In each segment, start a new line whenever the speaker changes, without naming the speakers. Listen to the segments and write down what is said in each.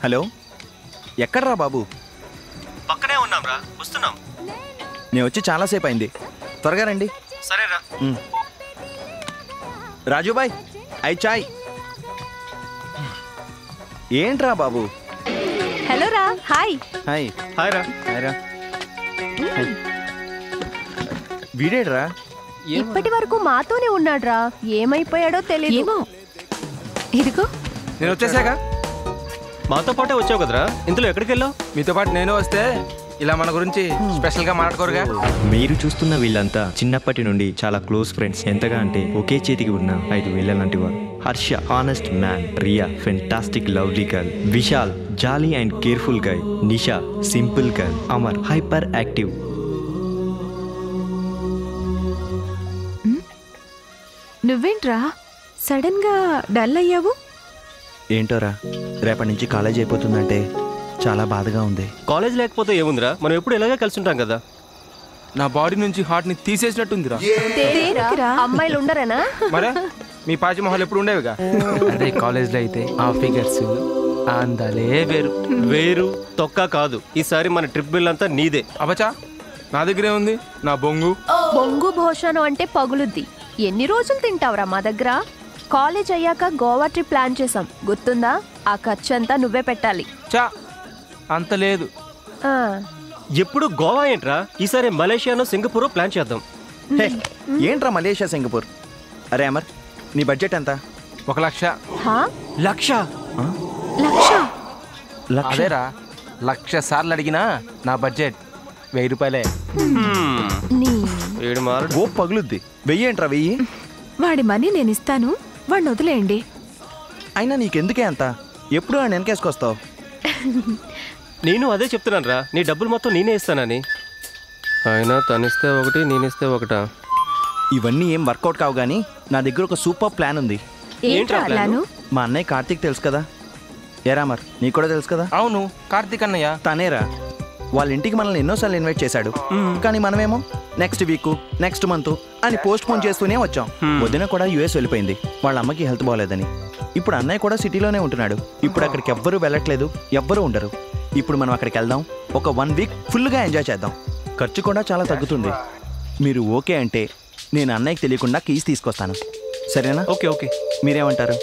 Hello, ఎక్కడ్రా బాబు?
పక్కనే ఉన్నాం రా, వస్తున్నాం.
నేను వచ్చి చాలాసేపు అయింది, త్వరగా రండి.
సరేరా.
రాజుబాయ్, ఐ చాయ్. ఏంట్రా బాబు?
హలో రా. హాయ్.
హాయ్.
హాయ్ రా.
హాయ్ రా. వీడేడ్రా?
ఇప్పటి వరకు మాతోనే ఉన్నాడ్రా, ఏమైపోయాడో తెలియదు.
ఇదిగో
నేను వచ్చేసాక
మాతో పాటే వచ్చావు కదరా, ఇందులో ఎక్కడికి వెళ్ళావు?
మీతో పాటు నేను వస్తే ఇలా మన గురించి స్పెషల్గా మాట్లాడుకోరుగా.
మీరు చూస్తున్న వీళ్ళంతా చిన్నప్పటి నుండి చాలా క్లోజ్ ఫ్రెండ్స్. ఎంతగా అంటే ఒకే చేతికి ఉన్న 5 వేల లాంటి వారు. Harsha honest man, Riya fantastic lovely girl, Vishal jolly and careful guy, Nisha simple girl, Amar hyperactive.
నువ్వేంట్రా సడన్ గా డల్ అయ్యావు?
ఏంటోరా, రేపటి నుంచి కాలేజ్ అయిపోతుందంటే చాలా బాధగా ఉంది.
కాలేజ్ లేకపోతే ఏముందిరా, మనం ఎప్పుడు ఇలాగే కలిసి ఉంటాం కదా.
నా బాడీ నుంచి హార్ట్ ని తీసేసినట్టుందిరా.
అమ్మాయిలు ఉండరేనా?
మరే మీ పాచి మొహాలు ఎప్పుడు ఉండేవిగా. అదే కాలేజ్లో అయితే ఆ ఫిగర్స్ అందాలే వేరు.
వేరు తొక్క కాదు, ఈసారి మన ట్రిప్ బిల్ అంతా నీదే.
అబచా, నా దగ్గరే ఉంది నా బొంగు.
బొంగు భోషణం అంటే పగులుద్ది. ఎన్ని రోజులు తింటావురా మా దగ్గర? కాలేజ్ అయ్యాక గోవా ట్రిప్ ప్లాన్ చేసాం, గుర్తుందా? ఆ ఖర్చంతా నువ్వే పెట్టాలి.
చా, అంత లేదు.
ఎప్పుడు గోవా ఏంట్రా, ఈసారి మలేషియానో సింగపూర్ ప్లాన్ చేద్దాం.
ఏంట్రా మలేషియా సింగపూర్? అరే అమర్, నీ బడ్జెట్ ఎంత?
1 లక్ష.
లక్ష?
అదేరా, 1,00,000 సార్లు అడిగినా నా బడ్జెట్ 1000 రూపాయలే.
ఓ పగులుద్ది. 1000 ఏంట్రా? 1000?
వాడి మనీ నేను ఇస్తాను, వాడిని వదిలేయండి.
అయినా నీకెందుకే అంత? ఎప్పుడు ఆయన వెనకేసుకొస్తావు?
నేను అదే చెప్తున్నాను రా, నీ డబ్బులు మొత్తం నేనే ఇస్తానని. అయినా తనిస్తే ఒకటి, నేనిస్తే ఒకటా?
ఇవన్నీ ఏం వర్కౌట్ కావు గానీ నా దగ్గర ఒక సూపర్ ప్లాన్ ఉంది. మా అన్నయ్య కార్తీక్ తెలుసు కదా? ఏరా అమర్, నీకు కూడా తెలుసు కదా?
అవును, కార్తీక్ అన్నయ్య.
తనేరా, వాళ్ళ ఇంటికి మనల్ని ఎన్నోసార్లు ఇన్వైట్ చేశాడు. కానీ మనమేమో నెక్స్ట్ వీక్, నెక్స్ట్ మంత్ అని పోస్ట్ పోన్ చేస్తూనే వచ్చాం. వదిన కూడా యుఎస్ వెళ్ళిపోయింది, వాళ్ళ అమ్మకి హెల్త్ బాగోలేదని. ఇప్పుడు అన్నయ్య కూడా సిటీలోనే ఉంటున్నాడు. ఇప్పుడు అక్కడికి ఎవ్వరూ వెళ్ళట్లేదు, ఎవ్వరూ ఉండరు. ఇప్పుడు మనం అక్కడికి వెళ్దాం, ఒక 1 వీక్ ఫుల్గా ఎంజాయ్ చేద్దాం. ఖర్చు కూడా చాలా తగ్గుతుంది. మీరు ఓకే అంటే నేను అన్నయ్యకి తెలియకుండా కీస్ తీసుకొస్తాను, సరేనా?
Okay okay.
మీరేమంటారు?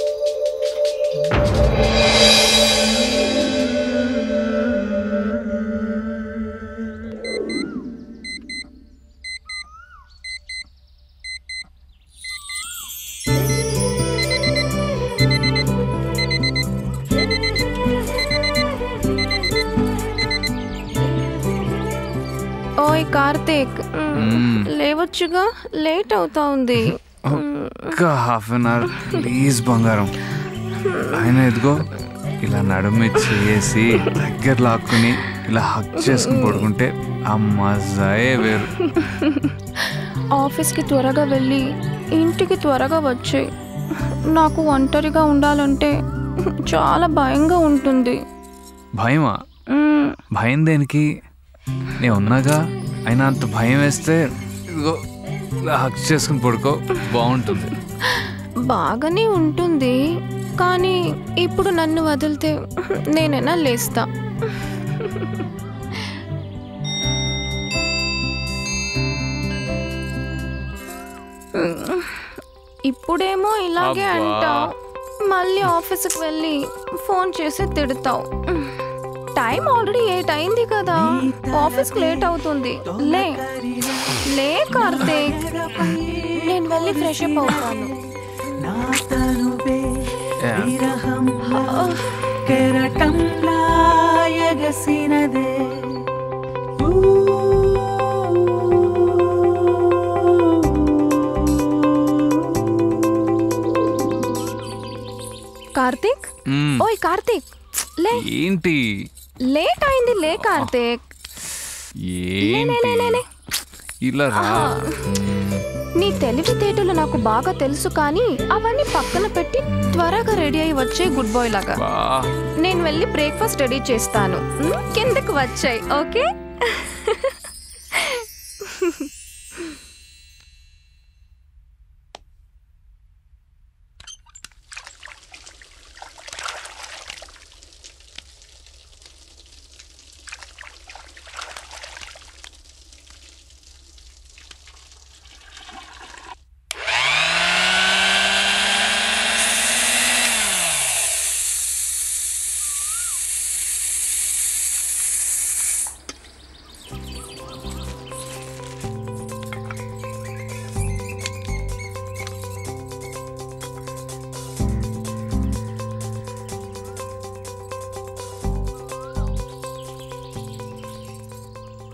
ఓయ్ కార్తీక్, లేవచ్చుగా, లేట్ అవుతా ఉంది.
ఇంకా హాఫ్ అన్ అవర్ ప్లీజ్ బంగారం. ఆయన ఎదుగో ఇలా నడుము చేసి దగ్గర లాక్కుని ఇలా హక్ చేసుకుని పడుకుంటే ఆ మజాయే వేరు.
ఆఫీస్కి త్వరగా వెళ్ళి ఇంటికి త్వరగా వచ్చే. నాకు ఒంటరిగా ఉండాలంటే చాలా భయంగా ఉంటుంది.
భయమా? భయం దేనికి? నేను ఉన్నాగా. అయినా అంత భయం వేస్తే ఇదిగో ఇలా హక్ చేసుకుని పడుకో, బాగుంటుంది.
బాగానే ఉంటుంది, కానీ ఇప్పుడు నన్ను వదిలితే నేనైనా లేస్తా. ఇప్పుడేమో ఇలాగే అంటావు, మళ్ళీ ఆఫీస్కి వెళ్ళి ఫోన్ చేసి తిడతావు. టైం ఆల్రెడీ 8 అయింది కదా, ఆఫీస్కి లేట్ అవుతుంది. లే లే కార్తీక్, నేను వెళ్ళి ఫ్రెష్ అప్ అవుతాను. కార్తీక్, ఓయ్ కార్తీక్, లే.
ఏంటి?
లేట్ అయింది, లే కార్తీక్.
ఇలా రా.
నీ తెలివితేటలు నాకు బాగా తెలుసు, కానీ అవన్నీ పక్కన పెట్టి త్వరగా రెడీ అయ్యి వచ్చే గుడ్ బాయ్ లాగా. నేను వెళ్ళి బ్రేక్ఫాస్ట్ రెడీ చేస్తాను, కిందకి వచ్చాయి. ఓకే?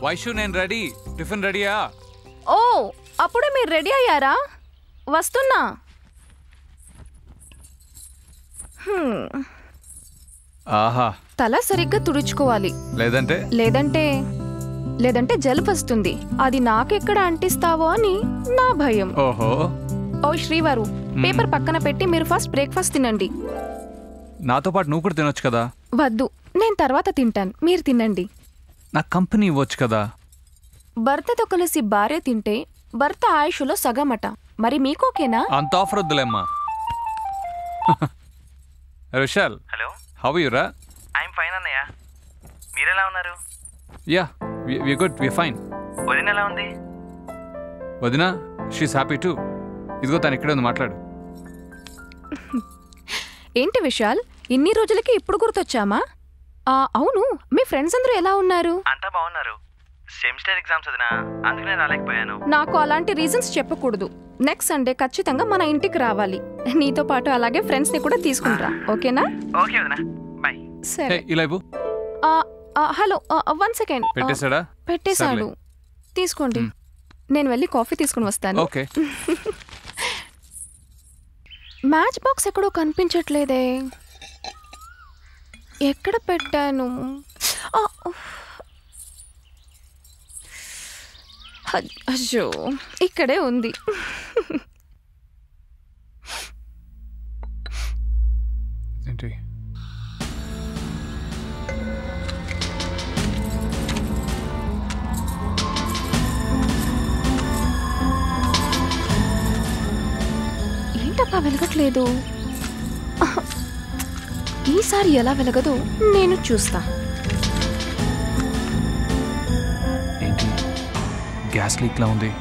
వైషు నేను రెడీ. టిఫిన్ రెడీయా?
ఓ అప్పుడే మీరు రెడీ అయ్యారా? వస్తున్నా.
ఆహా.
తల సరిగ్గా తుడుచుకోవాలి,
లేదంటే
లేదంటే జలుబు వస్తుంది. అది నాకెక్కడ అంటిస్తావో అని నా భయం.
ఓహో.
ఓ శ్రీవారు, పేపర్ పక్కన పెట్టి మీరు ఫస్ట్ బ్రేక్ఫాస్ట్ తినండి.
నాతో పాటు నువ్వు కూడా తినొచ్చు కదా.
వద్దు, నేను తర్వాత తింటాను, మీరు తినండి.
నా కంపెనీ ఇవ్వచ్చు కదా.
భర్తతో కలిసి భార్య తింటే భర్త ఆయుష్లో సగమట. మరి మీకోకేనా?
అంత ఆఫర్ వద్దులేమ్మా. విశాల్.
హలో,
హౌ యు రా?
ఐఎమ్ ఫైన్ అన్నయ్య. మీరెలా ఉన్నారు?
Yeah, we good, we fine.
వదిన ఎలా ఉంది?
వదినా, షీస్ హ్యాపీ టు. ఇదిగో తను ఇక్కడే ఉంది, మాట్లాడు.
ఏంటి విశాల్, ఇన్ని రోజులకి ఇప్పుడు గుర్తొచ్చామా? అవును, మీ ఫ్రెండ్స్ అందరూ ఎలా ఉన్నారు?
అంతా బాగున్నారు. సెమిస్టర్ ఎగ్జామ్స్ వదినా, అందుకనే రాలేకపోయాను.
నాకు అలాంటి రీజన్స్ చెప్పకూడదు. నెక్స్ట్ సండే ఖచ్చితంగా మన ఇంటికి రావాలి. నీతో పాటు అలాగే ఫ్రెండ్స్ ని కూడా తీసుకుంటా, ఓకేనా?
ఓకే వదినా, బై.
సరే.
ఇలా ఇవ్వు.
Hello, 1 second.
పెట్టేశాడా?
పెట్టేశాడు. తీసుకోండి, నేను వెళ్ళి కాఫీ తీసుకుని వస్తాను.
ఓకే.
మ్యాచ్ బాక్స్ ఎక్కడో కనిపించట్లేదే. ఎక్కడ పెట్టాను? అయ్యో, ఇక్కడే ఉంది.
ఏంటి?
ఏంటబ్బా వెలగట్లేదు? ఈసారి ఎలా వెలగదో నేను చూస్తా.
ఏంటి గ్యాస్ లీక్ లా ఉంది?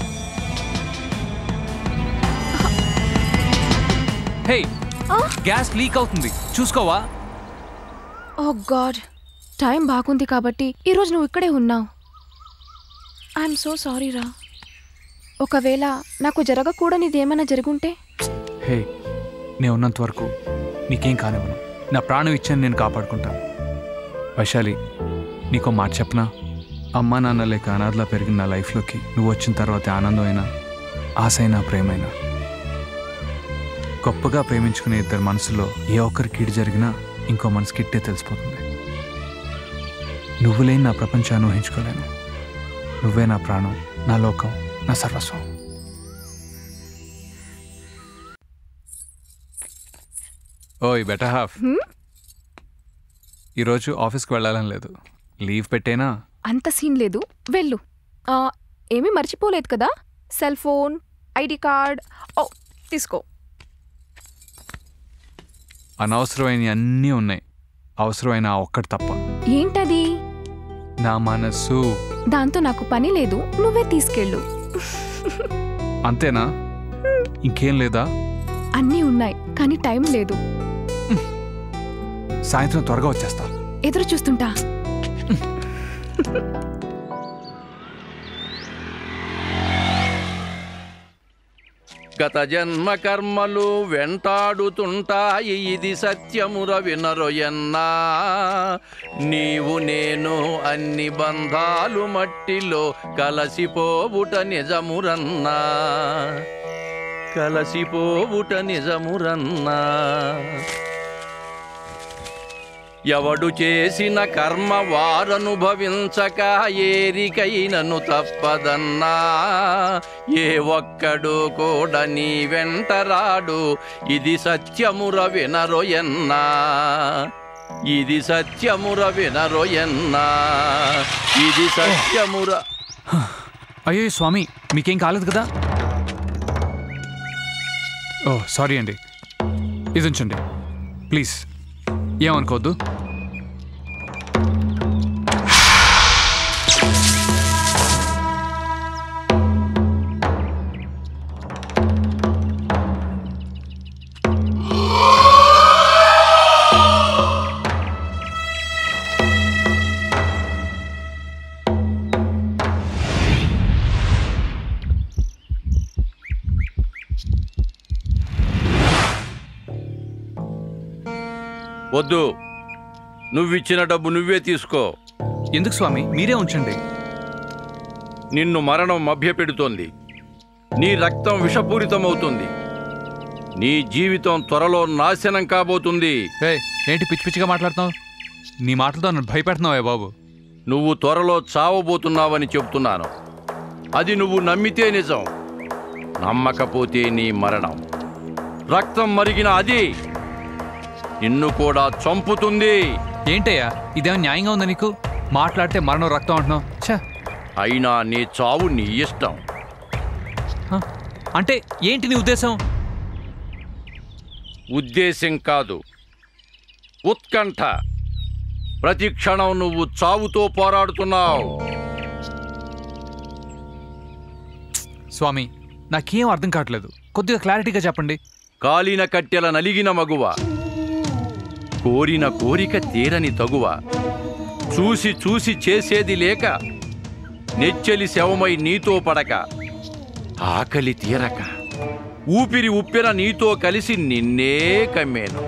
హే, గ్యాస్ లీక్ అవుతుంది, చూసుకోవా?
ఓ గాడ్, టైం బాగుంది కాబట్టి ఈరోజు నువ్వు ఇక్కడే ఉన్నావు. ఐఎమ్ సో సారీ రా. ఒకవేళ నాకు జరగకూడనిది ఏమైనా జరుగుంటే?
హే, నేను ఉన్నంత వరకు నీకేం కానివ్వను. నా ప్రాణం ఇచ్చాను, నేను కాపాడుకుంటాను. వైశాలి, నీకో మాట చెప్పనా? అమ్మా నాన్న లేక అనాథలా పెరిగిన నా లైఫ్లోకి నువ్వు వచ్చిన తర్వాత ఆనందమైనా, ఆశైనా, ప్రేమైనా, గొప్పగా ప్రేమించుకునే ఇద్దరు మనసులో ఏ ఒక్కరికి కీడు జరిగినా ఇంకో మనసుకి ఇట్టే తెలిసిపోతుంది. నువ్వు లేని నా ప్రపంచాన్ని ఊహించుకోలేను. నువ్వే నా ప్రాణం, నా లోకం, నా సర్వస్వం. ఓయ్ బెటర్ హాఫ్, ఈరోజు ఆఫీస్కి వెళ్ళాలని లేదు, లీవ్ పెట్టేనా?
అంత సీన్ లేదు, వెళ్ళు. ఏమీ మర్చిపోలేదు కదా? Cell phone, ID card. ఓ తీసుకో.
అనవసరమైన అన్నీ ఉన్నాయి, అవసరమైన ఆ ఒక్కటి తప్ప.
ఏంటది?
నా మనసు.
దాంతో నాకు పని లేదు, నువ్వే తీసుకెళ్ళు.
అంతేనా? ఇంకేం లేదా?
అన్నీ ఉన్నాయి కానీ టైం లేదు.
సాయంత్రం త్వరగా వచ్చేస్తా.
ఎదురు చూస్తుంటా.
గత జన్మ కర్మలు వెంటాడుతుంటాయి, ఇది సత్యముర వినరొయన్నా. నీవు నేను అన్ని బంధాలు మట్టిలో కలసిపోవుట నిజమురన్నా, కలసిపోవుట నిజమురన్నా. ఎవడు చేసిన కర్మ వారనుభవించక ఏరికైనను తప్పదన్నా. ఏ ఒక్కడు కూడా నీ వెంటరాడు, ఇది సత్యముర వినరొయన్నా, ఇది సత్యముర వినరొయన్నా, ఇది సత్యముర.
అయ్యో స్వామి, మీకేం కాలేదు కదా? ఓ సారీ అండి, ఇది ఉంచండి ప్లీజ్, ఏమనుకోవద్దు.
వద్దు, నువ్విచ్చిన డబ్బు నువ్వే తీసుకో.
ఎందుకు స్వామి, మీరే ఉంచండి.
నిన్ను మరణం మభ్యపెడుతోంది. నీ రక్తం విషపూరితమవుతుంది. నీ జీవితం త్వరలో నాశనం కాబోతుంది.
ఏంటి పిచ్చి పిచ్చిగా మాట్లాడుతున్నావు? నీ మాటలతో నన్ను భయపెడుతున్నావే బాబు.
నువ్వు త్వరలో చావబోతున్నావని చెప్తున్నాను. అది నువ్వు నమ్మితే నిజం, నమ్మకపోతే నీ మరణం. రక్తం మరిగిన అది నిన్ను కూడా చంపుతుంది.
ఏంటయ్యా ఇదేమో న్యాయంగా ఉందా నీకు? మాట్లాడితే మరణం రక్తం అంటున్నావు.
అయినా నీ చావు నీ ఇష్టం.
అంటే ఏంటి నీ ఉద్దేశం?
ఉద్దేశం కాదు, ఉత్కంఠ. ప్రతి క్షణం నువ్వు చావుతో పోరాడుతున్నావు.
స్వామి, నాకేం అర్థం కావట్లేదు. కొద్దిగా క్లారిటీగా చెప్పండి.
కాలిన కట్టెల నలిగిన మగువ, కోరిన కోరిక తీరని తగువ, చూసి చూసి చేసేది లేక నెచ్చెలి శవమై నీతో పడక, ఆకలి తీరక ఊపిరి ఉప్పెన నీతో కలిసి నిన్నే కమ్మేను.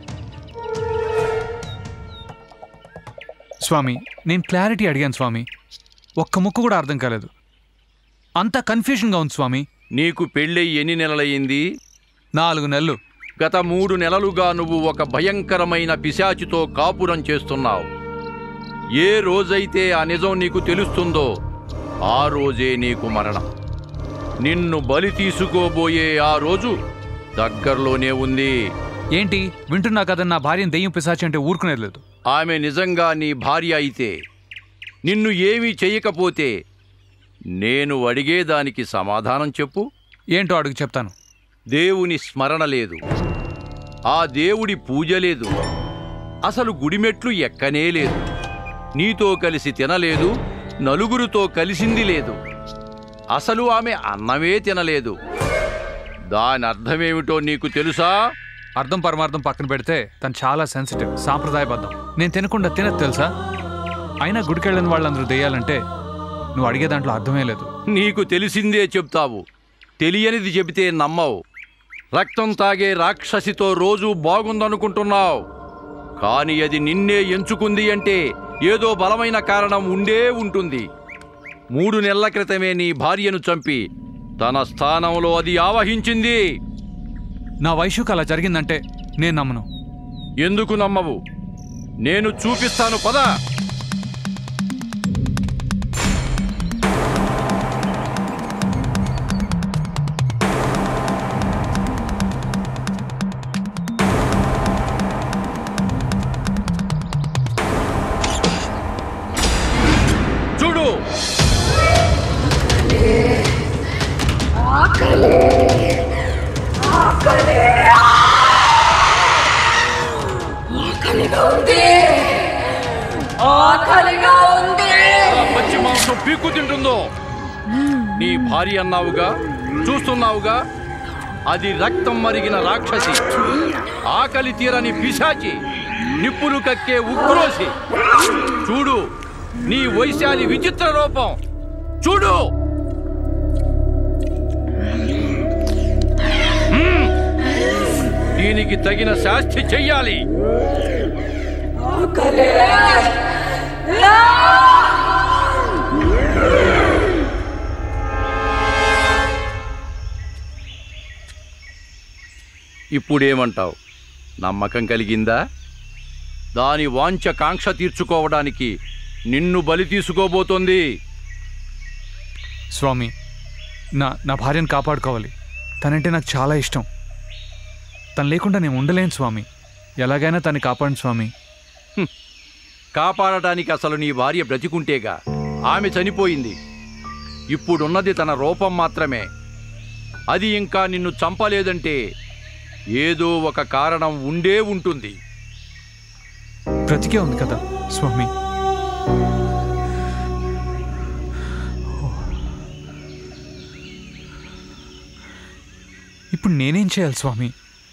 స్వామి, నేను క్లారిటీ అడిగాను స్వామి. ఒక్క ముక్కు కూడా అర్థం కాలేదు. అంతా కన్ఫ్యూజన్గా ఉంది స్వామి.
నీకు పెళ్ళై ఎన్ని నెలలయ్యింది?
4 నెలలు.
గత 3 నెలలుగా నువ్వు ఒక భయంకరమైన పిశాచితో కాపురం చేస్తున్నావు. ఏ రోజైతే ఆ నిజం నీకు తెలుస్తుందో ఆ రోజే నీకు మరణం. నిన్ను బలి తీసుకోబోయే ఆ రోజు దగ్గరలోనే ఉంది.
ఏంటి వింటున్నా కదా? నా భార్యను దెయ్యం పిశాచి అంటే ఊరుకునేది లేదు.
ఆమె నిజంగా నీ భార్య అయితే, నిన్ను ఏమీ చెయ్యకపోతే నేను అడిగేదానికి సమాధానం చెప్పు.
ఏంటో అడుగు, చెప్తాను.
దేవుని స్మరణ లేదు, ఆ దేవుడి పూజ లేదు, అసలు గుడిమెట్లు ఎక్కనే లేదు, నీతో కలిసి తినలేదు, నలుగురితో కలిసింది లేదు, అసలు ఆమె అన్నమే తినలేదు. దాని అర్థమేమిటో నీకు తెలుసా?
అర్థం పరమార్థం పక్కన పెడితే తను చాలా సెన్సిటివ్, సాంప్రదాయబద్ధం. నేను తినకుండా తినదు తెలుసా? అయినా గుడికెళ్ళని వాళ్ళందరూ దెయ్యాలంటే నువ్వు అడిగే దాంట్లో అర్థమే లేదు.
నీకు తెలిసిందే చెప్తావు, తెలియనిది చెబితే నమ్మవు. రక్తం తాగే రాక్షసితో రోజూ బాగుందనుకుంటున్నావు, కానీ అది నిన్నే ఎంచుకుంది అంటే ఏదో బలమైన కారణం ఉండే ఉంటుంది. 3 నెలల క్రితమే నీ భార్యను చంపి తన స్థానంలో అది ఆవహించింది.
నా వయసుకు అలా జరిగిందంటే నేను నమ్మను.
ఎందుకు నమ్మవు? నేను చూపిస్తాను, పద. చూడు, పచ్చి మాంసం పీక్కు తింటుందో. నీ భార్య అన్నావుగా, చూస్తున్నావుగా, అది రక్తం మరిగిన రాక్షసి, ఆకలి తీరని పిశాచి, నిప్పులు కక్కే ఉగ్రోసి. చూడు నీ వైశాలి విచిత్ర రూపం, చూడు. దీనికి తగిన శాస్తి చెయ్యాలి. ఇప్పుడేమంటావు? నమ్మకం కలిగిందా? దాని వాంఛ కాంక్ష తీర్చుకోవడానికి నిన్ను బలి తీసుకోబోతోంది.
స్వామి, నా భార్యను కాపాడుకోవాలి. తనంటే నాకు చాలా ఇష్టం. తను లేకుండా నేను ఉండలేను స్వామి. ఎలాగైనా తను కాపాడండి స్వామి.
కాపాడటానికి అసలు నీ భార్య బ్రతికుంటేగా. ఆమె చనిపోయింది. ఇప్పుడున్నది తన రూపం మాత్రమే. అది ఇంకా నిన్ను చంపలేదంటే ఏదో ఒక కారణం ఉండే ఉంటుంది.
బ్రతికే ఉంది కదా స్వామి. ఇప్పుడు నేనేం చేయాలి స్వామి?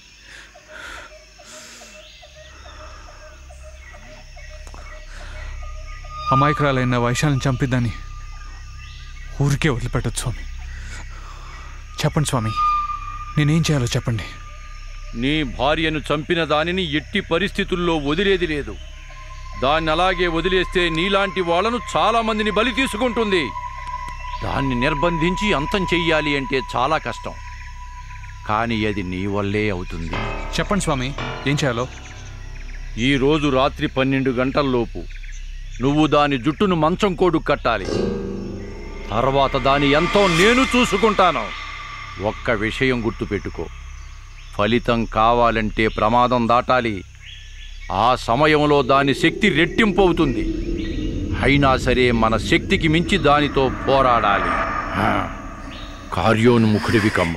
అమాయకురాలైన వైశాలిని చంపిద్దని ఊరికే వదిలిపెట్టదు స్వామి. చెప్పండి స్వామి, నేనేం చేయాలో చెప్పండి.
నీ భార్యను చంపిన దానిని ఎట్టి పరిస్థితుల్లో వదిలేది లేదు. దాన్ని అలాగే వదిలేస్తే నీలాంటి వాళ్ళను చాలా మందిని బలి తీసుకుంటుంది. దాన్ని నిర్బంధించి అంతం చెయ్యాలి అంటే చాలా కష్టం. కానీ అది నీ వల్లే అవుతుంది.
చెప్పండి స్వామి, ఏం చేయాలో?
ఈరోజు రాత్రి 12 గంటల్లోపు నువ్వు దాని జుట్టును మంచం కోడు కట్టాలి. తర్వాత దాని ఎంతో నేను చూసుకుంటాను. ఒక్క విషయం గుర్తుపెట్టుకో, ఫలితం కావాలంటే ప్రమాదం దాటాలి. ఆ సమయంలో దాని శక్తి రెట్టింపు అవుతుంది. అయినా సరే మన శక్తికి మించి దానితో పోరాడాలి. కార్యోన్ముఖుడివి కమ్మ.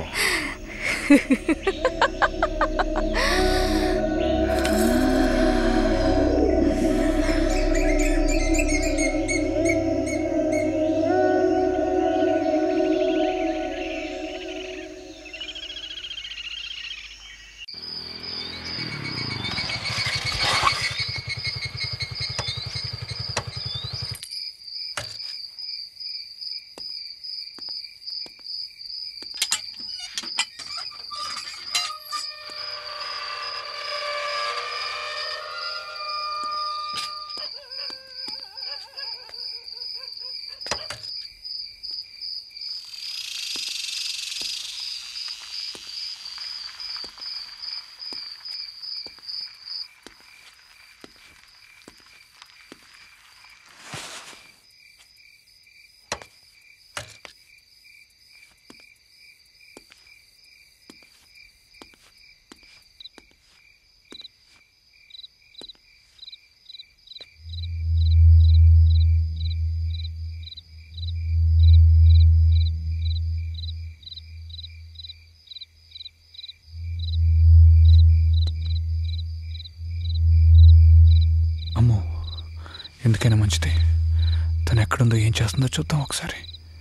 అమ్మో, ఎందుకైనా మంచిది. తను ఎక్కడుందో ఏం చేస్తుందో చూద్దాం ఒకసారి.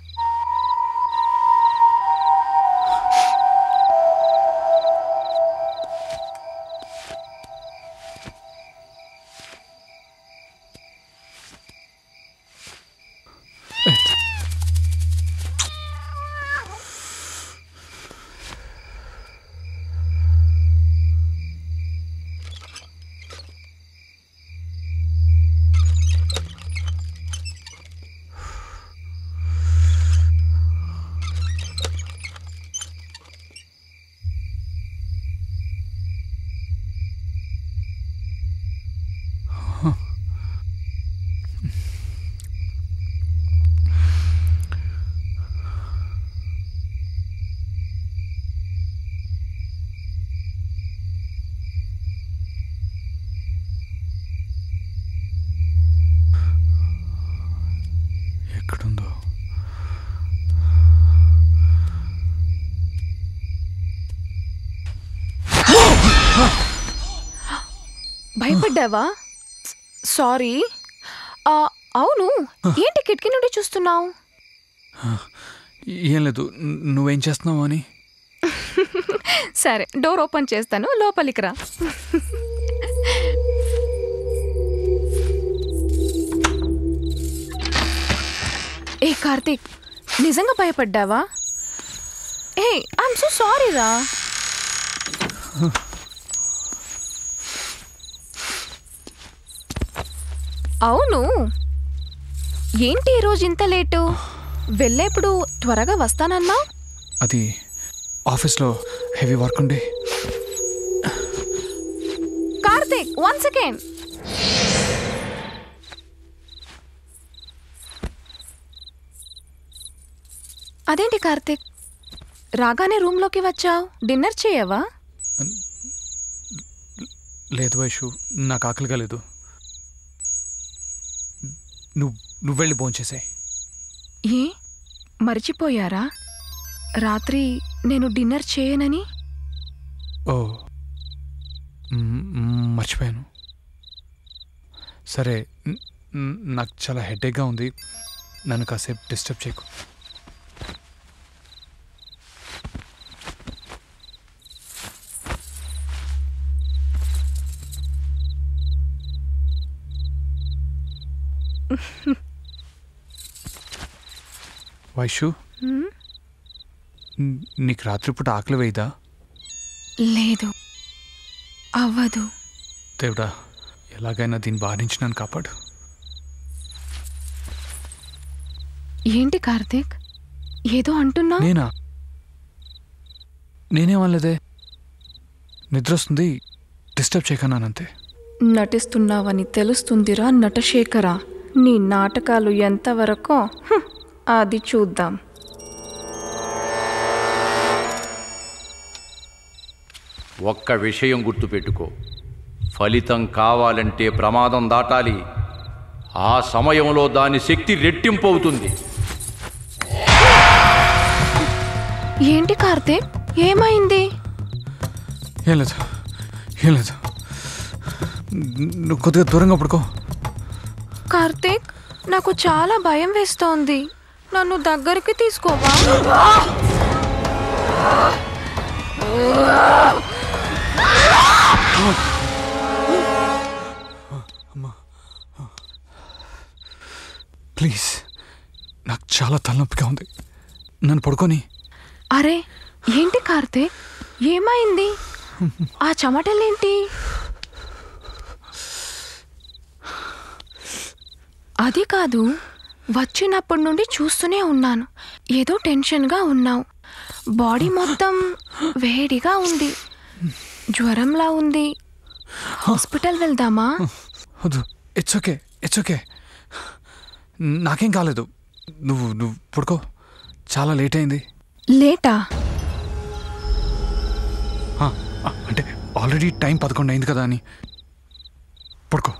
ఎక్కడుందో?
భయపడ్డావా? సారీ. అవును, ఏంటి కిటికీ నుండి చూస్తున్నావు?
ఏం లేదు, నువ్వేం చేస్తున్నావు అని.
సరే, డోర్ ఓపెన్ చేస్తాను, లోపలికి రా. ఏ కార్తీక్, నిజంగా భయపడ్డావా? ఏ ఐఎమ్ సో సారీ రా. అవును, ఏంటి ఈరోజు ఇంత లేటు? వెళ్ళేప్పుడు త్వరగా వస్తానన్నా?
అది ఆఫీస్లో హెవీ వర్క్ ఉండి.
కార్తీక్, 1 సెకండ్. అదేంటి కార్తీక్, రాగానే రూమ్లోకి వచ్చావు? డిన్నర్ చేయవా?
లేదు వైషు, నాకు ఆకలిగా లేదు. నువ్వు వెళ్ళి భోంచేసాయి.
ఏ మర్చిపోయారా రాత్రి నేను డిన్నర్ చేయనని?
ఓ, మర్చిపోయాను. సరే, నాకు చాలా హెడేక్గా ఉంది, నన్ను కాసేపు డిస్టర్బ్ చేయకు. వైషు, నీకు రాత్రిపూట ఆకలి వేయదా?
లేదు, అవ్వదు.
దేవుడా, ఎలాగైనా దీన్ని బారి నుంచి నన్ను కాపాడు.
ఏంటి కార్తీక్, ఏదో అంటున్నా?
నేనేమనలేదే. నిద్ర వస్తుంది, డిస్టర్బ్ చేయకన్నానంతే.
నటిస్తున్నావని తెలుస్తుందిరా నటశేఖరా. నీ నాటకాలు ఎంతవరకో అది చూద్దాం.
ఒక్క విషయం గుర్తుపెట్టుకో, ఫలితం కావాలంటే ప్రమాదం దాటాలి. ఆ సమయంలో దాని శక్తి రెట్టింపు అవుతుంది.
ఏంటి కార్తీక్, ఏమైంది?
ఏం లేదు, నువ్వు కొద్దిగా దూరంగా పడుకో.
కార్తీక్, నాకు చాలా భయం వేస్తోంది. నన్ను దగ్గరికి తీసుకోవా?
ప్లీజ్, నాకు చాలా తలనొప్పిగా ఉంది, నన్ను పడుకొని.
అరే ఏంటి కార్తీక్, ఏమైంది? ఆ చెమటలేంటి? అది కాదు, వచ్చినప్పటి నుండి చూస్తూనే ఉన్నాను, ఏదో టెన్షన్గా ఉన్నావు. బాడీ మొత్తం వేడిగా ఉంది, జ్వరంలా ఉంది. హాస్పిటల్ వెళ్దామా?
వద్దు, ఇట్స్ ఓకే, నాకేం కాలేదు. నువ్వు పడుకో, చాలా లేట్ అయింది.
లేటా?
అంటే ఆల్రెడీ టైం 11 అయింది కదా అని. పడుకో.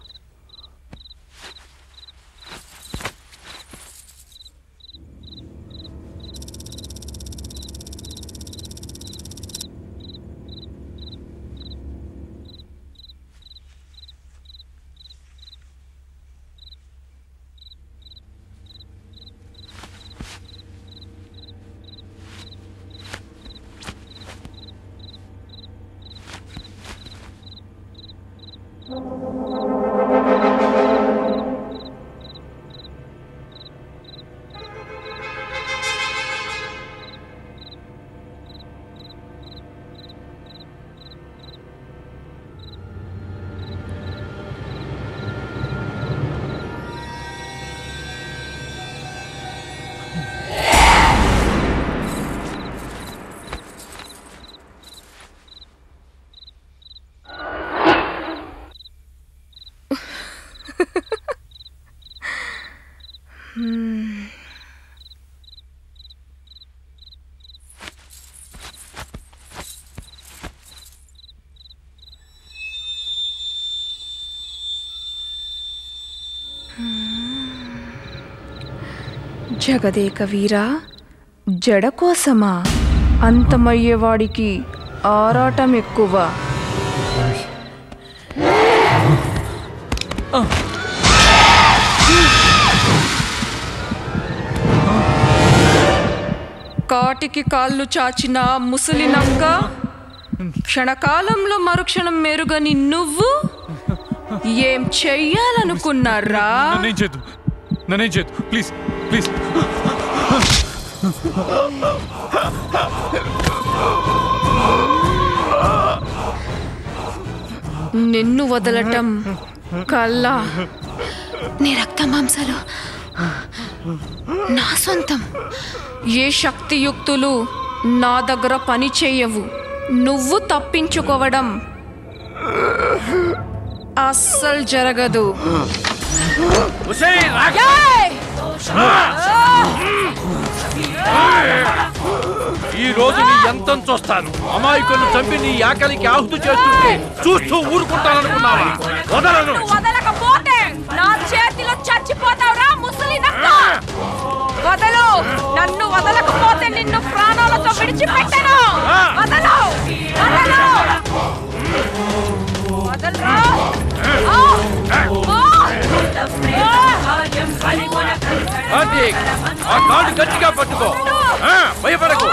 జగదేక వీరా, జడ కోసమా అంతమయ్యేవాడికి ఆరాటం ఎక్కువ. కాటికి కాళ్ళు చాచిన ముసలి నక్క, క్షణకాలంలో మరుక్షణం మెరుగని నువ్వు ఏం చెయ్యాలనుకున్నారా?
నన్నేం చేయదు, ప్లీజ్.
నిన్ను వదలటం కల్లా. నీ రక్త మాంసాలు నా సొంతం. ఏ శక్తియుక్తులు నా దగ్గర పని చేయవు. నువ్వు తప్పించుకోవడం అస్సలు జరగదు.
ఈ రోజు నీ ఎంతం చూస్తాను. అమాయకులను చంపి నీ ఆకలికి ఆహుతి చేస్తుంటే చూస్తూ ఊరుకుంటాననుకున్నావా? వదలను.
వదలకపోతే నా చేతిలో చచ్చిపోతావురా ముసలి నక్క. వదలు, నన్ను వదలకపోతే నిన్ను ప్రాణాలతో విడిచిపెట్టను. వదలు, వదలు, వదలరా.
ఆ కాడు గట్టిగా పట్టుకో, భయపడకు.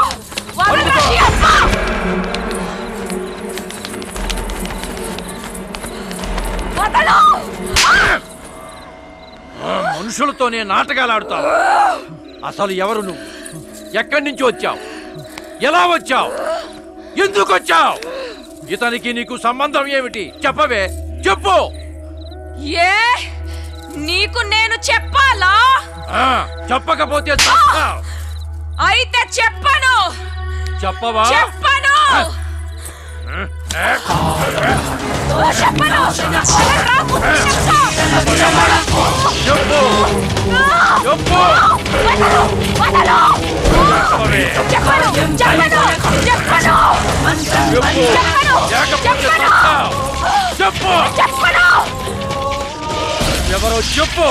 మనుషులతోనే నాటకాలు ఆడుతావు. అసలు ఎవరు నువ్వు? ఎక్కడి నుంచి వచ్చావు? ఎలా వచ్చావు? ఎందుకు వచ్చావు? ఇతనికి నీకు సంబంధం ఏమిటి? చెప్పవే, చెప్పు.
ఏ నీకు నేను చెప్పాలా?
చెప్పకపోతే
అయితే చెప్పను.
చెప్పవా?
చెప్పను.
ఎవరో చెప్పు.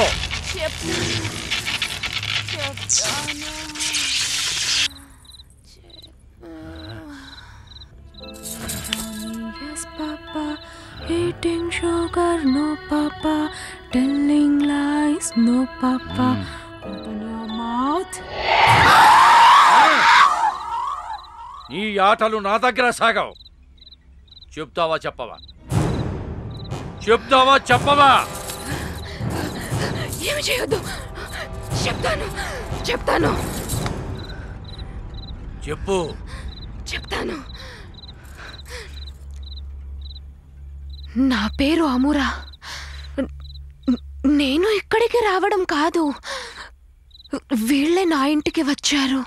Yes, Papa. Eating sugar, no, Papa. Telling lies, no, Papa. Open your mouth.
ఈ ఆటలు నా దగ్గర సాగవు. చెప్తావా చెప్పవా? చెప్తావా చెప్పవా?
ఏమి చేయొద్దు. చెప్తాను.
చెప్పు.
చెప్తాను. నా పేరు అమూరా. నేను ఇక్కడికి రావడం కాదు, వీళ్ళే నా ఇంటికి వచ్చారు.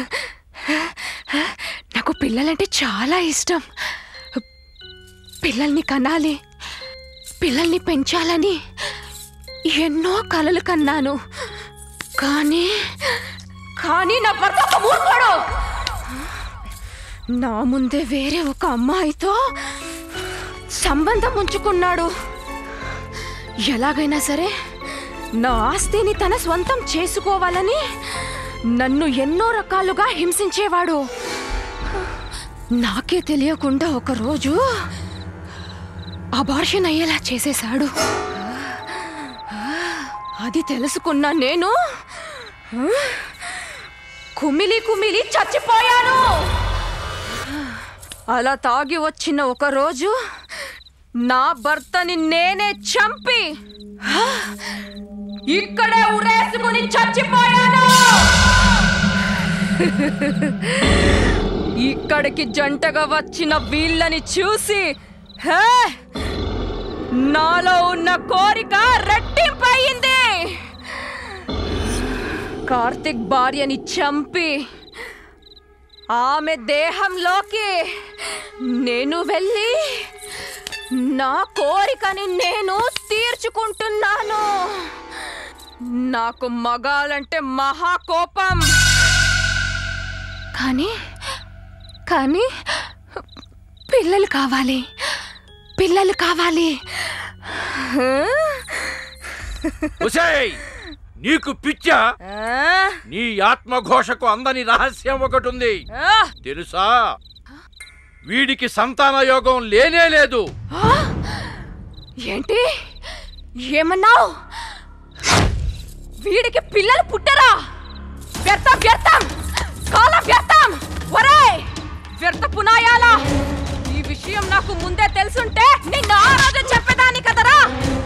నాకు పిల్లలంటే చాలా ఇష్టం. పిల్లల్ని కనాలి, పిల్లల్ని పెంచాలని ఎన్నో కలలు కన్నాను. కానీ నా భర్త ఒక మూర్ఖుడు. నా ముందే వేరే ఒక అమ్మాయితో సంబంధం ఉంచుకున్నాడు. ఎలాగైనా సరే నా ఆస్తిని తన స్వంతం చేసుకోవాలని నన్ను ఎన్నో రకాలుగా హింసించేవాడు. నాకే తెలియకుండా ఒకరోజు అబార్షన్ అయ్యేలా చేసేశాడు. అది తెలుసుకున్న నేను కుమిలి చచ్చిపోయాను. అలా తాగి వచ్చిన ఒక రోజు నా భర్తని నేనే చంపి ఇక్కడే ఉరేసుకుని చచ్చిపోయాను. ఇక్కడికి జంటగా వచ్చిన వీళ్ళని చూసి నాలో ఉన్న కోరిక రెట్టింపయింది. కార్తిక్ భార్యని చంపి ఆమె దేహంలోకి నేను వెళ్ళి నా కోరికని నేను తీర్చుకుంటున్నాను. నాకు మగాలంటే మహా కోపం. కానీ పిల్లలు కావాలి.
నీకు పిచ్చా? నీ ఆత్మఘోషకు అందని రహస్యం ఒకటి ఉంది తెలుసా? వీడికి సంతాన యోగం లేనే లేదు.
ఏంటి ఏమన్నావు? వీడికి పిల్లలు పుట్టరా? వ్యర్థం కాలం వ్యర్థం. ఒరేయ్ వ్యర్థ పునాయాలా, ఈ విషయం నాకు ముందే తెలుసుంటే నిన్ను ఆ రోజు చెప్పేదాన్ని కదరా.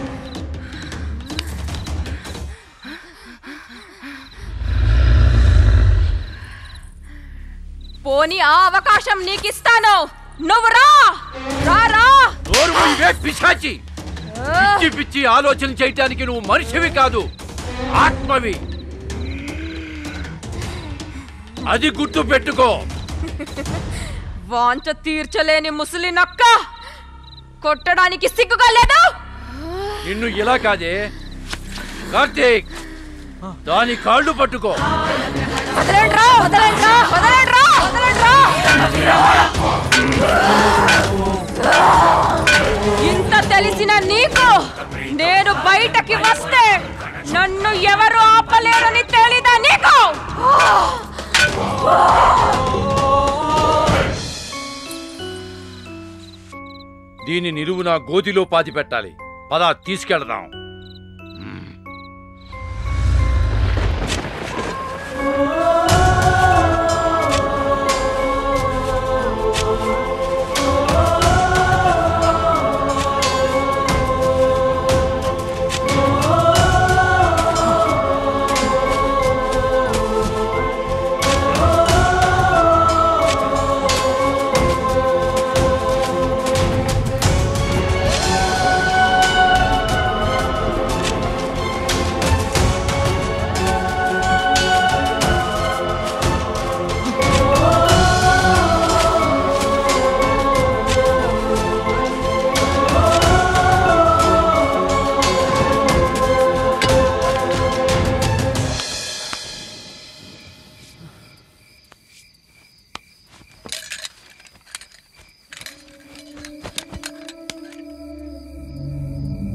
పోనీ ఆ అవకాశం నీకిస్తాను. నువ్వు రా.
పిశాచి, పిచ్చి ఆలోచన చేయటానికి నువ్వు మనిషివి కాదు, ఆత్మవి. అది గుర్తు పెట్టుకో.
వాంచ తీర్చలేని ముసలి నక్క కొట్టడానికి సిగ్గుగా లేదు.
నిన్ను ఇలా కాదే కార్తీక్, దాని కాళ్ళు పట్టుకో.
ఇంత తెలిసిన నీకు నేను బయటకి వస్తే నన్ను ఎవరు ఆపలేరని తెలీదా నీకు?
దీని నిలువున గోతిలో పాతి పెట్టాలి. పద తీసుకెళ్దాం.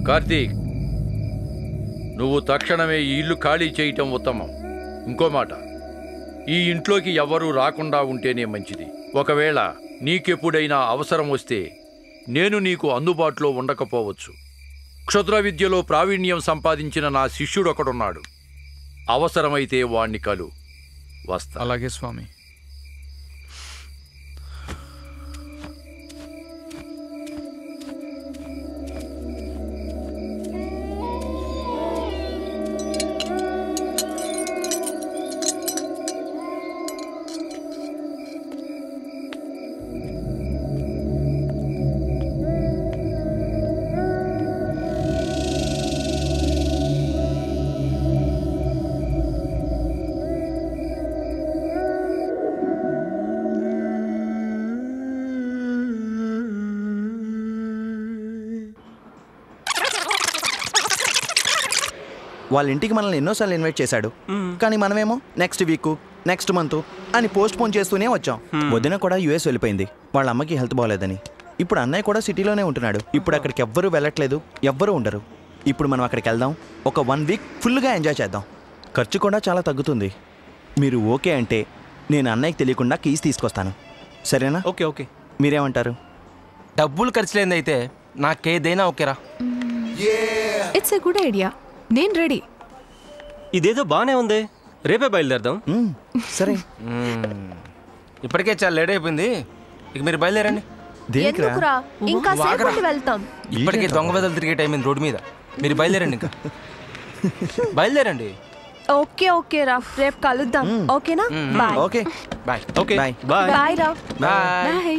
కార్తీక్, నువ్వు తక్షణమే ఈ ఇల్లు ఖాళీ చేయటం ఉత్తమం. ఇంకో మాట, ఈ ఇంట్లోకి ఎవ్వరూ రాకుండా ఉంటేనే మంచిది. ఒకవేళ నీకెప్పుడైనా అవసరం వస్తే నేను నీకు అందుబాటులో ఉండకపోవచ్చు. క్షుద్ర విద్యలో ప్రావీణ్యం సంపాదించిన నా శిష్యుడొకడున్నాడు. అవసరమైతే వాణ్ణి కలు. వస్తా.
అలాగే స్వామి.
వాళ్ళ ఇంటికి మనల్ని ఎన్నోసార్లు ఇన్వైట్ చేశాడు, కానీ మనమేమో నెక్స్ట్ వీక్, నెక్స్ట్ మంత్ అని పోస్ట్ పోన్ చేస్తూనే వచ్చాం. వదిన కూడా యుఎస్ వెళ్ళిపోయింది వాళ్ళ అమ్మకి హెల్త్ బాగోలేదని. ఇప్పుడు అన్నయ్య కూడా సిటీలోనే ఉంటున్నాడు. ఇప్పుడు అక్కడికి ఎవ్వరూ వెళ్ళట్లేదు, ఎవ్వరూ ఉండరు. ఇప్పుడు మనం అక్కడికి వెళ్దాం, ఒక 1 వీక్ ఫుల్గా ఎంజాయ్ చేద్దాం. ఖర్చు కూడా చాలా తగ్గుతుంది. మీరు ఓకే అంటే నేను అన్నయ్యకి తెలియకుండా కీస్ తీసుకొస్తాను, సరేనా?
Okay okay.
మీరేమంటారు?
డబ్బులు ఖర్చు లేదైతే నాకేదైనా ఓకేరా.
It's a good idea. నేను రెడీ.
ఇదేదో బానే ఉంది, రేపే బయలుదేరదాం.
సరే.
ఇప్పటికే చాలా లేట్ అయిపోయింది, ఇక మీరు బయలుదేరండి.
ఎందుకురా, ఇంకా సేపటి వెళ్తాం.
ఇప్పటికే దొంగ వెదలు తిరిగే టైం అయింది రోడ్డు మీద. మీరు బయలుదేరండి, ఇంకా బయలుదేరండి.
ఓకే ఓకే రా, రేపు కలుద్దాం. ఓకేనా? Bye.
Okay
bye.
Okay
bye.
Bye.
Bye రా.
బాయ్.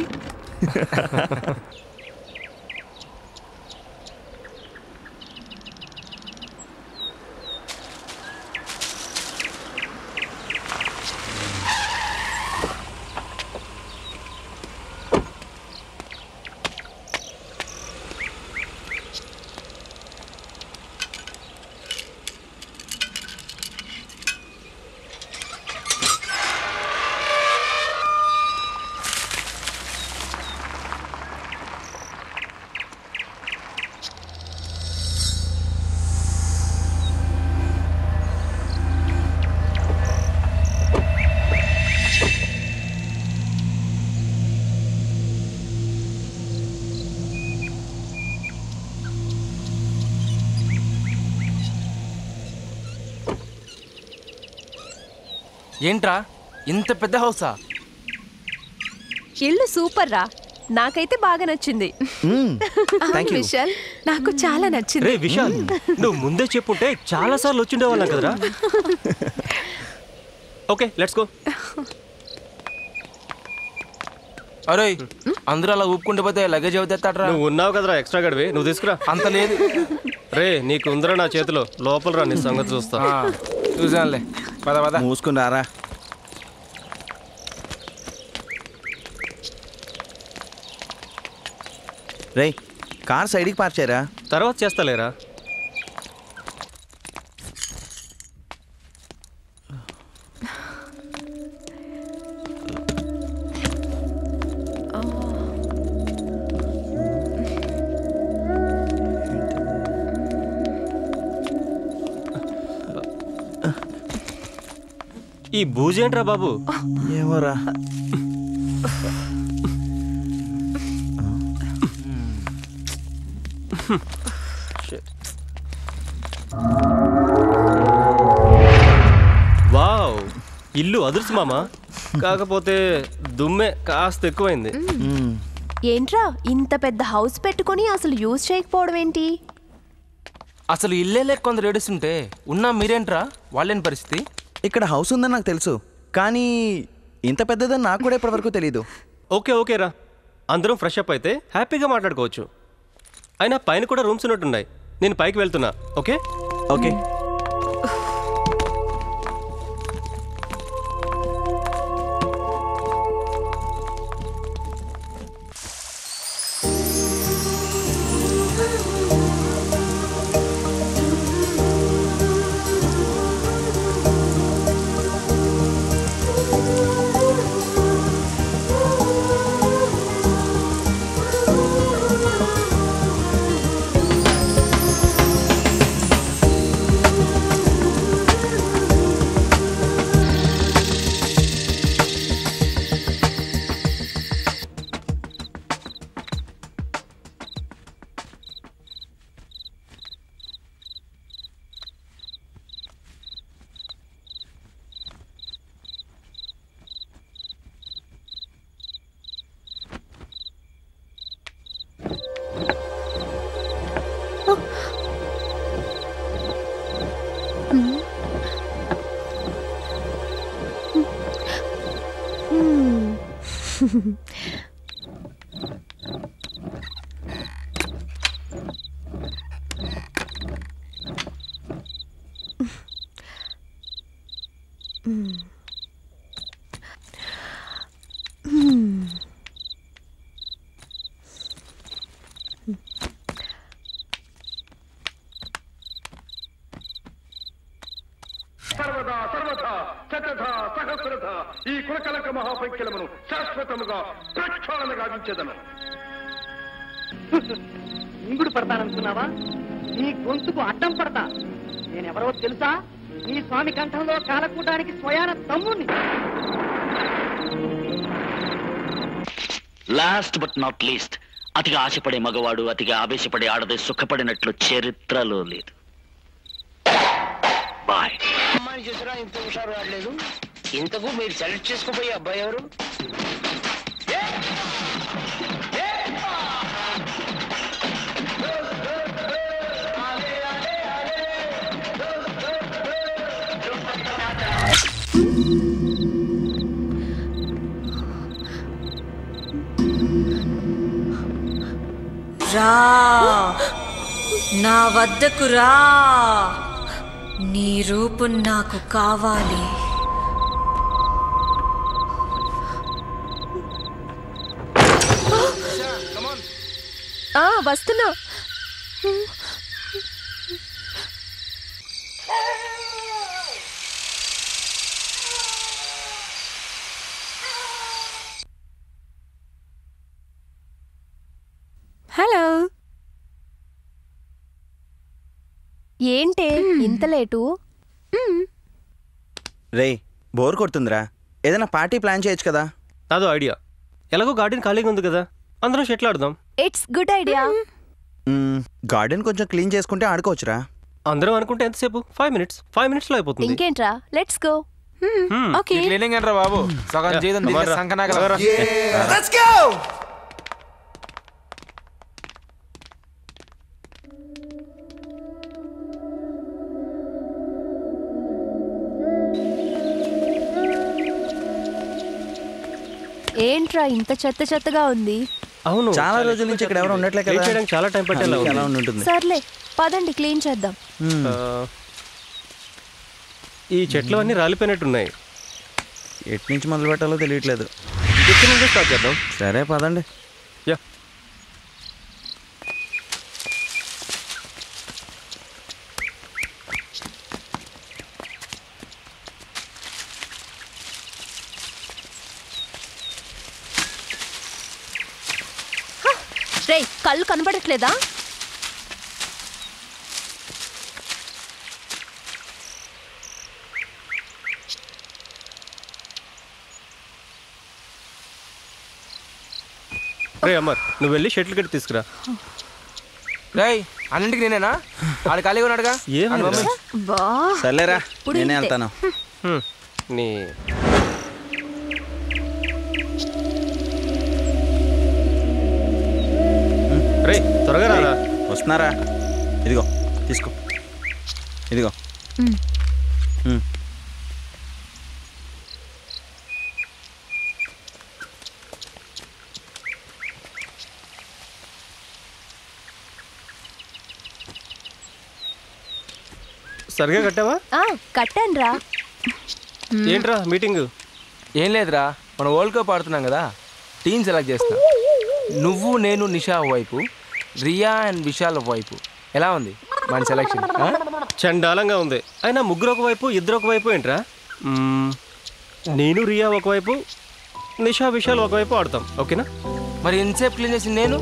ఏంట్రా ఇంత పెద్ద హౌసా?
ఇల్లు సూపర్ రా, నాకైతే బాగా నచ్చింది.
విశాల్, నాకు చాలా నచ్చింది.
రే విశాల్, నువ్వు ముందే చెప్పుంటే చాలా సార్లు వచ్చిండే వాళ్ళం కదరా. Okay, let's go.
అరే, అందరూ అలా ఊపుకుంటూ పోతే లగేజ్ అవుతాడరా.
నువ్వు ఉన్నావు కదరా ఎక్స్ట్రా గడివి, నువ్వు తీసుకురా.
అంత లేదు
రే, నీకు ఉందరా నా చేతిలో, లోపల రా, నీ సంగతి చూస్తా.
చూసానులే, పద పద.
మూసుకుని రారా. రే, కార్ సైడ్కి పార్క్ చేయరా.
తర్వాత చేస్తాలేరా. ఈ బూజేంట్రా బాబు?
ఏమోరా.
వావ్, ఇల్లు అదుర్సు మామా. కాకపోతే దుమ్మే కాస్త ఎక్కువైంది.
ఏంట్రా ఇంత పెద్ద హౌస్ పెట్టుకొని అసలు యూజ్ చేయకపోవడం ఏంటి?
అసలు ఇల్లే లేక కొందరు ఏడుస్తుంటే ఉన్నా మీరేంట్రా వాళ్ళని పరిస్థితి?
ఇక్కడ హౌస్ ఉందని నాకు తెలుసు, కానీ ఇంత పెద్దదని నాకు కూడా ఇప్పటివరకు తెలీదు.
ఓకే ఓకేరా, అందరం ఫ్రెష్ అప్ అయితే హ్యాపీగా మాట్లాడుకోవచ్చు. అయినా పైన కూడా రూమ్స్ ఉన్నట్టున్నాయి. నేను పైకి వెళ్తున్నా. Okay
okay.
సర్వదా సర్వథా శతథా సహస్రథా ఈ కులకలక మహాపైక్యలమును శాశ్వతముగా ప్రక్షాళన గావించెదను.
ఇంగుడు పడతాననుకున్నావా? నీ గొంతుకు అడ్డం పడతా. నేనెవరో తెలుసా? నీ స్వామి కంఠంలో కాలకూటానికి స్వయాన తమ్ముణ్ణి.
లాస్ట్ బట్ నాట్ లీస్ట్, అతిగా ఆశపడే మగవాడు అతిగా ఆవేశపడే ఆడది సుఖపడినట్లు చరిత్రలో లేదు. బాయ్.
అమ్మాయిని చూసినా ఇంత హుషారు వాడలేదు. ఇంతకు మీరు సెలెక్ట్ చేసుకోబోయే అబ్బాయి ఎవరు?
రా, నా వద్దకు రా. నీ రూపం నాకు కావాలి.
వస్తున్నా.
హలో.
ఏంటే ఇంత లేటు?
రే, బోర్ కొడుతుందిరా, ఏదైనా పార్టీ ప్లాన్ చేయొచ్చు కదా.
అదో ఐడియా. ఎలాగో గార్డెన్ ఖాళీగా ఉంది కదా, అందరం షెటిల్ ఆడదాం.
It's good idea.
గార్డెన్ కొంచెం క్లీన్ చేసుకుంటే ఆడుకోవచ్చురా.
అందరం అనుకుంటే ఎంతసేపు? 5 minutes లో అయిపోతుంది.
ఇంకేంట్రా, లెట్స్ గో.
ఓకే. క్లీనింగ్ ఏంట్రా బాబు, సగం జీతం దీనికి సంకనాగరా.
Let's go.
ఏంట్రా ఇంత చెత్త చెత్తగా ఉంది?
అవును,
చాలా రోజుల నుంచి ఇక్కడ ఎవరు ఉండట్లే కదా,
చేయడానికి చాలా టైం పట్టేలా
ఉంటుంది.
సర్లే పదండి క్లీన్ చేద్దాం.
ఈ చెట్లు అన్నీ రాలిపోయినట్టున్నాయి.
ఎటు నుంచి మొదలు పెట్టాలో తెలియట్లేదు.
ఇక్కడ నుంచి స్టార్ట్ చేద్దాం.
సరే పదండి.
యా.
రే, కళ్ళు కనబడట్లేదా?
రే అమర్, నువ్వు వెళ్ళి షటిల్ కట్టి తీసుకురా.
రేయ్, అన్నింటికి నేనేనా? ఆడు ఖాళీగా ఉన్నాడుగా.
సర్లేరా, నేనే వెళ్తాను.
నీ రే, త్వరగా రారా.
వస్తున్నారా? ఇదిగో తీసుకో, ఇదిగో.
సరిగా కట్టావా?
కట్టానురా.
ఏంట్రా మీటింగ్?
ఏం లేదురా, మనం వరల్డ్ కప్ ఆడుతున్నాం కదా, టీమ్ సెలెక్ట్ చేస్తా. నువ్వు, నేను, నిషా వైపు, రియా అండ్ విశాల్ వైపు. ఎలా ఉంది మన సెలెక్షన్?
చండాలంగా ఉంది. అయినా ముగ్గురు ఒకవైపు, ఇద్దరు ఒకవైపు ఏంట్రా? నేను రియా ఒకవైపు, నిషా విశాల్ ఒకవైపు ఆడతాం, ఓకేనా?
మరి ఎంతసేపు క్లీన్ చేసి నేను?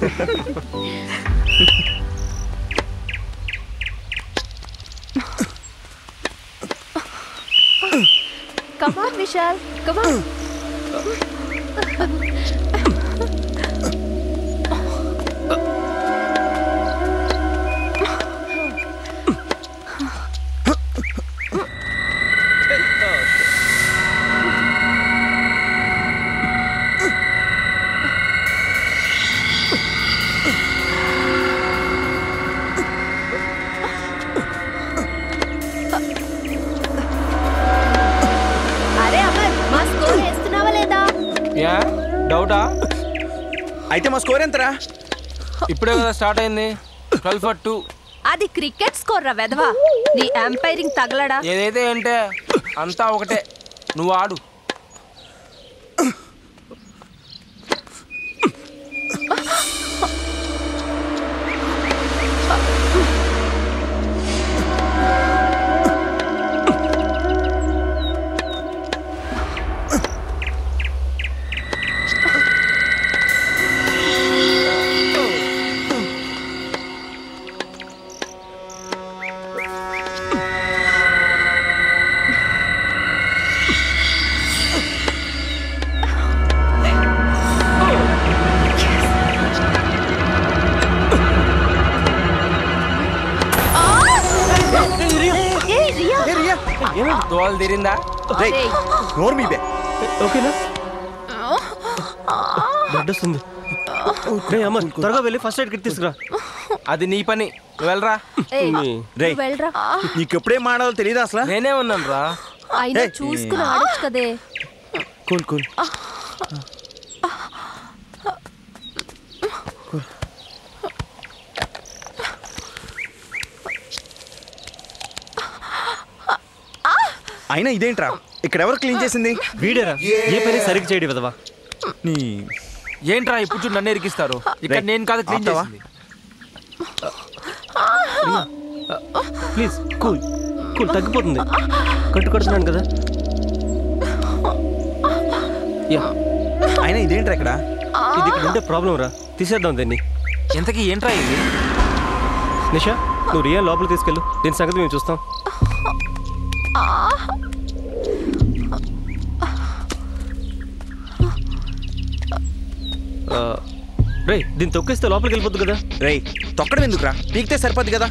Come on, Vishal. Come on.
Yeah
అయితే మా స్కోర్ ఎంతరా?
ఇప్పుడే కదా స్టార్ట్ అయింది. 12-2.
అది క్రికెట్ స్కోర్ రా వెధవా. నీ ఎంపైరింగ్ తగలడా?
ఏదైతే అంటే అంతా ఒకటే, నువ్వు ఆడు. దోవలు తీరిందా?
నోరు మీదే.
ఓకేనా? బ్లడ్ వస్తుంది. అమ్మ త్వరగా వెళ్ళి ఫస్ట్ ఎయిడ్ కిట్ తీసుకురా.
అది నీ పని, నువ్వు వెళ్ళరా.
నీకు ఎప్పుడేం మాడాలో తెలియదు అసలు.
నేనే ఉన్నాను రా.
అయినా చూసుకుని ఆడొచ్చు కదే.
Cool cool. అయినా ఇదేంట్రా, ఇక్కడ ఎవరు క్లీన్ చేసింది?
వీడేరా. ఏ పని సరిగ్గా చేయడు విధవా.
ఏంట్రా ఇప్పుడు చూడు నన్ను ఎరికిస్తారు. ఇక్కడ నేను కాదు క్లీన్ చేసింది.
ప్లీజ్ కూల్ కూల్, తగ్గిపోతుంది. కట్టుకడుతున్నాను కదా.
అయినా ఇదేంట్రా ఇక్కడ?
ఇది ఇక్కడ ఉంటే ప్రాబ్లం రా, తీసేద్దాం దీన్ని.
ఎంతకీ ఏంట్రా ఇది?
నిషా, నువ్వు రియా లోపల తీసుకెళ్ళు, దీని సంగతి మేము చూస్తాం. రే, దీన్ని తొక్కేస్తే లోపలికి వెళ్ళిపోద్దు కదా.
రే, తొక్కడం ఎందుకురా, పీకితే సరిపోద్ది కదా.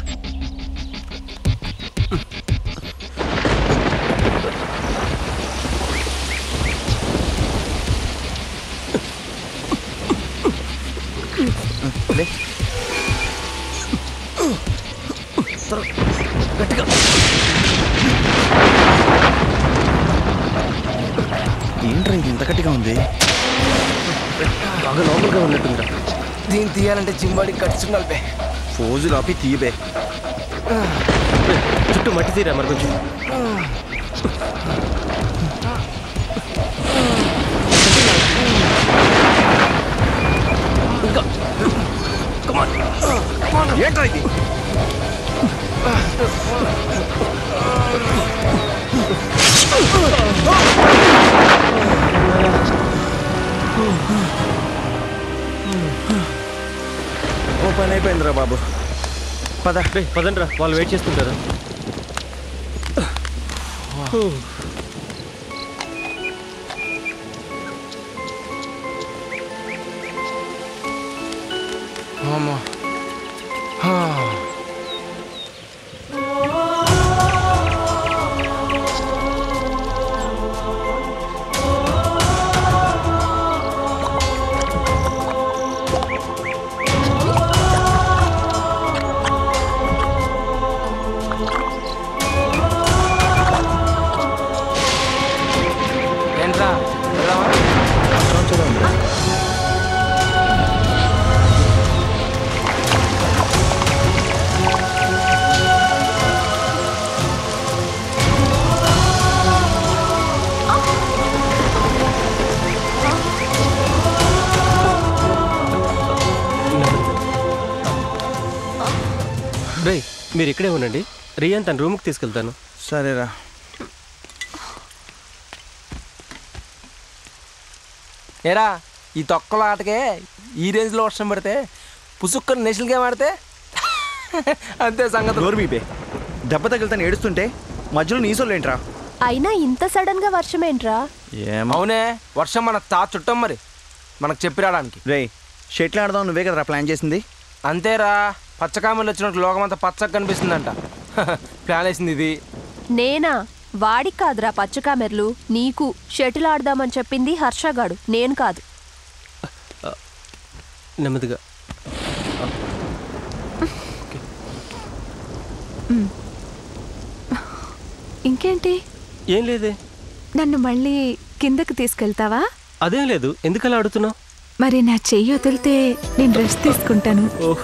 గట్టిగా.
ఏంట్రా ఇది ఇంత గట్టిగా ఉంది?
బాగా లోపలిగా ఉన్నట్టుందిరా.
దీన్ని తీయాలంటే జింబాడి కట్టుండాలి బే.
ఫోజు రాపి తీయబే.
చుట్టూ మట్టి తీరా మరి కొంచెం. ఇంకా
ఏంట్రా ఇది? ఓ పని అయిపోయిందిరా బాబు.
పదండి రా, వాళ్ళు వెయిట్ చేస్తుంటారు.
అమ్మా. ఏంట్రా
రే, మీరు ఇక్కడే ఉండండి, రియాన్ తన రూమ్కి తీసుకెళ్తాను.
సరేరా.
ఏరా, ఈ తొక్కల ఆటకే ఈ రేంజ్లో వర్షం పడితే పుసుక్కని నేషనల్ గేమ్ ఆడితే అంతే సంగతి.
నోరు మీపే. దెబ్బ తగిలితని ఏడుస్తుంటే మధ్యలో నీసోలేంట్రా?
అయినా ఇంత సడన్ గా వర్షం ఏంట్రా?
అవునే, వర్షం మన చుట్టం మరి మనకు చెప్పి రావడానికి.
రే, షెట్లు ఆడదాం నువ్వే కదరా ప్లాన్ చేసింది.
అంతేరా, పచ్చకామలు వచ్చినట్టు లోకమంతా పచ్చగా కనిపిస్తుందంట. ప్లాన్ వేసింది ఇది.
నేనా? వాడికి కాదురా పచ్చకామెర్లు, నీకు. షటిల్ ఆడదామని చెప్పింది హర్షగాడు, నేను కాదు.
నెమ్మదిగా.
ఇంకేంటి?
ఏం లేదే.
నన్ను మళ్ళీ కిందకి తీసుకెళ్తావా?
అదేం లేదు, ఎందుకలా అడుగుతున్నావు?
మరి నా చెయ్యి వదిలితే నేను రెస్ట్ తీసుకుంటాను.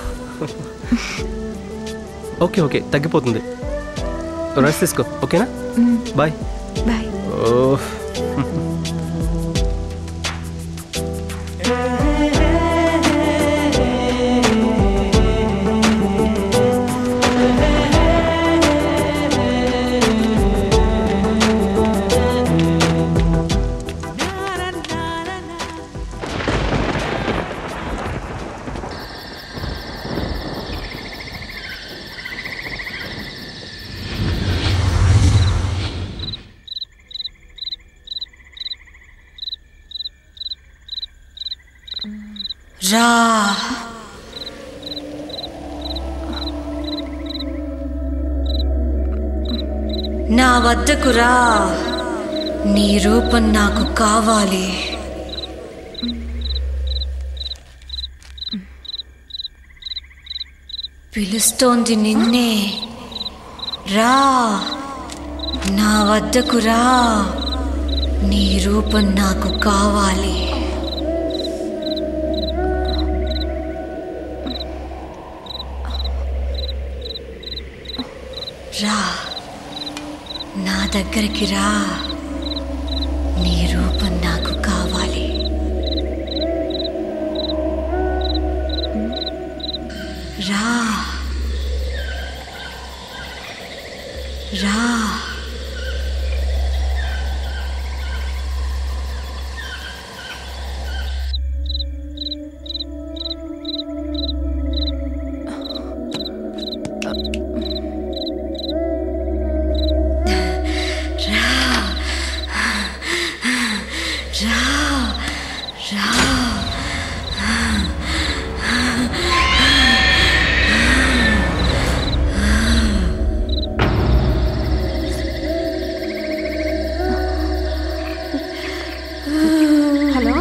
ఓకే ఓకే, తగ్గిపోతుంది. రెస్ట్ తీసుకో, ఓకేనా? Bye
bye.
రా నా వద్దకు రా, నీ రూపం నాకు కావాలి. పిలుస్తోంది నిన్నే, రా నా వద్దకు రా, నీ రూపం నాకు కావాలి. రా నా దగ్గరికి రా, నీ రూపం నాకు కావాలి. రా రా
హలో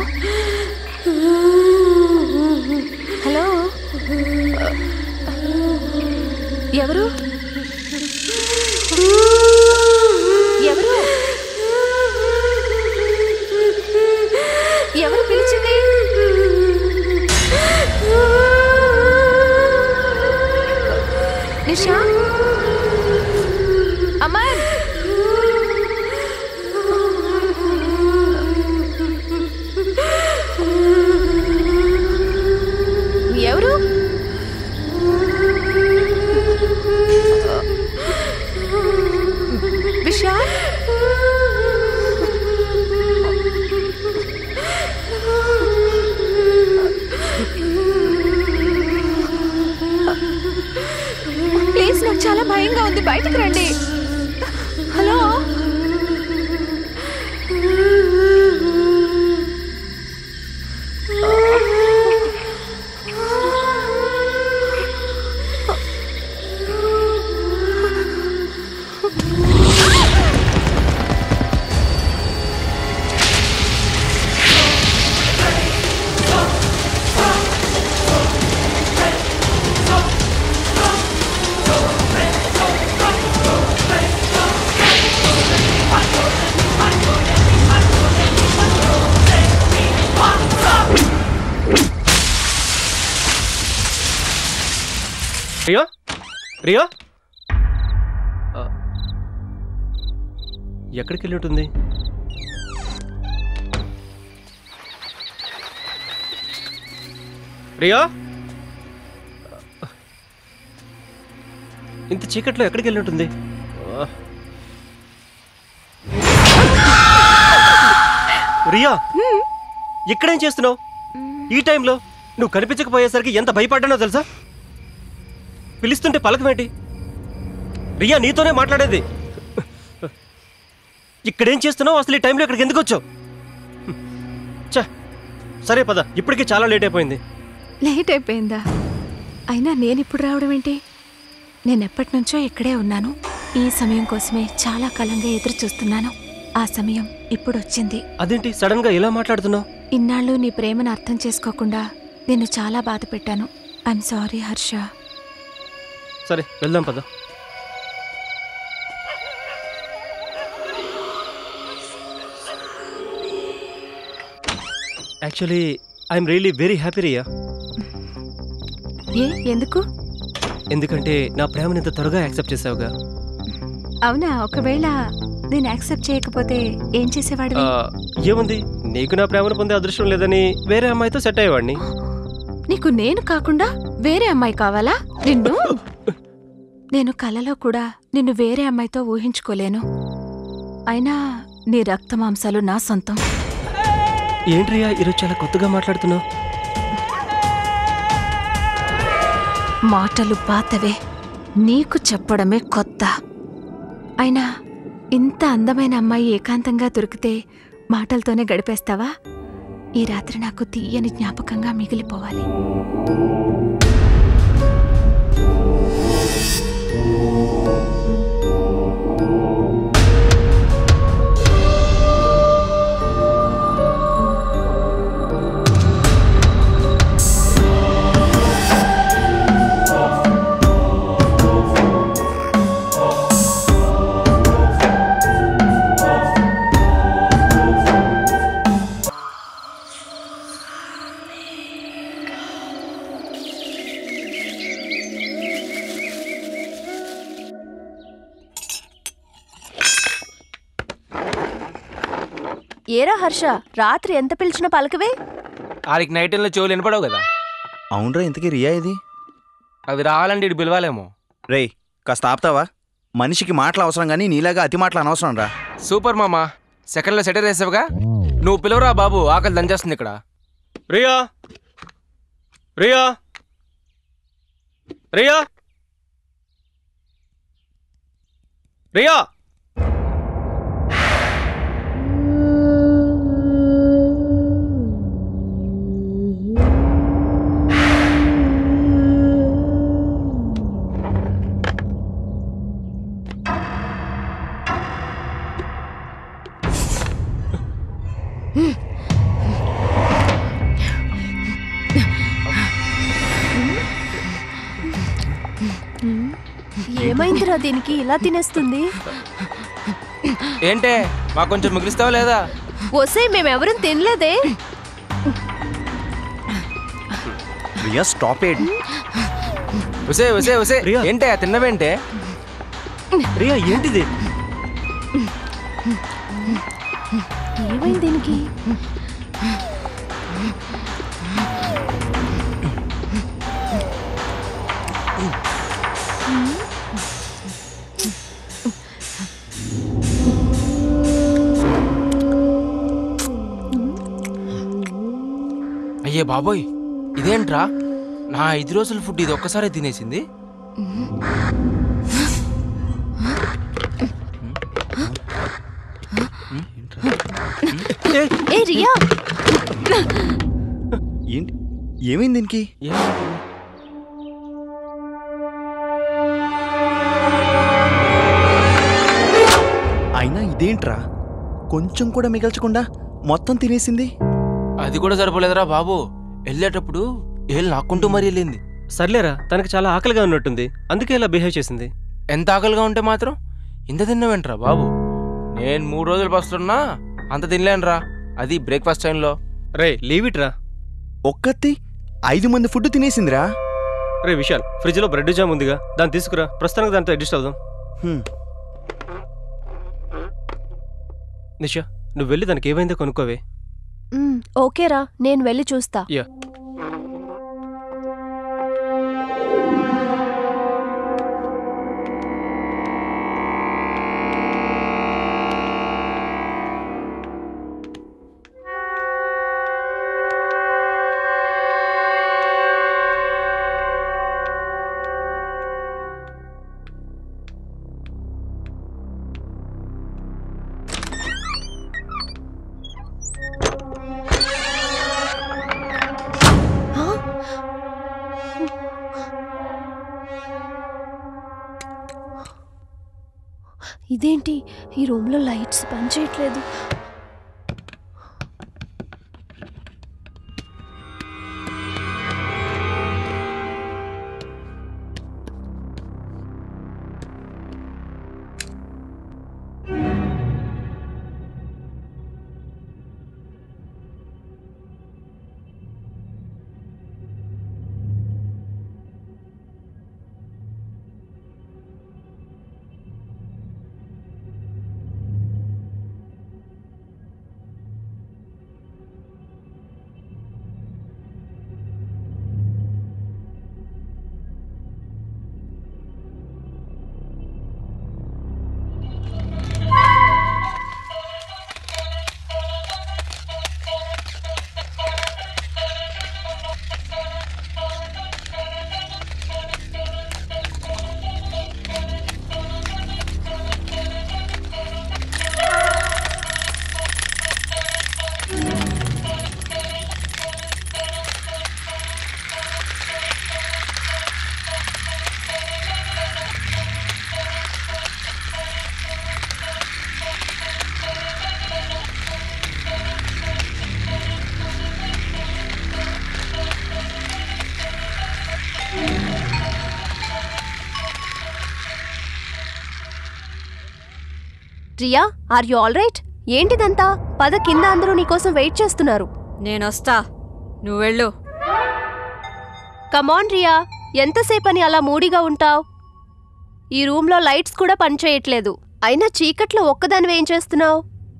హలో, ఎవరు ఎవరు ఎవరు పిలిచింది? నిషా, అమర్, ఎవరు? విశాల్, ప్లీజ్, నాకు చాలా భయంగా ఉంది, బయటకు రండి. హలో,
రియా, రియా ఎక్కడికి వెళ్ళి ఉంటుంది? రియా, ఇంత చీకట్లో ఎక్కడికి వెళ్ళి ఉంటుంది? రియా, ఇక్కడేం చేస్తున్నావు ఈ టైంలో? నువ్వు కనిపించకపోయేసరికి ఎంత భయపడ్డానో తెలుసా? పిలుస్తుంటే పలకమేంటి? రియా, నీతోనే మాట్లాడేది. ఇక్కడేం చేస్తున్నావు? అసలు ఈ టైంలో ఇక్కడికి ఎందుకు వచ్చావు? చా, సరే పద, ఇప్పటికే చాలా లేట్ అయిపోయింది.
లేట్ అయిపోయిందా? అయినా నేను ఇప్పుడు రావడం ఏంటి? నేను ఎప్పటి నుంచో ఇక్కడే ఉన్నాను. ఈ సమయం కోసమే చాలా కాలంగా ఎదురు చూస్తున్నాను. ఆ సమయం ఇప్పుడు వచ్చింది.
అదేంటి సడన్ గా ఇలా మాట్లాడుతున్నావు?
ఇన్నాళ్ళు నీ ప్రేమను అర్థం చేసుకోకుండా నిన్ను చాలా బాధ పెట్టాను. I'm sorry Harsha.
సరే వెళ్దాం పద. Actually I'm really very happy Riya.
ఎందుకు?
ఎందుకంటే నా ప్రేమని ఇంత త్వరగా యాక్సెప్ట్ చేసావుగా.
అవునా? ఒకవేళ నేను యాక్సెప్ట్ చేయకపోతే ఏం చేసేవాడు?
ఏముంది, నీకు నా ప్రేమను పొందే అదృష్టం లేదని వేరే అమ్మాయితో సెట్ అయ్యేవాడిని.
నీకు నేను కాకుండా వేరే అమ్మాయి కావాలా? నేను కలలో కూడా నిన్ను వేరే అమ్మాయితో ఊహించుకోలేను. అయినా నీ రక్త మాంసాలు నా సొంతం.
ఏంట్రియా ఈరోజు చాలా కొత్తగా మాట్లాడుతున్నావు?
మాటలు పాతవే, నీకు చెప్పడమే కొత్త. అయినా ఇంత అందమైన అమ్మాయి ఏకాంతంగా దొరికితే మాటలతోనే గడిపేస్తావా? ఈ రాత్రి నాకు తీయని జ్ఞాపకంగా మిగిలిపోవాలి.
ఏరా హర్ష, రాత్రి ఎంత పిలిచినా పలకవే?
ఆడికి నైట్ టైంలో చెవులు వినపడవు కదా.
అవునరా, ఇంతకీ రియా ఇది?
అవి రావాలంటే ఇటు పిలవాలేమో.
రేయ్, కాస్త ఆపుతావా? మనిషికి మాటలు అవసరం కానీ నీలాగా అతి మాటలు అనవసరం రా.
సూపర్ మామా, సెకండ్లో సెటర్ వేసావుగా. నువ్వు పిలవరా బాబు, ఆకలి దంచేస్తుంది ఇక్కడ.
రియా, రియా, రియా, రియా.
ఏమైందిరా దీనికి ఇలా తినేస్తుంది?
ఏంటే, మాకు కొంచెం మిగిలిస్తావా లేదా?
వసే, మేమెవరం తినలేదే.
Riya, stop it.
వసే వసే వసే, ఏంటే తిన్నవేంటే?
రియా, ఏంటిది?
ఏమైంది దీనికి?
అయ్యే బాబోయ్, ఇదేంట్రా? నా 5 రోజుల ఫుడ్ ఇది ఒక్కసారే తినేసింది.
ఏ రియా,
ఏంటి, ఏమైంది దీనికి? అయినా ఇదేంట్రా, కొంచెం కూడా మిగల్చకుండా మొత్తం తినేసింది.
అది కూడా సరిపోలేదురా బాబు, వెళ్ళేటప్పుడు ఏళ్ళు నాక్కుంటూ మరీ వెళ్ళింది.
సర్లేరా, తనకి చాలా ఆకలిగా ఉన్నట్టుంది, అందుకే ఇలా బిహేవ్ చేసింది.
ఎంత ఆకలిగా ఉంటే మాత్రం ఇంత తిన్నావేంట్రా బాబు? నేను 3 రోజులు పస్తున్నా అంత తినలేనురా, అది బ్రేక్ఫాస్ట్ టైంలో.
రే, లీవ్ ఇట్ రా.
ఒక్కతి 5 మంది ఫుడ్ తినేసిందిరా.
రే విశాల్, ఫ్రిడ్జ్లో బ్రెడ్ జామ్ ఉందిగా, దాన్ని తీసుకురా. ప్రస్తుతానికి దాంతో అడ్జస్ట్ అవుదాం. నిషా, నువ్వు వెళ్ళి దానికి ఏమైందో కొనుక్కోవే.
ఓకేరా, నేను వెళ్ళి చూస్తా.
యా.
ఇదేంటి, ఈ రూమ్లో లైట్స్ పనిచేయట్లేదు. Riya, are you all right? ఏంటిదంతా? పద, కింద అందరూ నీకోసం వెయిట్ చేస్తున్నారు.
నేనొస్తా, నువ్వు వెళ్ళు.
కమాన్ రియా, ఎంతసేపని అలా మూడిగా ఉంటావ్? ఈ రూమ్లో లైట్స్ కూడా పనిచేయట్లేదు. అయినా చీకట్లో ఒక్కదానివి ఏం చేస్తున్నావు?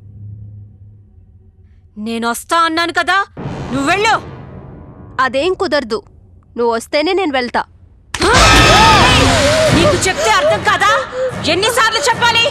నేనొస్తా అన్నాను కదా, నువ్వు వెళ్ళు.
అదేం కుదరదు, నువ్వు వస్తేనే నేను వెళ్తా.
నీకు చెప్తే అర్థం కాదా? ఎన్నిసార్లు చెప్పాలి?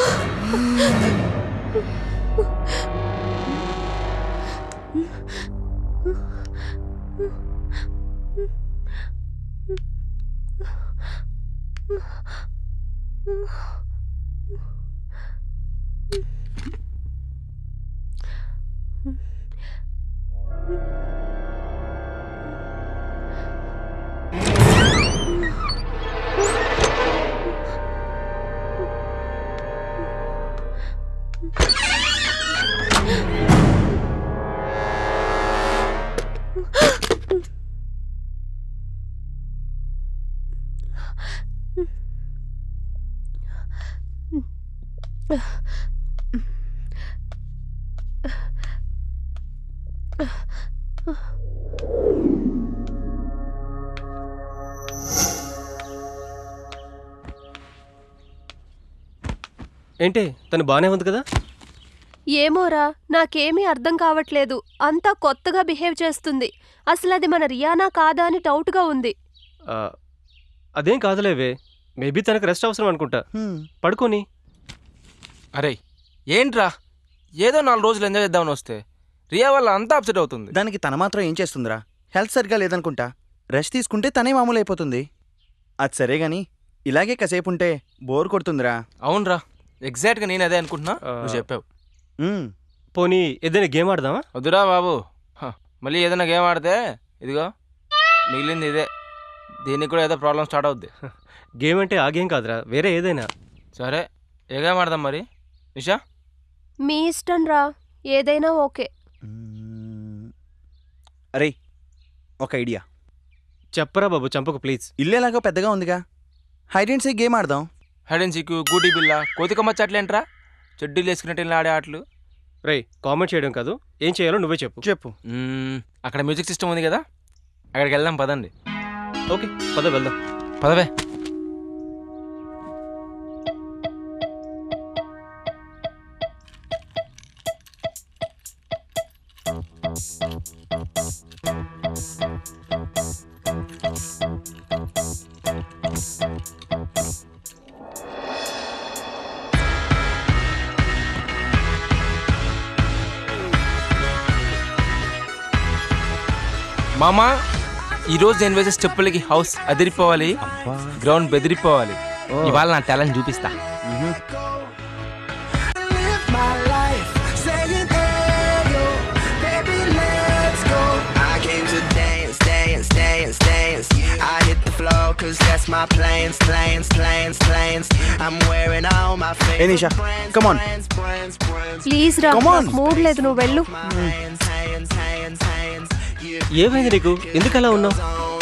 ఏంటి, తను బానే ఉంది కదా?
ఏమోరా, నాకేమీ అర్థం కావట్లేదు. అంతా కొత్తగా బిహేవ్ చేస్తుంది. అసలు అది మన రియానా కాదా అని డౌట్గా ఉంది.
అదేం కాదులేవే, మేబీ తనకు రెస్ట్ అవసరం అనుకుంటా. పడుకోని.
అరే ఏంట్రా, ఏదో 4 రోజులు ఎంజాయ్ చేద్దామని వస్తే రియా వల్ల అంతా అప్సెట్ అవుతుంది.
దానికి తన మాత్రం ఏం చేస్తుందిరా? హెల్త్ సరిగ్గా లేదనుకుంటా. రెస్ట్ తీసుకుంటే తనే మామూలు అయిపోతుంది. అది సరే గాని ఇలాగే కాసేపు ఉంటే బోర్ కొడుతుందిరా.
అవునరా, ఎగ్జాక్ట్గా నేను అదే అనుకుంటున్నా, నువ్వు చెప్పావు.
పోనీ ఏదైనా గేమ్ ఆడదామా?
వద్దురా బాబు, మళ్ళీ ఏదైనా గేమ్ ఆడితే ఇదిగో మిగిలింది ఇదే. దీనికి కూడా ఏదో ప్రాబ్లం స్టార్ట్ అవుద్ది.
గేమ్ అంటే ఆ గేమ్ కాదురా, వేరే ఏదైనా.
సరే, ఏ గేమ్ ఆడదాం మరి నిషా?
మీ ఇష్టం రా, ఏదైనా ఓకే.
అరే ఒక ఐడియా
చెప్పరా బాబు, చంపకు ప్లీజ్.
ఇల్లేలాగో పెద్దగా ఉందిగా, హైడ్ అండ్ సీక్ గేమ్ ఆడదాం.
హైడ్ అండ్ సీక్, గూటీ బిల్ల, కోతికమ్మ చెట్లేంట్రా, చెడ్డీలు వేసుకున్నట్టు ఆడే ఆటలు.
రే, కామెంట్ చేయడం కాదు, ఏం చేయాలో నువ్వే చెప్పు.
అక్కడ మ్యూజిక్ సిస్టమ్ ఉంది కదా, అక్కడికి వెళ్దాం పదండి.
ఓకే పద, వెళ్దాం.
పదవే. మామా, ఈరోజు నేను వేసే స్టెప్పులకి హౌస్ అదిరిపోవాలి, గ్రౌండ్ బెదిరిపోవాలి. ఇవాళ నా టాలెంట్ చూపిస్తా.
ఏ నిషా, కమ్ ఆన్.
ప్లీజ్ రా, మూడ్ లేదు, నువ్వు వెళ్ళు.
ఏమైంది నీకు, ఎందుకు అలా ఉన్నావు?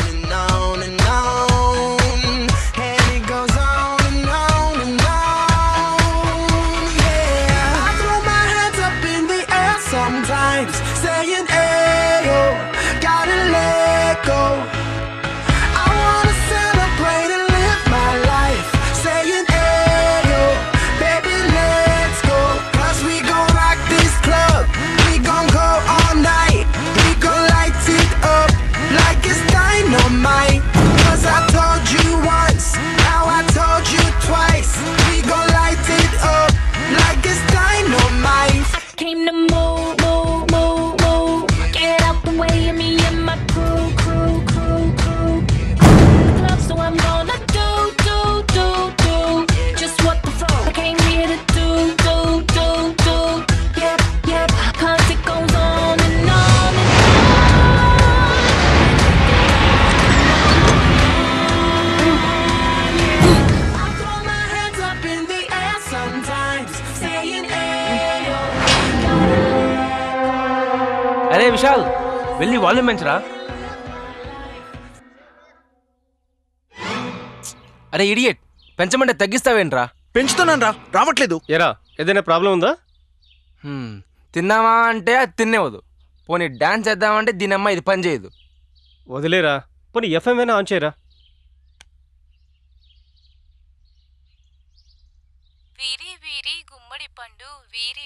అరే విశాల్, వెళ్ళి వాల్యూమ్ పెంచరా. అరే ఇడియట్, పెంచమంటే తగ్గిస్తావేంట్రా?
పెంచుతున్నాను రా, రావట్లేదు.
ఎరా ఏదైనా ప్రాబ్లం ఉందా?
తిన్నావా అంటే అది తినేవద్దు. పోనీ డాన్స్ చేద్దామంటే దీనమ్మ ఇది పని చేయదు.
వదిలేరా. పోనీ ఎఫ్ఎం అయినా ఆన్ చేయరా.
వీరి వీరి గుమ్మడి పండు వీరి.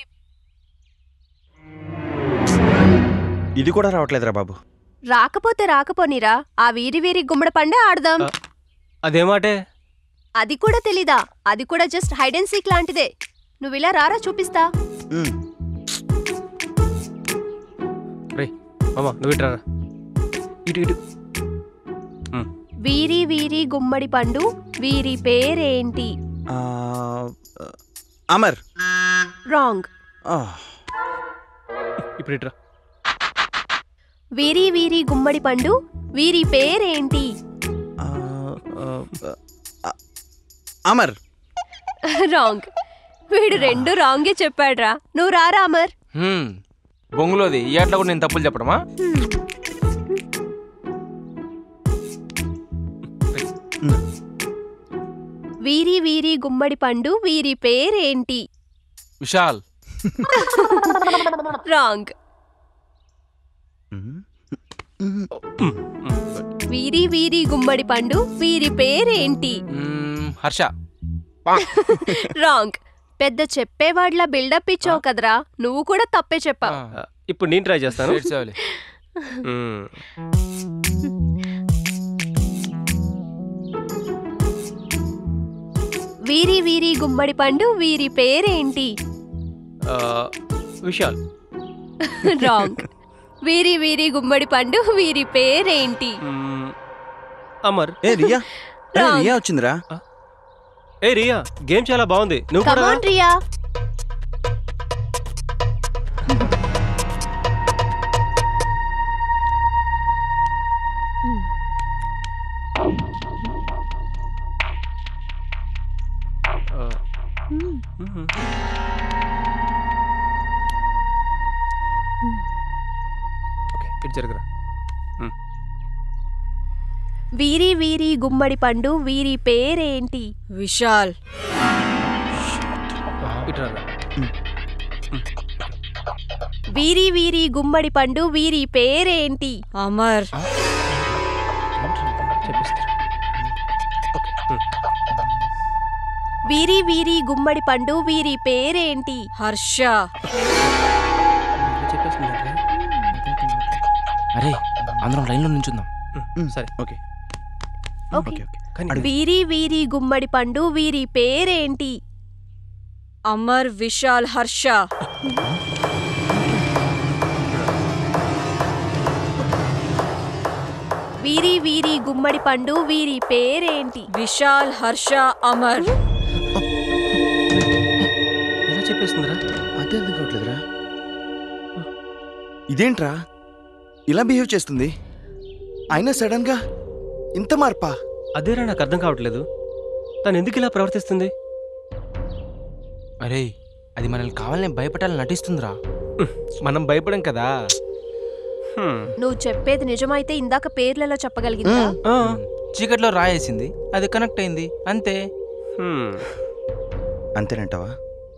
ఇది కూడా రావట్లేదురా బాబు.
రాకపోతే రాకపోనిరా, ఆ వీరి వీరి గుమ్మడి పండే ఆడదాం.
అదేమాటే?
అది కూడా తెలీదా? అది కూడా జస్ట్ హైడ్ అండ్ సీక్ లాంటిదే. నువ్వు ఇలా రారా, చూపిస్తా.
రే మామా, నువ్వు ఇట్రారా. ఇటు ఇటు.
వీరి వీరి గుమ్మడి పండు వీరి పేరేంటి?
అమర్.
రాంగ్.
ఇప్పుడు ఇట్రా.
వీరి వీరి గుమ్మడి పండు వీరి పేరేంటి?
అమర్.
రాంగ్. వీడు రెండు రాంగే చెప్పాడ్రా. నువ్వు రారా అమర్.
బొంగులోది ఈ ఆటలో కూడా నేను తప్పులు చెప్పడమా?
వీరి వీరి గుమ్మడి పండు వీరి పేరేంటి?
విశాల్.
రాంగ్. వీరి వీరి గుమ్మడి పండు వీరి పేరేంటి?
హర్ష.
రాంగ్. పెద్ద చెప్పేవాడ్లా బిల్డప్ ఇచ్చావు కదరా, నువ్వు కూడా తప్పే చెప్పావు.
ఇప్పుడు నేను ట్రై చేస్తాను.
వీరి వీరి గుమ్మడి పండు వీరి పేరేంటి?
విశాల్.
రాంగ్. వీరి వీరి గుమ్మడి పండు వీరి పేరేంటి?
అమర్.
ఏ రియా. రియా వచ్చిందిరా.
ఏ రియా, గేమ్ చాలా బాగుంది. నువ్వు కూడా
రియా.
ఓకే, ఇటు జరగరా.
వీరి వీరి గుమ్మడి పండు వీరి పేరేంటి?
విశాల్.
వీరి వీరి గుమ్మడి పండు వీరి పేరేంటి?
అమర్.
వీరి వీరి గుమ్మడి పండు వీరి పేరేంటి?
హర్ష.
అరే అందరం లైన్లో నించుందాం.
సరే ఓకే.
వీరి వీరి గుమ్మడి పండు వీరి పేరేంటి?
అమర్, విశాల్, హర్ష.
వీరి వీరి గుమ్మడి పండు వీరి పేరేంటి?
విశాల్, హర్ష, అమర్.
ఎలా చెప్పేస్తుందిరా?
అదే అర్థం కావట్లేదురా. ఇదేంట్రా ఇలా బిహేవ్ చేస్తుంది? అయినా సడన్ గా ఇంత మార్పా?
అదేరా నాకు అర్థం కావట్లేదు. తను ఎందుకు ఇలా ప్రవర్తిస్తుంది?
అరే అది మనల్ని కావాలని భయపెట్టాలని నటిస్తుందిరా. మనం భయపడం కదా.
నువ్వు చెప్పేది నిజమైతే ఇందాక పేర్లలో చెప్పగలిగిందా?
చీకట్లో రాయేసింది, అది కనెక్ట్ అయింది, అంతే.
అంతేనంటావా?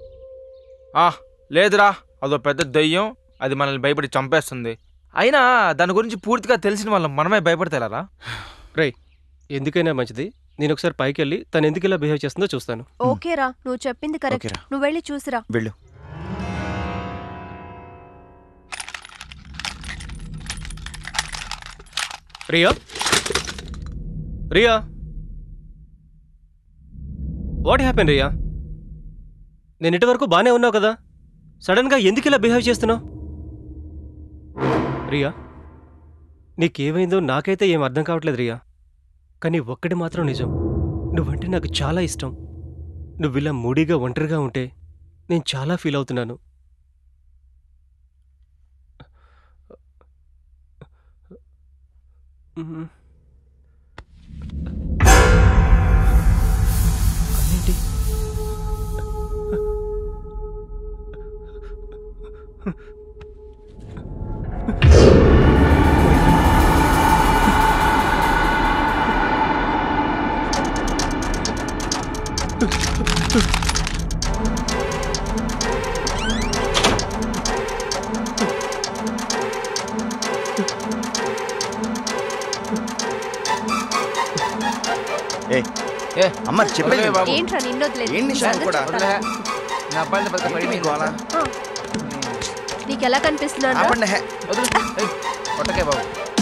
లేదురా, అదో పెద్ద దయ్యం, అది మనల్ని భయపడి చంపేస్తుంది. అయినా దాని గురించి పూర్తిగా తెలిసిన వాళ్ళం మనమే భయపడతారా?
రేయ్, ఎందుకైనా మంచిది నేను ఒకసారి పైకి వెళ్ళి తను ఎందుకు ఇలా బిహేవ్ చేస్తుందో చూస్తాను.
ఓకేరా, నువ్వు చెప్పింది కరెక్ట్. నువ్వు వెళ్ళి చూసిరా.
వెళ్ళు.
Riya, Riya, what happen Riya? నేను ఇటు వరకు బాగానే ఉన్నావు కదా, సడన్గా ఎందుకు ఇలా బిహేవ్ చేస్తున్నావు? రియా, నీకేమైందో నాకైతే ఏం అర్థం కావట్లేదు రియా. కానీ ఒక్కటి మాత్రం నిజం, నువ్వంటే నాకు చాలా ఇష్టం. నువ్వు ఇలా మూడీగా ఒంటరిగా ఉంటే నేను చాలా ఫీల్ అవుతున్నాను.
అమ్మ చెప్పే
ఏంట్రా నిన్ను వదిలేదు?
ఏం నిషా కూడా
నా అబ్బాయిని పడతా పడి మీకు అలా
నీకెలా కనిపిస్తున్నాడు?
కొట్టకే బాబు.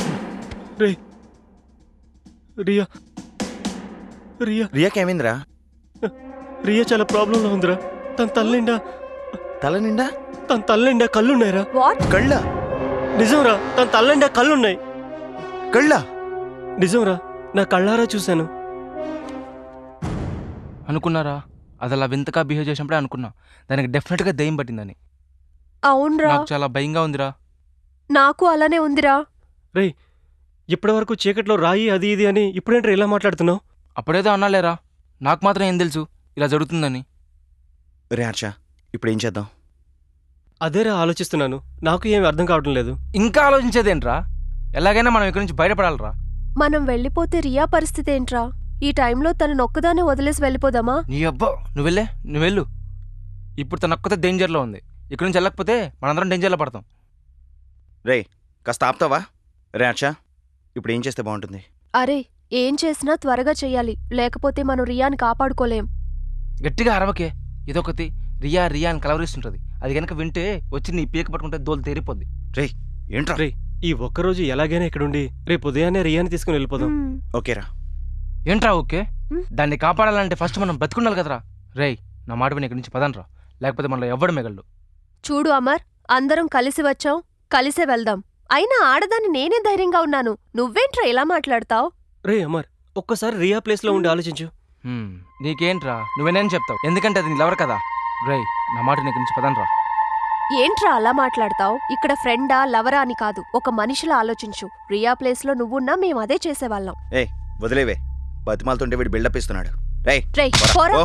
రియా రియా
రియాకేమైందిరా?
రియా చాలా ప్రాబ్లంలో ఉందిరా. తన తల్లిండా తన తల్లిండా కళ్ళున్నాయిరా.
కళ్ళ?
నిజంరా, తన తల్లిండా కళ్ళున్నాయి.
కళ్ళ?
నిజంరా, నా కళ్ళారా చూశాను.
అనుకున్నారా? అది అలా వింతగా బిహేవ్ చేసినప్పుడే అనుకున్నా దానికి డెఫినెట్గా దెయ్యం పట్టిందని.
అవునరా,
నాకు చాలా భయంగా ఉందిరా.
నాకు అలానే ఉందిరా.
రేయ్, ఇప్పటి వరకు చీకట్లో రాయి అది ఇది అని ఇప్పుడేంట్రా ఇలా మాట్లాడుతున్నావు?
అప్పుడేదో అన్నాలేరా, నాకు మాత్రం ఏం తెలుసు ఇలా జరుగుతుందని.
రే హర్ష, ఇప్పుడు ఏం చేద్దాం?
అదేరా ఆలోచిస్తున్నాను. నాకు ఏమి అర్థం కావడం లేదు.
ఇంకా ఆలోచించేదేంట్రా? ఎలాగైనా మనం ఇక్కడి నుంచి బయటపడాలరా.
మనం వెళ్ళిపోతే రియా పరిస్థితి ఏంట్రా? ఈ టైంలో తను నొక్కదాన్ని వదిలేసి వెళ్ళిపోదామా?
నీ అబ్బా, నువ్వు వెళ్ళు. ఇప్పుడు తన ఒక్కతే డేంజర్లో ఉంది. ఇక్కడి నుంచి వెళ్ళకపోతే మనందరం డేంజర్లో పడతాం.
రే కాస్త ఆపుతావా? రే హర్ష, ఇప్పుడు ఏం చేస్తే బాగుంటుంది?
అరే, ఏం చేసినా త్వరగా చెయ్యాలి, లేకపోతే మనం రియాని కాపాడుకోలేం.
గట్టిగా అరవకే. ఇదొకటి రియా అని కలవరిస్తుంటది. అది కనుక వింటే వచ్చి నీ పీక పట్టుకుంటే దోలు తేరిపోద్ది.
రే ఏంట్రా?
రే, ఈ ఒక్కరోజు ఎలాగైనా ఇక్కడుండి రేపు ఉదయాన్నే రియాని తీసుకుని వెళ్ళిపోదాం.
ఓకేరా?
ఏంట్రా ఓకే? దాన్ని కాపాడాలంటే ఫస్ట్ మనం బతుకుండాలి కదరా. రేయ్, నా మాట విని ఇక్కడి నుంచి పదనరా, లేకపోతే మనలో ఎవ్వడు మిగలడు.
చూడు అమర్, అందరం కలిసి వచ్చాం, కలిసే వెళ్దాం. అయినా ఆడదాన్ని నేనే ధైర్యంగా ఉన్నాను, నువ్వేంట్రా ఇలా మాట్లాడతావు?
రే అమర్, ఒక్కసారి రియా ప్లేస్ లో ఉండి ఆలోచించు.
నీకేంట్రా, నువ్వేనేం చెప్తావు, ఎందుకంటే అది నీ లవర్ కదా. రేయ్, నా మాట నీకు నుంచి పదనరా.
ఏంట్రా అలా మాట్లాడతావు? ఇక్కడ ఫ్రెండా లవరా అని కాదు, ఒక మనిషిలా ఆలోచించు. రియా ప్లేస్ లో నువ్వున్నా మేము అదే చేసేవాళ్ళం.
వదిలేవే, బతిమాలతుంటే వీడు బిల్డప్ ఇస్తున్నాడు.
రేయ్ పోరా.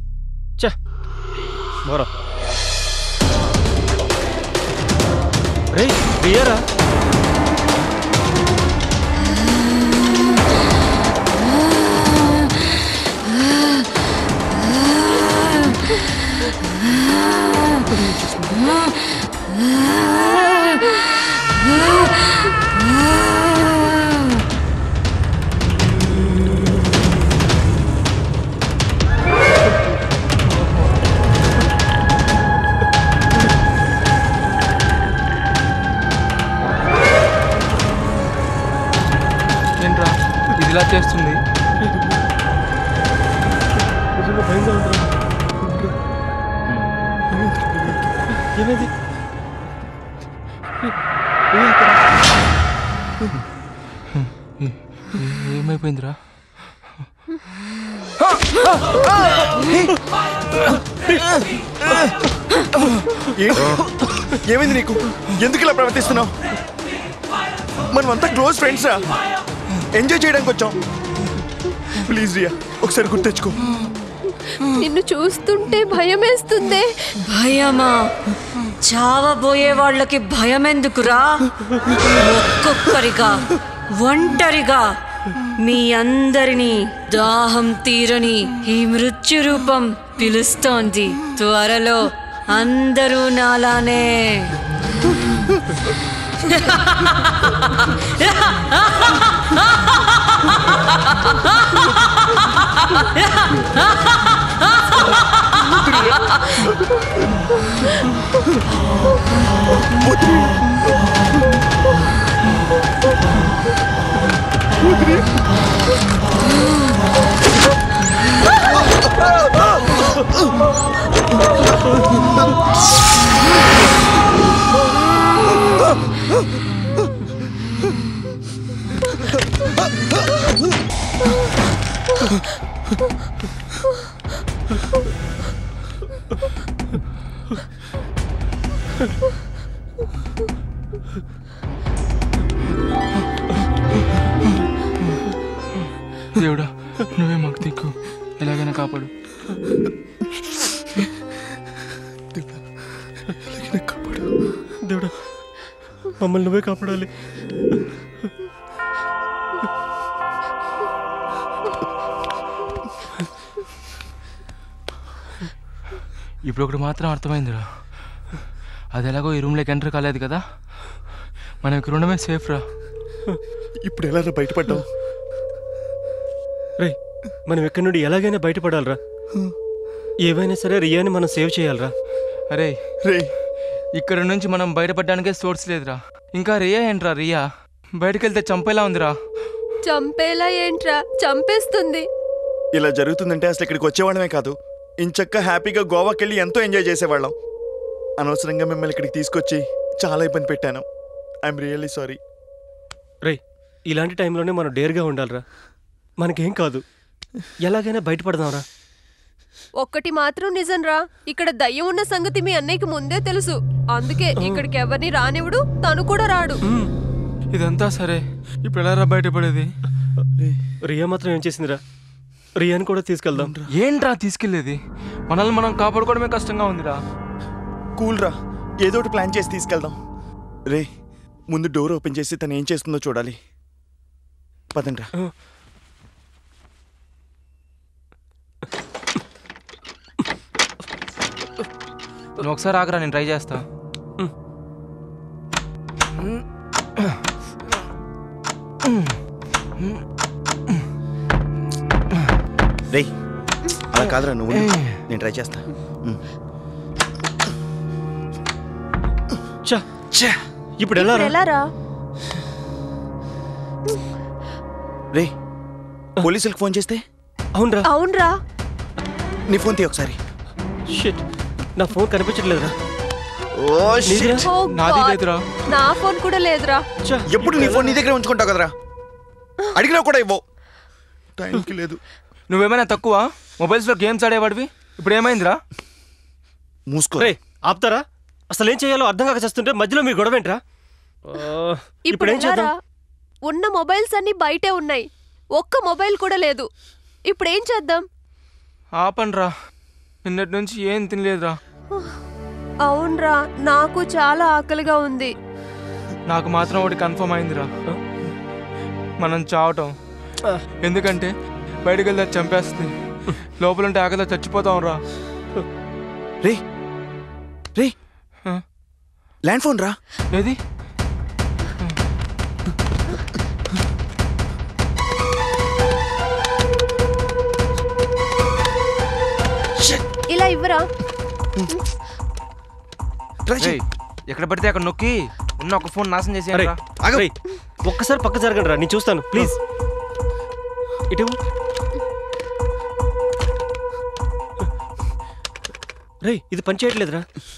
రేయ్, రియారా?
ఏంట్రా ఇది ఇలా చేస్తుంది?
ఏమైంది?
ఏమైపోయిందిరా?
ఏమైంది నీకు? ఎందుకు ఇలా ప్రవర్తిస్తున్నావు? మనమంతా క్లోజ్ ఫ్రెండ్స్ రా, ఎంజాయ్ చేయడానికి వచ్చాం. ప్లీజ్ రియా, ఒకసారి గుర్తెచ్చుకో.
నిన్ను చూస్తుంటే భయమేస్తుంది.
భయమా? చావబోయే వాళ్ళకి భయమెందుకురా? ఒక్కొక్కరిగా ఒంటరిగా మీ అందరినీ దాహం తీరని ఈ మృత్యు రూపం పిలుస్తోంది. త్వరలో అందరూ నాలానే
దేవుడా, నువ్వే మాకు దిక్కు, ఎలాగైనా కాపాడు.
దేవుడా, మమ్మల్ని నువ్వే కాపాడాలి.
ఇప్పుడు ఒకటి మాత్రం అర్థమైందిరా, అది ఎలాగో ఈ రూమ్లోకి ఎంటర్ కాలేదు కదా, మనం ఇక్కడ ఉండమే సేఫ్ రా.
ఇప్పుడు ఎలా బయటపడ్డావు?
రే, మనం ఎక్కడి నుండి ఎలాగైనా బయటపడాలరా. ఏవైనా సరే రియాని మనం సేవ్ చేయాలరా.
అరే రే, ఇక్కడ నుంచి మనం బయటపడడానికే సోర్స్ లేదురా. ఇంకా రియా ఏంట్రా? రియా బయటకెళ్తే చంపేలా ఉందిరా.
చంపేలా ఏంట్రా, చంపేస్తుంది.
ఇలా జరుగుతుందంటే అసలు ఇక్కడికి వచ్చేవాళ్ళమే కాదు, ఇంచక్క హ్యాపీగా గోవాకి వెళ్ళి ఎంతో ఎంజాయ్ చేసేవాళ్ళం. అనవసరంగా మిమ్మల్ని ఇక్కడికి తీసుకొచ్చి చాలా ఇబ్బంది పెట్టాను. I'm really sorry.
రే, ఇలాంటి టైంలోనే మనం డేర్గా ఉండాలిరా. మనకేం కాదు, ఎలాగైనా బయటపడదాంరా.
ఒక్కటి మాత్రం నిజంరా, ఇక్కడ దయ్యం ఉన్న సంగతి మీ అన్నయ్యకి ముందే తెలుసు. అందుకే ఇక్కడికి ఎవరిని రానివ్వడు, తను కూడా రాడు.
ఇదంతా సరే, ఇప్పుడు ఎలా బయటపడేది?
రియా మాత్రం ఏం చేసిందిరా? రియాని కూడా తీసుకెళ్దాం.
ఏంట్రా తీసుకెళ్లేది? మనల్ని మనం కాపాడుకోవడమే కష్టంగా ఉందిరా.
కూల్ రా, ఏదో ఒకటి ప్లాన్ చేసి తీసుకెళ్దాం. రే, ముందు డోర్ ఓపెన్ చేసి తను ఏం చేస్తుందో చూడాలి. పదండ్రా.
నువ్వు ఒకసారి ఆగరా, నేను ట్రై చేస్తా.
రే, అలా కాదురా, నువ్వు నేను ట్రై చేస్తా.
ఇప్పుడు ఎలా?
రే, పోలీసులకు ఫోన్ చేస్తే?
అవునరా.
అవునరా,
నీ ఫోన్ తీ ఒకసారి.
నా ఫోన్ కనిపించట్లేదురా.
నాది లేదురా.
నా ఫోన్ కూడా లేదురా.
ఎప్పుడు నీ ఫోన్ నీ దగ్గర ఉంచుకుంటావు కదరా, అడిగినా కూడా ఇవ్వవు. టైంకి లేదు.
నువ్వేమైనా తక్కువ మొబైల్స్లో గేమ్స్ ఆడేవాడివి, ఇప్పుడు ఏమైందిరా?
మూసుకో.
రే, ఆపుతారా? అసలు ఏం చేయాలో అర్థం కాక చేస్తుంటే మధ్యలో మీ గొడవ ఏంట్రా?
ఇప్పుడు ఏం చేద్దాం? ఉన్న మొబైల్స్ అన్ని బయటే ఉన్నాయి, ఒక్క మొబైల్ కూడా లేదు. ఇప్పుడు ఏం చేద్దాం?
ఆపండ్రా, నిన్నటి నుంచి ఏం తినలేదురా.
అవునరా, నాకు చాలా ఆకలిగా ఉంది.
నాకు మాత్రం ఒకటి కన్ఫర్మ్ అయిందిరా, మనం చావటం. ఎందుకంటే బయటకు వెళ్తే చంపేస్తుంది, లోపలంటే ఆకలితో చచ్చిపోతాం రా.
రే రే, ల్యాండ్ ఫోన్ రా.
ఏది?
ఇలా ఇవ్వరా.
ఎక్కడ పడితే అక్కడ నొక్కి ఉన్న ఒక ఫోన్ నాశనం చేసి
ఒక్కసారి పక్క జరగండి రా, నేను చూస్తాను ప్లీజ్. ఇటు రే, ఇది పని చేయట్లేదురా.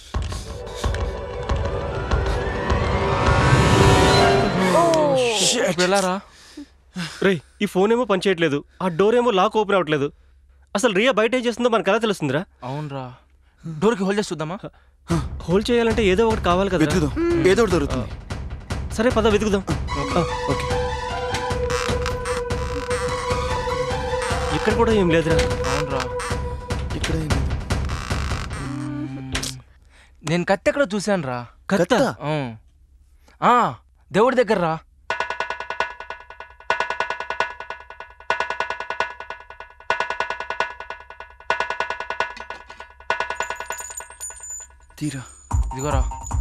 రే, ఈ ఫోన్ ఏమో పని చేయట్లేదు, ఆ డోర్ ఏమో లాక్ ఓపెన్ అవ్వట్లేదు. అసలు రియా బయట ఏం చేస్తుందో మనకు ఎలా తెలుస్తుందిరా?
అవునరా, డోర్కి హోల్డ్ చేసి చూద్దామా?
హోల్డ్ చేయాలంటే ఏదో ఒకటి కావాలి కదా.
ఏదో ఒకటి దొరుకుతుంది.
సరే పద, వెతుకుదాం.
ఓకే.
ఇక్కడ కూడా ఏం లేదురా.
అవునరా,
ఇక్కడ
నేను కత్తి ఎక్కడ చూశాను రా.
కత్త?
దేవుడి దగ్గర రా.
తీరా,
ఇదిగోరా.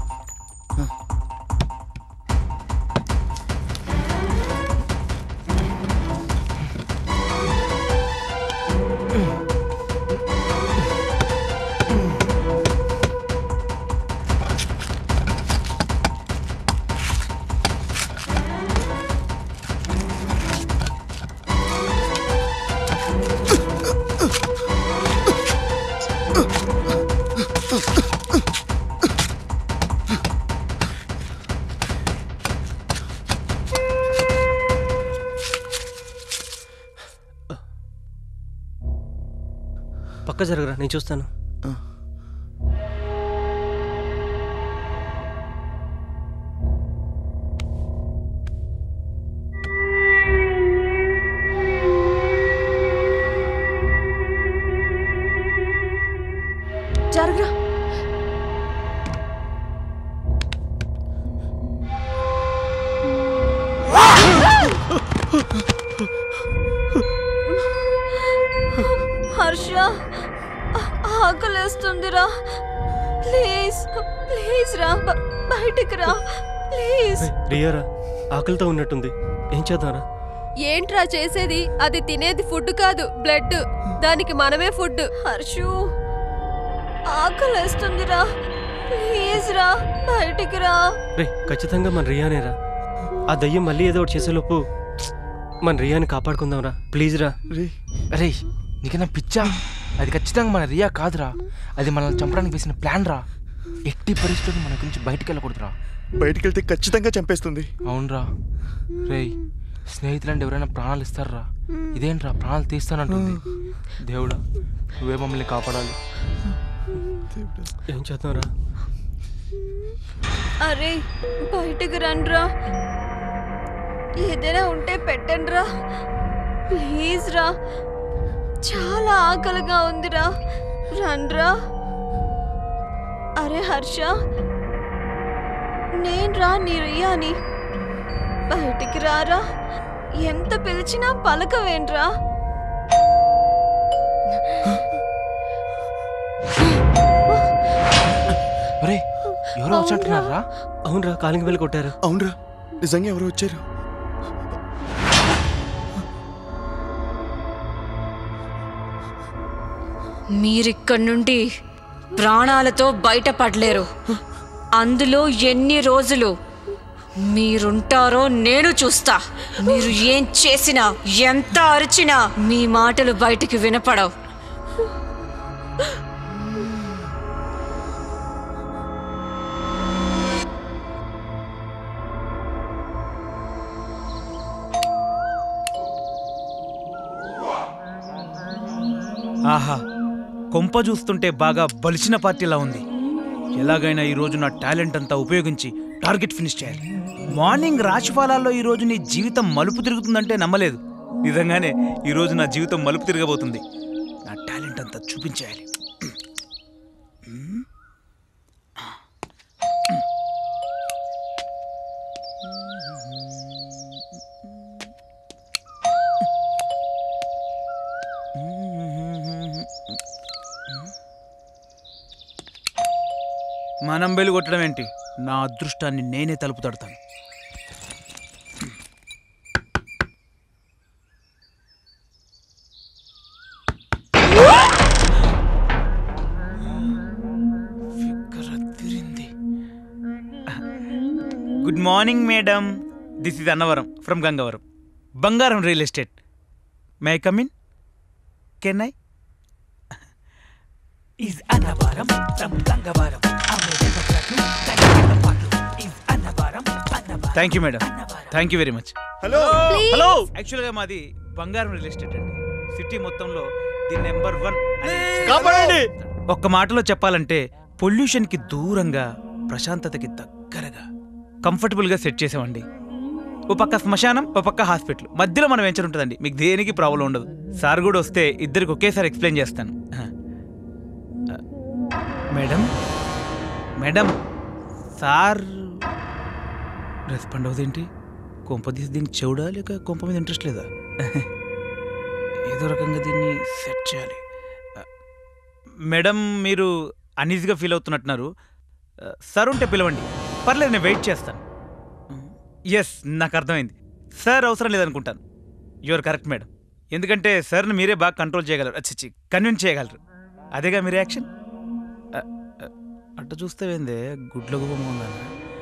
పక్క జరగరా, నేను చూస్తాను.
జరగరా.
హర్ష, ఆకలేస్తుందిరా, ప్లీజ్ ప్లీజ్ రా, బయటికి రా ప్లీజ్.
రియారా, ఆకలితో ఉన్నట్టుంది, ఏం చేద్దాంరా?
ఏంట్రా చేసేది? అది తినేది ఫుడ్ కాదు, బ్లడ్. దానికి మనమే ఫుడ్.
హర్షు, ఆకలేస్తుందిరా, ప్లీజ్ రా, బయటికి రా.
రే ఖచ్చితంగా మన రియానేరా. ఆ దయ్యం మళ్ళీ ఏదో ఒకటి చేసేలోపు మన రియాని కాపాడుకుందాంరా, ప్లీజ్ రా.
అరే నీకన్నా పిచ్చా? అది ఖచ్చితంగా మన రియా కాదురా, అది మనల్ని చంపడానికి వేసిన ప్లాన్ రా. ఎట్టి పరిస్థితుల్లో మన గురించి బయటికి వెళ్ళకూడదురా.
బయటికి వెళ్తే ఖచ్చితంగా చంపేస్తుంది.
అవునరా. రేయ్, స్నేహితులంటే ఎవరైనా ప్రాణాలు ఇస్తారా? ఇదేంట్రా ప్రాణాలు తీస్తానంటుంది. దేవుడా, నువ్వే మమ్మల్ని కాపాడాలి.
ఏం చేద్దాంరా?
అరే బయటికి రండ్రా, ఏదైనా ఉంటే పెట్టండిరా, ప్లీజ్ రా. చాలా ఆకలిగా ఉందిరా, రండ్రా. అరే హర్ష, నేను రా నీ రియాని, బయటికి రారా. ఎంత పిలిచినా పలకవేంట్రా?
అరే ఎవరో వచ్చారా?
అవునరా, కాలింగ్ బెల్ కొట్టారు.
అవునరా, నిజంగా ఎవరో వచ్చారు.
మీరిక్కడి నుండి ప్రాణాలతో బయటపడలేరు. అందులో ఎన్ని రోజులు మీరుంటారో నేను చూస్తా. మీరు ఏం చేసినా, ఎంత అరిచినా మీ మాటలు బయటికి వినపడవు.
ఆహా, కొంప చూస్తుంటే బాగా బలిసిన పార్టీలా ఉంది. ఎలాగైనా ఈరోజు నా టాలెంట్ అంతా ఉపయోగించి టార్గెట్ ఫినిష్ చేయాలి. మార్నింగ్ రాశిఫలాల్లో ఈరోజు నీ జీవితం మలుపు తిరుగుతుందంటే నమ్మలేదు. నిజంగానే ఈరోజు నా జీవితం మలుపు తిరగబోతుంది. నా టాలెంట్ అంతా చూపించేయాలి. మనం బెలు కొట్టడం ఏంటి? నా అదృష్టాన్ని నేనే తలుపు తడతాను. Good morning madam, this is Annavaram from Gangavaram, Bangaram real estate. May I come in? Can I? is Annavaram from Gangavaram. Thank you madam, thank you very much. Hello hello, యాక్చువల్గా మాది బంగారం రియల్ ఎస్టేట్ అండి. సిటీ మొత్తంలో ది నెంబర్ 1. ఒక్క మాటలో చెప్పాలంటే పొల్యూషన్కి దూరంగా, ప్రశాంతతకి దగ్గరగా, కంఫర్టబుల్గా సెట్ చేసామండి. ఓ పక్క శ్మశానం, ఓ పక్క హాస్పిటల్, మధ్యలో మనం వెంచర్ ఉంటుందండి. మీకు దేనికి ప్రాబ్లం ఉండదు. సార్ కూడా వస్తే ఇద్దరికి ఒకేసారి ఎక్స్ప్లెయిన్ చేస్తాను. మేడం మేడం, సార్ రెస్పాండ్ అవుదేంటి? కొంప తీసి దీనికి చెవుడా లేక కొంప మీద ఇంట్రెస్ట్ లేదా? ఏదో రకంగా దీన్ని సెట్ చేయాలి. మేడం, మీరు అన్ఈజీగా ఫీల్ అవుతున్నట్టున్నారు. సార్ ఉంటే పిలవండి, పర్లేదు, నేను వెయిట్ చేస్తాను. ఎస్, నాకు అర్థమైంది. సార్ అవసరం లేదనుకుంటాను. యువర్ కరెక్ట్ మేడం, ఎందుకంటే సార్ని మీరే బాగా కంట్రోల్ చేయగలరు, అచ్చిచ్చి కన్విన్స్ చేయగలరు. అదేగా మీ రియాక్షన్. అట్ట చూస్తే ఏందే గుడ్ల గుబమ్మ ఉందని.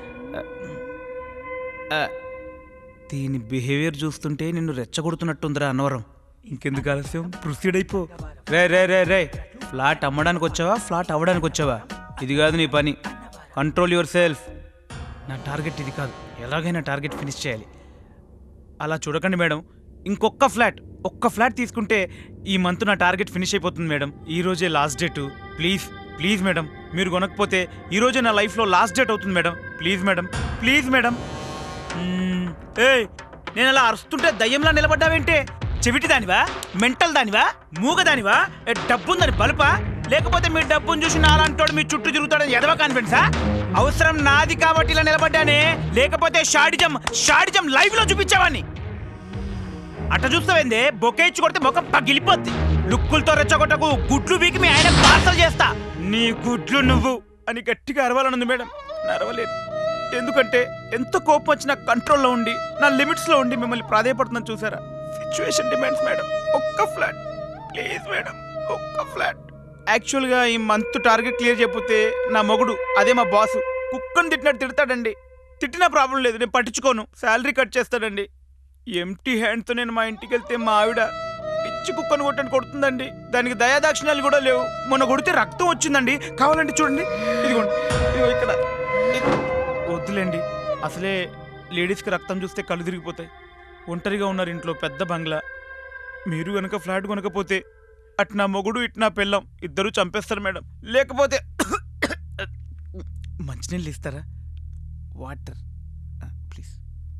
దీని బిహేవియర్ చూస్తుంటే నిన్ను రెచ్చగొడుతున్నట్టుందిరా అన్నవరం. ఇంకెందుకు ఆలస్యం, ప్రొసీడ్ అయిపో. రే రే రే రే, ఫ్లాట్ అమ్మడానికి వచ్చావా, ఫ్లాట్ అవ్వడానికి వచ్చావా? ఇది కాదు నీ పని. Control your self. నా టార్గెట్ ఇది కాదు, ఎలాగైనా టార్గెట్ ఫినిష్ చేయాలి. అలా చూడకండి మేడం, ఇంకొక ఫ్లాట్, ఒక్క ఫ్లాట్ తీసుకుంటే ఈ మంత్ నా టార్గెట్ ఫినిష్ అయిపోతుంది మేడం. ఈరోజే last date. Please please madam, మీరు కొనకపోతే ఈరోజే నా లైఫ్లో లాస్ట్ డేట్ అవుతుంది madam. Please madam, please madam. ఏయ్, నేను అలా అరుస్తుంటే దయ్యంలా నిలబడ్డావేంటే? చెవిటి దానివా, మెంటల్ దానివా, మూగ దానివా, డబ్బుందని బలుపా? లేకపోతే మీ డబ్బును చూసి నాలంటోడు మీ చుట్టూ తిరుగుతాడని ఎదవ కాన్ఫిడెన్సా? అవసరం నాది కాబట్టి ఇలా నిలబడ్డానే, లేకపోతే షాడిజం లైవ్ లో చూపించేవాడిని. అట్ట చూస్తావేందే, బొకే ఇచ్చి కొడితే ముఖం పగిలిపోద్ది. లుక్కులతో రెచ్చగొట్టకు, గుడ్లు వీకి మీ ఆయన పార్సల్ చేస్తా. నీ గుడ్లు నువ్వు అని గట్టిగా అరవాలనుంది మేడం, అరవలేదు. ఎందుకంటే ఎంత కోపం వచ్చినా కంట్రోల్లో ఉండి నా లిమిట్స్లో ఉండి మిమ్మల్ని ప్రాధాయపడుతున్నాను చూసారా. Situation demands madam. ఒక్క ఫ్లాట్ ప్లీజ్ మేడం, ఒక్క ఫ్లాట్. యాక్చువల్గా ఈ మంత్ టార్గెట్ క్లియర్ చేయకపోతే నా మొగుడు, అదే మా బాసు, కుక్కని తిట్టినట్టు తిడతాడండి. తిట్టినా ప్రాబ్లం లేదు, నేను పట్టించుకోను, శాలరీ కట్ చేస్తాడండి. ఎంటీ హ్యాండ్తో నేను మా ఇంటికి వెళ్తే మా ఆవిడ పిచ్చి కుక్కను కొడుతుందండి. దానికి దయాదాక్షిణ్యాలు కూడా లేవు. మొన్న కొడితే రక్తం వచ్చిందండి, కావాలంటే చూడండి, ఇదిగోండి, ఇదిగో ఇక్కడ. వద్దులేండి, అసలే లేడీస్కి రక్తం చూస్తే కళ్ళు తిరిగిపోతాయి. ఒంటరిగా ఉన్నారు ఇంట్లో, పెద్ద బంగ్లా. మీరు కనుక ఫ్లాట్ కొనకపోతే అటు నా మొగుడు ఇటు నా పెళ్ళం ఇద్దరూ చంపేస్తారు మేడం. లేకపోతే మంచినీళ్ళు ఇస్తారా? Water please.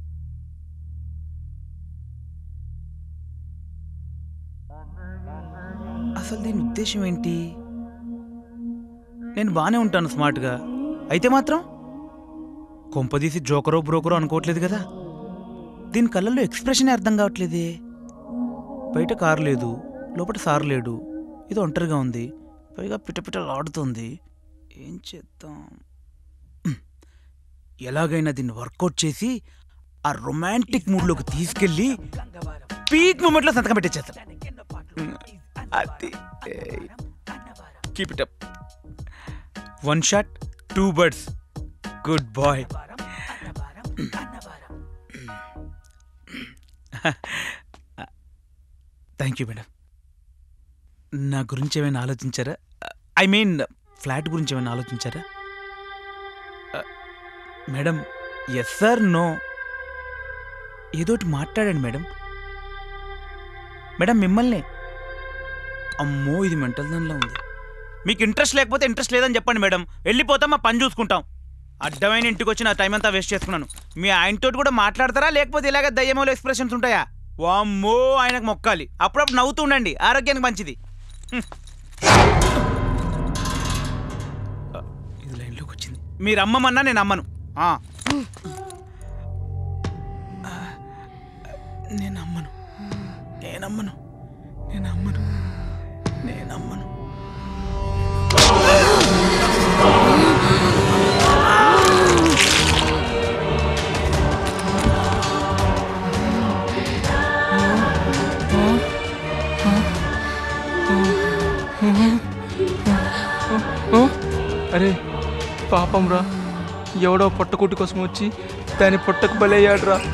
అసలు దీని ఉద్దేశం ఏంటి? నేను బాగానే ఉంటాను స్మార్ట్గా, అయితే మాత్రం కొంపదీసి జోకరో బ్రోకరో అనుకోవట్లేదు కదా. దీని కళ్ళల్లో ఎక్స్ప్రెషన్ అర్థం కావట్లేదే. బయట కారు లేదు, లోపల సారు లేడు, ఇది ఒంటరిగా ఉంది, పైగా పిటపిటలాడుతుంది. ఏం చేద్దాం? ఎలాగైనా దీన్ని వర్కౌట్ చేసి ఆ రొమాంటిక్ మూడ్లోకి తీసుకెళ్ళి పీక్ మూమెంట్లో సంతకం పెట్టేసేస్తాను. అది keep it up. 1 shot 2 birds. Good boy. Thank you madam. నా గురించి ఏమైనా ఆలోచించారా? ఐ మీన్ ఫ్లాట్ గురించి ఏమైనా ఆలోచించారా? మేడం ఎస్ సార్ నో ఏదోటి మాట్లాడండి మేడం. మేడం మిమ్మల్ని. అమ్మో ఇది మెంటల్ దానిలో ఉంది. మీకు ఇంట్రెస్ట్ లేకపోతే ఇంట్రెస్ట్ లేదని చెప్పండి మేడం, వెళ్ళిపోతాం, మా పని చూసుకుంటాం. అడ్డమైన ఇంటికి వచ్చి నా టైం అంతా వేస్ట్ చేసుకున్నాను. మీ ఆయనతో కూడా మాట్లాడతారా, లేకపోతే ఇలాగ దయ్యమూల ఎక్స్ప్రెషన్స్ ఉంటాయా? వామ్మో ఆయనకు మొక్కాలి. అప్పుడప్పుడు నవ్వుతూ ఉండండి, ఆరోగ్యానికి మంచిది. ఇది లైన్లోకి వచ్చింది. మీరు అమ్మమన్నా నేను అమ్మను. నేను అమ్మను, నేనమ్మను, నేనమ్మను, నేనమ్మను.
అరే పాపం రా, ఎవడో పొట్టకుట్టి కోసం వచ్చి దాని పొట్టకు బలయ్యాడు రా.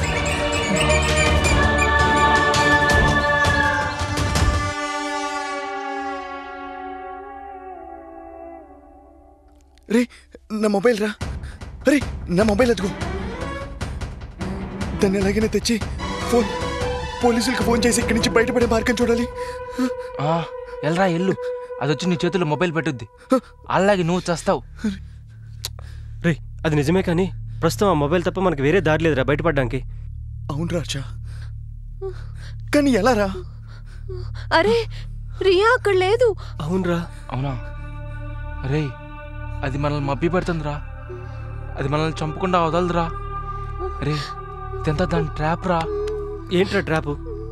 రే నా మొబైల్ రా, అరే నా మొబైల్ ఎత్తుకో. దాన్ని ఎలాగైనా తెచ్చి పోలీసులకు ఫోన్ చేసి ఇక్కడి నుంచి బయటపడే మార్గం చూడాలి.
ఎల్రా ఎల్లు, అది వచ్చి నీ చేతుల్లో మొబైల్ పెట్టుద్ది, అలాగే నువ్వు చేస్తావు.
రే అది నిజమే, కానీ ప్రస్తుతం ఆ మొబైల్ తప్ప మనకి వేరే దారి లేదురా బయటపడడానికి.
అవును రాజా, కానీ ఎలా రా?
అరే రియా అక్కడ లేదు.
అవునరా.
అవునా? అరే అది మనల్ని మబ్బి పెడుతుందిరా, అది మనల్ని చంపకుండా వదలదురా. అరే ఇదంతా దాని ట్రాప్ రా.
ఏంట్రా ట్రాప్?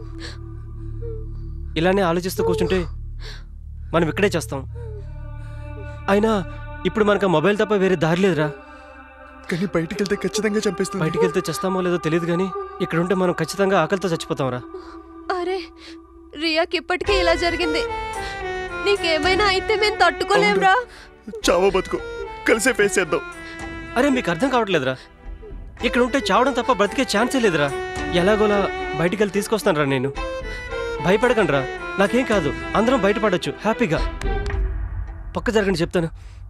ఇలానే ఆలోచిస్తూ కూర్చుంటే మనం ఇక్కడే చేస్తాం. అయినా ఇప్పుడు మనకు మొబైల్ తప్ప వేరే దారి లేదురా.
కానీ బయటికి వెళ్తే ఖచ్చితంగా చంపేస్తుంది.
బయటికి వెళ్తే చేస్తామో లేదో తెలియదు, కానీ ఇక్కడ ఉంటే మనం ఖచ్చితంగా ఆకలితో చచ్చిపోతాంరా.
అరే రియాకి ఇప్పటికే ఇలా జరిగింది, నీకేమైనా అయితే మేము తట్టుకోలేమురా.
చావో బతుకు కలిసే ఫేస్ చేద్దాం.
అరే మీకు అర్థం కావట్లేదురా, ఇక్కడ ఉంటే చావడం తప్ప బ్రతికే ఛాన్సే లేదురా. ఎలాగోలా బయటికి వెళ్ళి తీసుకొస్తాను రా నేను. భయపడకండి రా, నాకేం కాదు, అందరం బయటపడొచ్చు హ్యాపీగా. పక్క జరగండి చెప్తాను.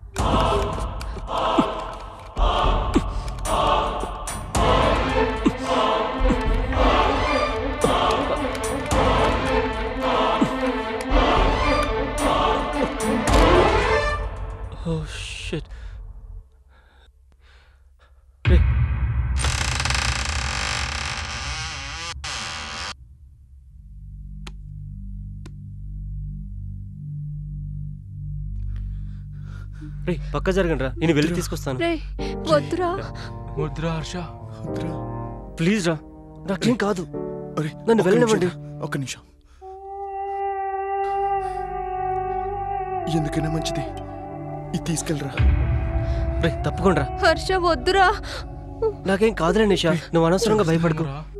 Oh shit. Hey. రే పక్క జరగండి రా, నేను వెళ్ళి తీసుకొస్తాను.
రే వద్దురా.
వద్దురా హర్ష,
వద్దురా
ప్లీజ్ రా, నాకేం కాదు, నన్ను వెళ్ళనివ్వండి.
ఒక్క నిమిషం, ఎందుకైనా మంచిది ఇది తీసుకెళ్ళరా.
రే తప్పకుండా.
హర్ష వద్దురా.
నాకేం కాదులే నిషా, నువ్వు అనవసరంగా భయపడకు.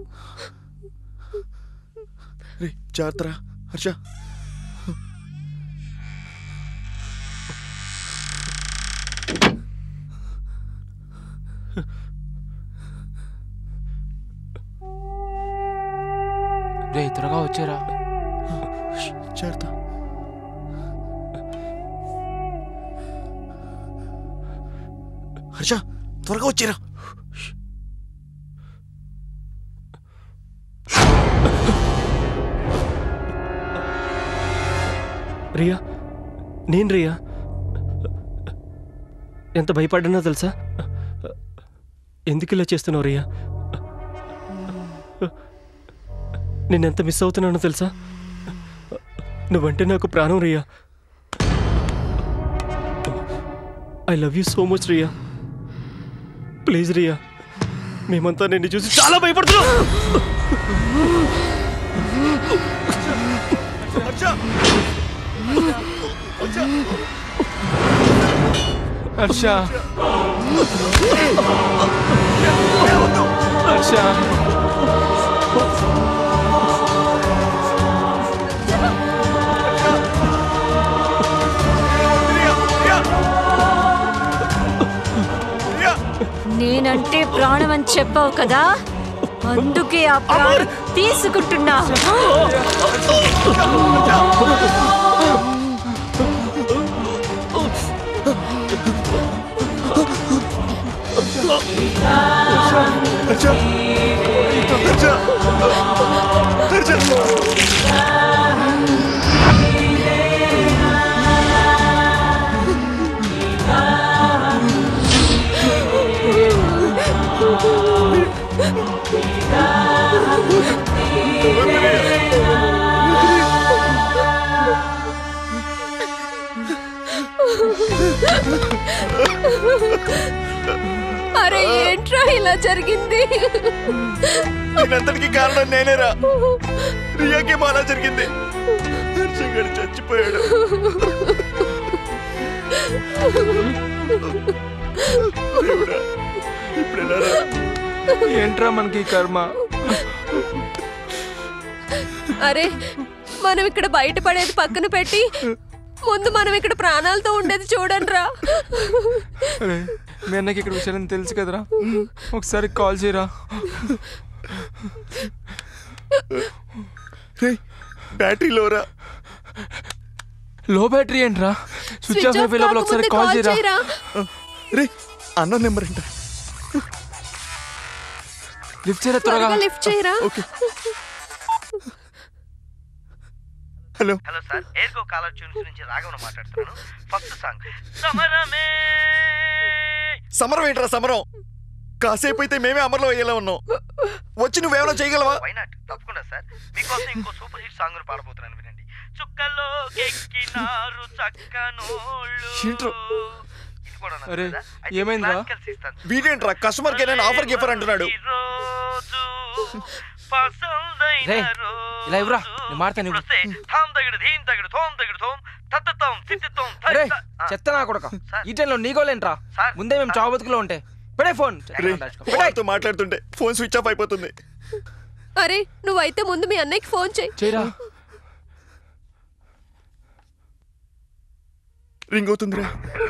జాగ్రత్త హర్ష.
రే త్వరగా వచ్చారా.
జాగ్రత్త. హర్ష త్వరగా వచ్చారా.
రియా, నేను రియా. ఎంత భయపడ్డానో తెలుసా? ఎందుకు ఇలా చేస్తున్నావు రియా? నేనెంత మిస్ అవుతున్నానో తెలుసా? నువ్వంటే నాకు ప్రాణం Riya. I love you so much Riya. Please Riya, మేమంతా నిన్ను చూసి చాలా భయపడుతున్నాం.
హర్ష, హర్ష,
నేనంటే ప్రాణం అని చెప్పావు కదా, అందుకే ఆ ప్రాణం తీసుకుంటున్నా.
అరే ఏంట్రా ఇలా జరిగింది?
దీనంతటికి కారణం నేనేరా. రియాకి మాలా జరిగింది. హర్షగాడు చచ్చిపోయాడు.
ఏంట్రా మనకి కర్మ.
అరే మనం ఇక్కడ బయటపడేది పక్కన పెట్టి ముందు మనం ఇక్కడ ప్రాణాలతో ఉండేది చూడండి రా.
మీ అన్నకి ఇక్కడ విషయాలని తెలుసు కదరా, ఒకసారి కాల్ చేయరా.
బ్యాటరీ లోరా.
లో బ్యాటరీ ఏంట్రా? స్విచ్ ఆఫ్ అయిపోయే లోపల ఒకసారి కాల్ చేయరా.
రే అన్న నెంబర్ ఏంట?
లిఫ్ట్ చేయరా త్వరగా.
లిఫ్ట్ చేయరా.
ఓకే. హలో
హలో సార్, ఎయిర్గో కాలర్ ట్యూన్స్ నుంచి రాఘవన్ మాట్లాడుతున్నాను. ఫస్ట్ సాంగ్ సమరమే.
సమరం ఏంట్రా సమరం? కాసేపు అయితే మేమే అమర్లో అయ్యేలా ఉన్నాం. వచ్చి నువ్వేమైనా చేయగలవా?
వైనాట్, తప్పకుండా సార్. మీకోసం ఇంకో సూపర్ హిట్ సాంగ్ పాడబోతున్నాను, వినండి. చుక్కలో ఎక్కినారు చక్కనోళ్ళు.
అరే ఏమైందిరా?
వీడేంట్రా కస్టమర్ కేర్ ఆఫర్ గిఫర్ అంటున్నాడు.
రే ఇలా ఇవ్వరా, నేను మాడతాను. చెత్త నా కొడక, ఈ టైంలో నీకోలేంట్రా. ముందే మేము చావు బతుకులో ఉంటే పెడే ఫోన్.
వాళ్ళతో మాట్లాడుతుంటే ఫోన్ స్విచ్ ఆఫ్ అయిపోతుంది.
అరే నువ్వైతే ముందు మీ అన్నయ్యకి ఫోన్
చేయరా.
రింగ్ అవుతుందిరా.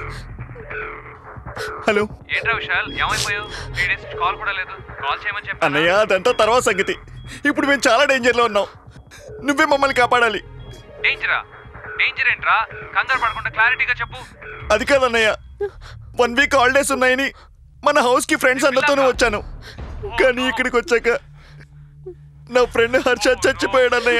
హలో
ఏంట్రా విశాల్, ఏమైపోయావు? 3 days నుంచి కాల్ కూడా లేదు. కాల్ చేయమని చెప్పాను.
అన్నయ్య అదంతా తర్వాత సంగతి. ఇప్పుడు మేము చాలా డేంజర్ లో ఉన్నాం. నువ్వే మమ్మల్ని కాపాడాలి.
డేంజరా? డేంజర్ ఏంట్రా? కంగారు పడకుండా క్లారిటీగా చెప్పు.
అది కాదన్నయ్య, 1 week హాలిడేస్ ఉన్నాయని మన హౌస్ కి ఫ్రెండ్స్ అందరితోనూ వచ్చాను. కానీ ఇక్కడికి వచ్చాక నా ఫ్రెండ్ హర్ష చచ్చిపోయాడు అన్నయ్య.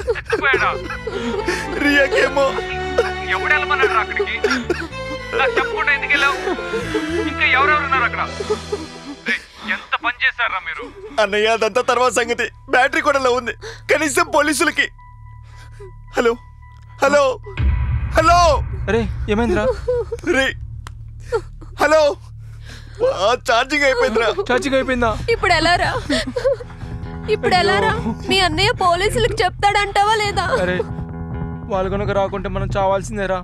రియాకేమో.
ఎవడు వెళ్ళమన్నాడు అక్కడికి? నాకు చెప్పకుండా ఎందుకు వెళ్ళావు? ఇంకా ఎవరెవరున్నారు అక్కడ? ఎంత పని చేశారా మీరు?
అన్నయ్య అదంతా తర్వాత సంగతి. బ్యాటరీ కూడా లో ఉంది. కనీసం పోలీసులకి. Hello hello hello.
అరే ఏమైందిరా?
రే హలో. ఛార్జింగ్ అయిపోయిందిరా.
ఛార్జింగ్ అయిపోయిందా?
ఇప్పుడు ఎలారా? ఇప్పుడు ఎలారా? మీ అన్నయ్య పోలీసులకు చెప్తాడంటావా లేదా?
అరే వాళ్ళు కనుక రాకుంటే మనం చావాల్సిందేరా.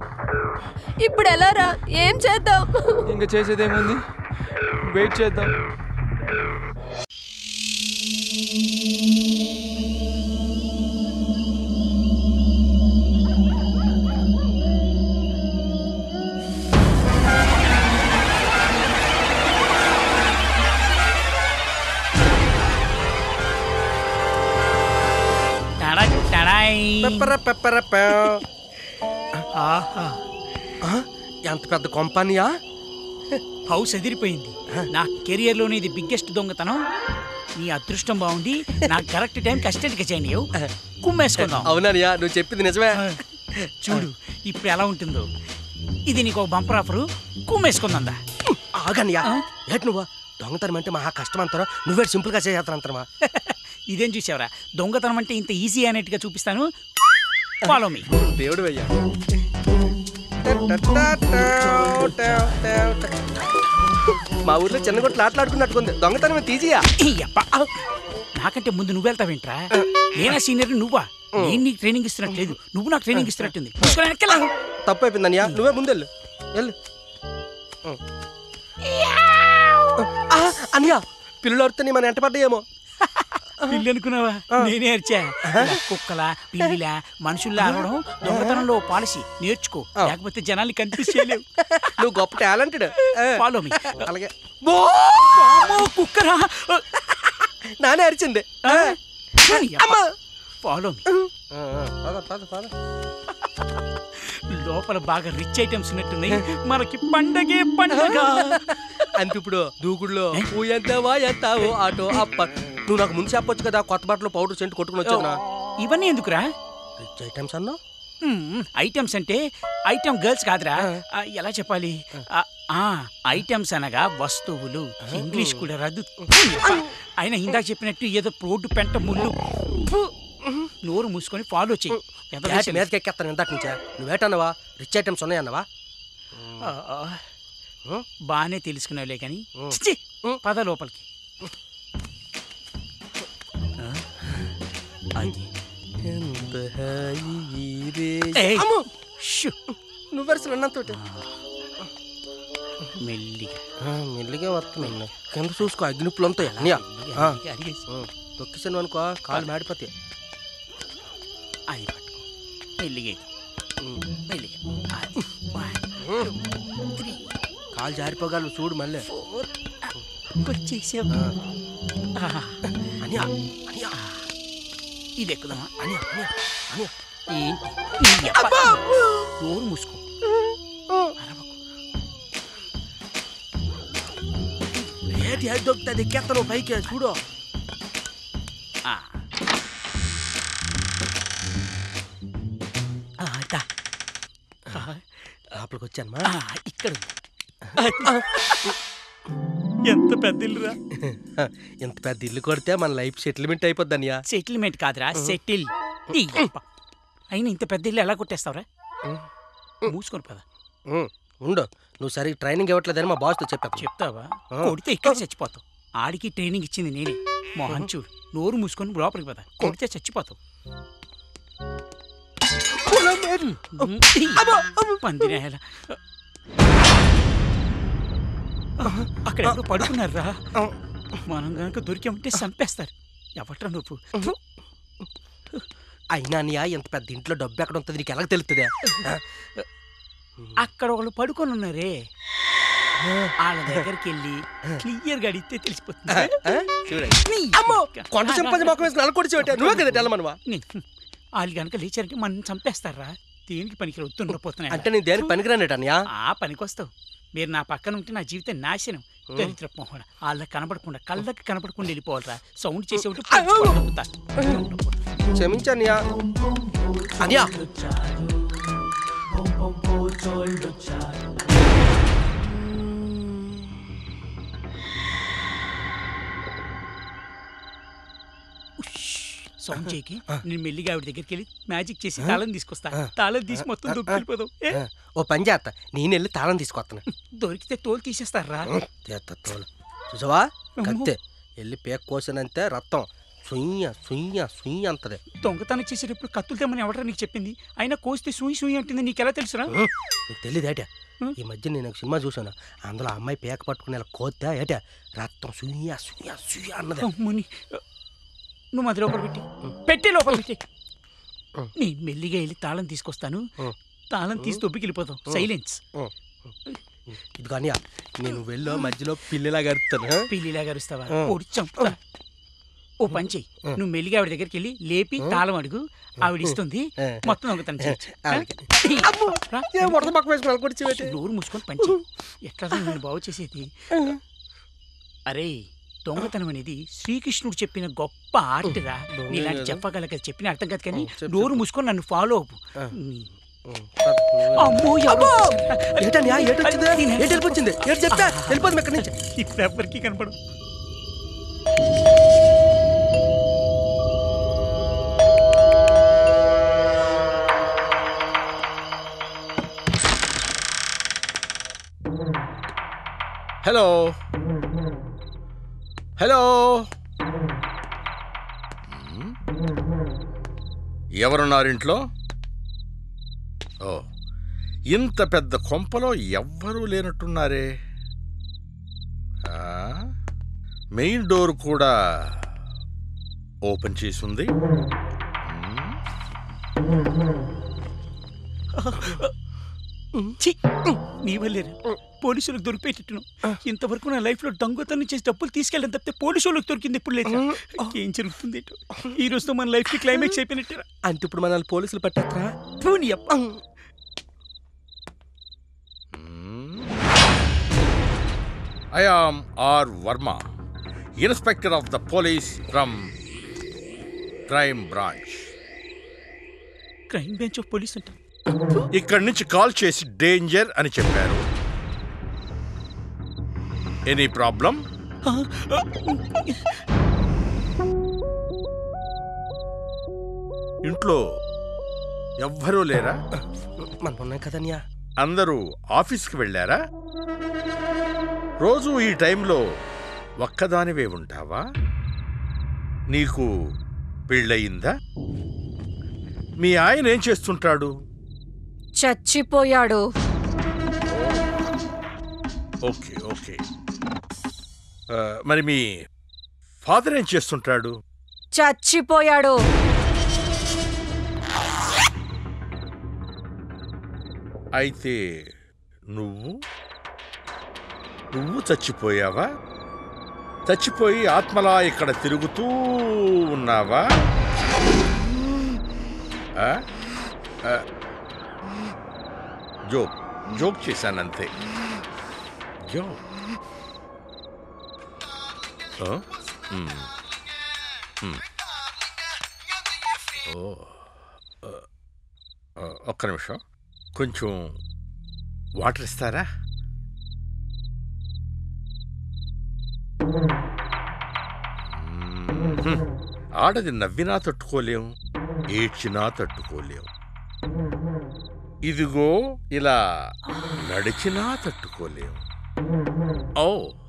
ఇప్పుడు ఎలారా? ఏం చేద్దాం?
ఇంకా చేసేదేముంది, వెయిట్ చేద్దాం.
ఎంత పెద్ద కంపెనీయా?
హౌస్ ఎదిరిపోయింది. నా కెరియర్లోనే ఇది బిగ్గెస్ట్ దొంగతనం. నీ అదృష్టం బాగుంది, నాకు కరెక్ట్ టైం కస్టడీకి చేయండి. కుమ్మేసుకుందాం.
అవునయ్యా, నువ్వు చెప్పింది నిజమే.
చూడు ఇప్పుడు ఎలా ఉంటుందో. ఇది నీకు బంపర్ ఆఫరు. కుమ్మేసుకుందా.
ఆగనియా, ఏటి నువ్వు దొంగతనం అంటే మహా కష్టం అంటారా? నువ్వే సింపుల్ గా చేస్తానంటారా?
ఇదేం చూసావరా, దొంగతనం అంటే ఇంత ఈజీ అనేట్టుగా చూపిస్తాను. Follow me.
దేవుడు అయ్యా. మా ఊర్లో చిన్న కొట్లు ఆటలాడుకున్నట్టుకుంది. దొంగతనం తీజియా?
నాకంటే ముందు నువ్వు వెళ్తావేంట్రా? నేనా సీనియర్ నువ్వా? నేను నీకు ట్రైనింగ్ ఇస్తున్నట్లేదు, నువ్వు నాకు ట్రైనింగ్ ఇస్తున్నట్టుంది.
తప్పు అయిపోయిందన్నయ్యా, నువ్వే ముందు వెళ్ళు. అన్నయ్య, పిల్లలు అడితే మన ఎంట పడ్డాయేమో.
పిల్లి అనుకున్నావా? నేనే అరిచా. కుక్కల పిల్లిల మనుషుల్లా ఆడడం దొంగతనంలో పాలసీ. నేర్చుకో, లేకపోతే జనాల్ని కన్ఫ్యూజ్ చేయలేవు.
నువ్వు గొప్ప టాలెంటెడ్.
Follow me.
అలాగే.
కుక్కరా?
నానే అరిచింది.
Follow me. లోపల బాగా రిచ్ ఐటమ్స్ ఉన్నట్టున్నాయి. మనకి పండగే పండగ.
అంటే ఇప్పుడు దూకుడులో ఎంతవా ఎంతావో ఆటో అప్ప. నువ్వు నాకు ముందు చెప్పొచ్చు కదా, కొత్త బట్టలు పౌడర్ సెంట్ కొట్టుకుని వచ్చా.
ఇవన్నీ ఎందుకురా?
రిచ్ ఐటమ్స్ అన్నా?
ఐటమ్స్ అంటే ఐటమ్ గర్ల్స్ కాదురా. ఎలా చెప్పాలి? ఐటమ్స్ అనగా వస్తువులు. ఇంగ్లీష్ కూడా రాదు. అయినా ఇందాక చెప్పినట్టు ఏదో రోడ్డు పెంట ముళ్ళు. నోరు మూసుకొని ఫాలో చెయ్యి.
మీదకి ఎక్కేస్తాను ఇందాక నుంచా. నువ్వేటన్నావా? రిచ్ ఐటమ్స్ ఉన్నాయన్నావా?
బాగానే తెలుసుకున్నావులే కానీ పద లోపలికి.
నువ్వెరసలు అన్నంతోటి
మెల్లిగా
మెల్లిగా వస్తున్నాను. కింద చూసుకో, అగ్నిప్పులు ఉంటాయి. తొక్కిసాను అనుకో, కాలు మాడిపోతాయి.
అది పట్టుకో మెల్లిగా.
కాలు జారిపోగలవు చూడు. మళ్ళీ
వచ్చేసావు. ఇది ఎక్కుదామా? ఏంటి నోరు మూసుకో.
ఏంటి అది దొక్కుతుంది? ఎక్కేస్తాను పైకి చూడు. లోపలికి వచ్చానమ్మా.
ఇక్కడ ఎంత పెద్ద ఇల్లురా.
ఎంత పెద్ద ఇల్లు కొడితే మన లైఫ్ సెటిల్మెంట్ అయిపోద్ది అన్నయ్య.
సెటిల్మెంట్ కాదురా, సెటిల్. అయినా ఇంత పెద్ద ఇల్లు ఎలా కొట్టేస్తావురా? మూసుకొని పద.
ఉండు, నువ్వు సరిగ్గా ట్రైనింగ్ ఇవ్వట్లేదని మా బాస్తో
చెప్తావా? కొడితే ఇక్కడ చచ్చిపోతావు. ఆడికి ట్రైనింగ్ ఇచ్చింది నేనే. మోహన్ చూడు, నోరు మూసుకొని లోపలికి పద. కొడితే చచ్చిపోతావు. పందిరేలా అక్కడ ఎవరు పడుకున్నారా? మనం కనుక దొరికామంటే చంపేస్తారు. ఎవట్రా నువ్వు?
అయినా అన్నయ్య, ఎంత పెద్ద ఇంట్లో డబ్బు ఎక్కడ ఉంటుంది నీకు ఎలా తెలుస్తుంది?
అక్కడ ఒకళ్ళు పడుకొని ఉన్నారే, వాళ్ళ దగ్గరికి వెళ్ళి క్లియర్ గా అడిగితే తెలిసిపోతుంది.
కొండ చెంపది మొక్క వేసి నలకొడిచి నువ్వే కదా తెల్లమనవా?
వాళ్ళు కనుక లేచారంటే మనం చంపేస్తారా? దేనికి పనికి వస్తుండిపోతున్నాయి
అంటే నేను దేనికి పనికిరానట అన్నయ్య.
ఆ పనికొస్తావు. మీరు నా పక్కన ఉంటే నా జీవితం నాశనం. దరిద్ర మొహన వాళ్ళకి కనపడకుండా, కళ్ళకి కనపడకుండా వెళ్ళిపోవాలరా. సౌండ్ చేసేవాడు
క్షమించన్నయ్య. అన్నయ్య
సౌండ్ చేయకి. నేను మెల్లిగా ఆవిడ దగ్గరికి వెళ్ళి మ్యాజిక్ చేసి తాళం తీసుకొస్తా. తాళం తీసి మొత్తం దొరికిపోదాం.
ఓ పని చేస్తా, నేను వెళ్ళి తాళం తీసుకొస్తాను.
దొరికితే తోలు తీసేస్తారా?
తోలు చూసావా? కత్తే వెళ్ళి పేక్ కోసినంతే రక్తం సుయ్య అంతదే.
దొంగతనం చేసేటప్పుడు కత్తులు తెమ్మని ఎవడరా నీకు చెప్పింది? అయినా కోస్తే సూయి అంటుంది, నీకెలా తెలుసురా?
నీకు తెలియదేట, ఈ మధ్య నేను ఒక సినిమా చూసాను, అందులో అమ్మాయి పేక పట్టుకుని ఇలా కోతే ఏట రక్తం సుయ్య అన్నది.
నువ్వు అది లోపల పెట్టి లోపల పెట్టి నేను మెల్లిగా వెళ్ళి తాళం తీసుకొస్తాను. తాళం తీసి తొబ్బికి వెళ్ళిపోతాం. సైలెన్స్.
ఇది కానీ నేను వెళ్ళో మధ్యలో పిల్లిలాగా అరుస్తాను.
పిల్లిలాగా అరుస్తావా? చంపుతా. ఓ పని చెయ్యి, నువ్వు మెల్లిగా ఆవిడ దగ్గరికి వెళ్ళి లేపి తాళం అడుగు, ఆవిడ ఇస్తుంది. మొత్తం దొంగతనం నోరు మూసుకొని పని చెయ్యి. ఎట్లా నేను బాగు చేసేది? అరే, దొంగతనం అనేది శ్రీకృష్ణుడు చెప్పిన గొప్ప ఆర్ట్రా. నీలాంటి చెప్పగలక చెప్పిన అర్థం కాదు, కానీ నోరు మూసుకొని నన్ను ఫాలో అవ్వు. ఇప్పుడు ఎవరికి కనపడు.
Hello hello, ఎవరున్నారింట్లో? ఓ, ఇంత పెద్ద కొంపలో ఎవ్వరూ లేనట్టున్నారే. మెయిన్ డోర్ కూడా ఓపెన్ చేసి ఉంది.
నీ వల్లేరా పోలీసులకు దొరికిపెట్టును. ఇంతవరకు నా లైఫ్ లో దొంగతనం చేసి డబ్బులు తీసుకెళ్ళడం తప్పితే పోలీసులకు దొరికింది ఎప్పుడు లేదు. ఏం జరుగుతుంది ఈ రోజుతో మన లైఫ్ కి క్లైమాక్స్ అయిపోయినట్టు.
అంటే ఇప్పుడు మనల్ని పోలీసులు పట్టేస్తారా?
I am R. Verma, Inspector of the Police from Crime Branch.
Crime branch of police అంటే
ఇక్కడి నుంచి కాల్ చేసి డేంజర్ అని చెప్పారు. Any problem? ఇంట్లో ఎవ్వరూ లేరా?
మనకున్నాయి కదన్యా.
అందరూ ఆఫీస్కి వెళ్ళారా? రోజు ఈ టైంలో ఒక్కదానివే ఉంటావా? నీకు పెళ్ళయిందా? మీ ఆయన ఏం చేస్తుంటాడు?
చచ్చిపోయాడు.
Okay okay. మరి మీ ఫాదర్ ఏం చేస్తుంటాడు?
చచ్చిపోయాడు.
అయితే నువ్వు చచ్చిపోయావా? చచ్చిపోయి ఆత్మలా ఇక్కడ తిరుగుతూ ఉన్నావా? జోక్ చేశానంతే. ఒక్క నిమిషం, కొంచెం వాటర్ ఇస్తారా? ఆడది నవ్వినా తట్టుకోలేం, ఏడ్చినా తట్టుకోలేం. ఇదిగో ఇలా నడిచినా తట్టుకోలేం. ఓ,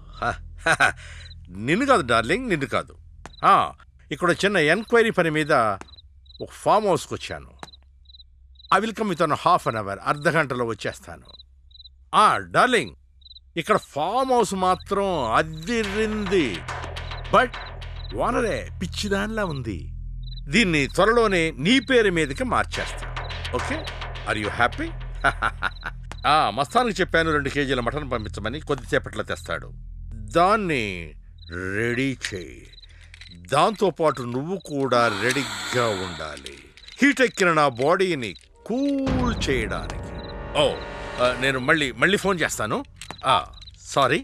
నిన్ను కాదు డార్లింగ్, నిన్ను కాదు. ఇక్కడ చిన్న ఎంక్వైరీ పని మీద ఒక ఫామ్ హౌస్కి వచ్చాను. I will come with 1/2 an hour, అర్ధగంటలో వచ్చేస్తాను. డార్లింగ్, ఇక్కడ ఫామ్ హౌస్ మాత్రం అదిరింది. బట్ ఓనరే పిచ్చిదానిలా ఉంది. దీన్ని త్వరలోనే నీ పేరు మీదకి మార్చేస్తా. Okay, are you happy? మస్తానికి చెప్పాను 2 kgs మటన్ పంపించమని, కొద్దిసేపట్లో తెస్తాడు. దాన్ని రెడీ చేయి. దాంతోపాటు నువ్వు కూడా రెడీగా ఉండాలి, హీట్ ఎక్కిన నా బాడీని కూల్ చేయడానికి. నేను మళ్ళీ ఫోన్ చేస్తాను. సారీ.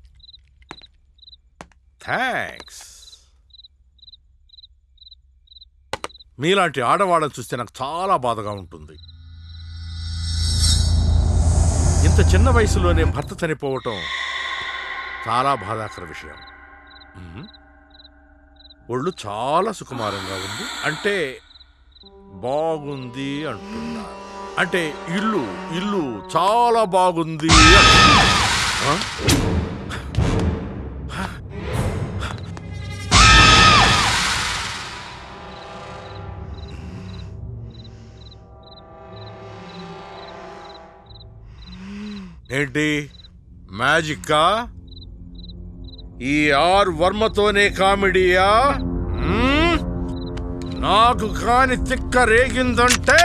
థ్యాంక్స్. మీలాంటి ఆడవాళ్ళని చూస్తే నాకు చాలా బాధగా ఉంటుంది. ఇంత చిన్న వయసులోనే భర్త చనిపోవటం చాలా బాధాకర విషయం. ఒళ్ళు చాలా సుకుమారంగా ఉంది అంటే బాగుంది అంటున్నారు. అంటే ఇల్లు చాలా బాగుంది. ఏంటి మ్యాజిక్కా? ఈ ఆర్ వర్మతోనే కామెడీయా? నాకు కాని తిక్క రేగిందంటే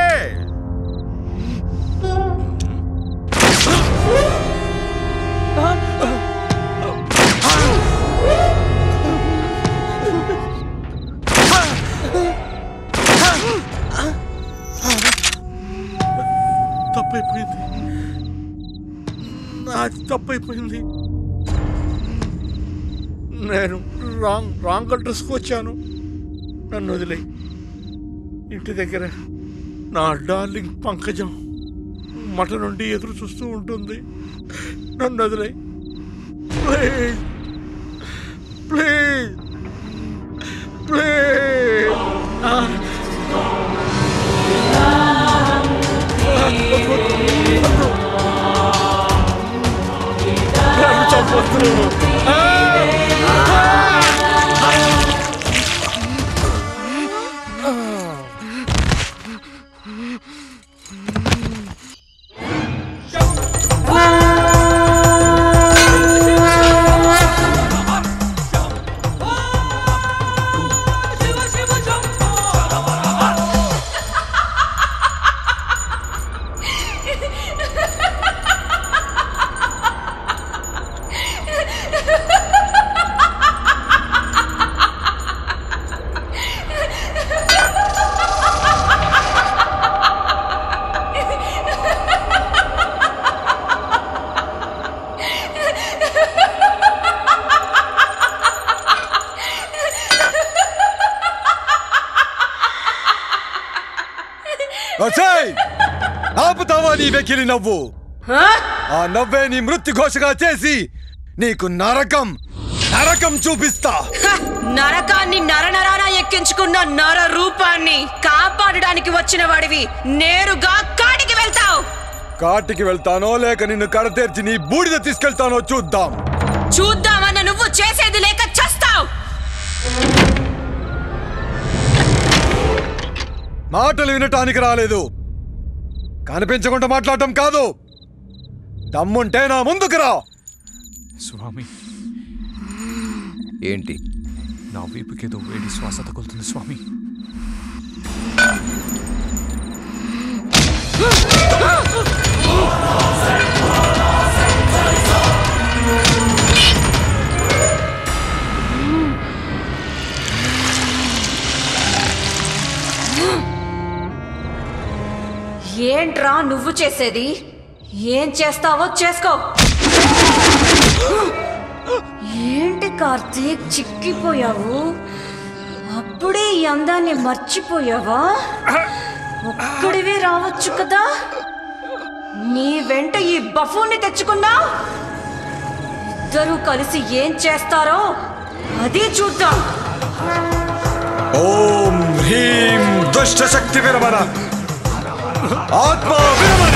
తప్పైపోయింది, నాది తప్పైపోయింది. నేను రాంగ్ అడ్రస్కి వచ్చాను. నన్ను వదిలే. ఇంటి దగ్గర నా డార్లింగ్ పంకజం మట నుండి ఎదురు చూస్తూ ఉంటుంది. నన్ను వదిలే ప్లీజ్ ప్లీజ్ ప్లీజ్.
ఆపుతావా నీ వెకిలి నవ్వు? ఆ నవ్వే నీ మృత్యు ఘోషగా చేసి నీకు నరకం నరకం చూపిస్తా.
నరకాన్ని నరనరాన ఎక్కించుకున్న నర రూపాన్ని కాపాడడానికి వచ్చిన వాడివి నేరుగా కాటికి వెళ్తావు.
కాటికి వెళ్తానో లేక నిన్ను కడతేర్చి నీ బూడిద తీసుకెళ్తానో చూద్దాం.
చూద్దామన్న నువ్వు చేసేది లేక చస్తావు.
మాటలు వినటానికి రాలేదు, కనిపించకుండా మాట్లాడటం కాదు. దమ్ముంటే నా ముందుకు రా.
స్వామి, ఏంటి నా వీపుకేదో వేడి శ్వాస తగులుతుంది స్వామి.
ఏంట్రా నువ్వు చేసేది? ఏం చేస్తావో చేసుకో. ఏంటి కార్తీక్ చిక్కిపోయావు? అప్పుడే ఈ అందాన్ని మర్చిపోయావా? ఒక్కడివే రావచ్చు కదా. నీ వెంట ఈ బఫూన్ని తెచ్చుకున్నా. ఇద్దరూ కలిసి ఏం చేస్తారో అది చూద్దాం.
ఓం హ్రీం దుష్ట శక్తి విరమణ, ఆత్మ విరమణ.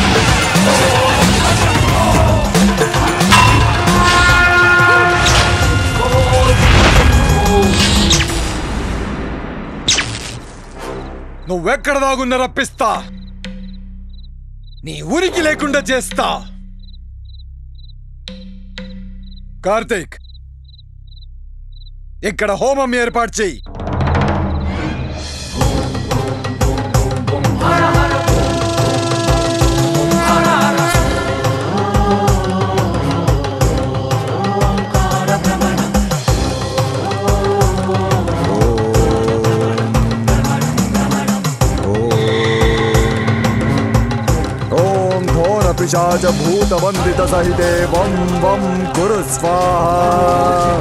నువ్వెక్కడ దాగున్న రప్పిస్తా, నీ ఉనికి లేకుండా చేస్తా. కార్తీక్, ఇక్కడ హోమం ఏర్పాటు చెయ్యి. पिशाच भूत वंदित सहिते वं वं कुरु स्वाहा.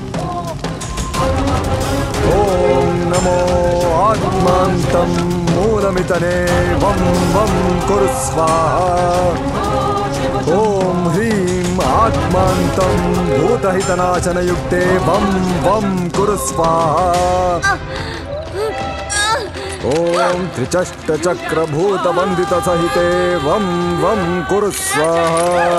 ओम नमो आत्मान्तं मूलमितने वं वं कुरु स्वाहा. ओम ह्रीं आत्मान्तं भूतहितनाशनयुक्ते वं वं कुरु स्वाहा. ओम त्रिचष्टचक्रभूतवंदित सहिते वं वं कुरु स्वाहा.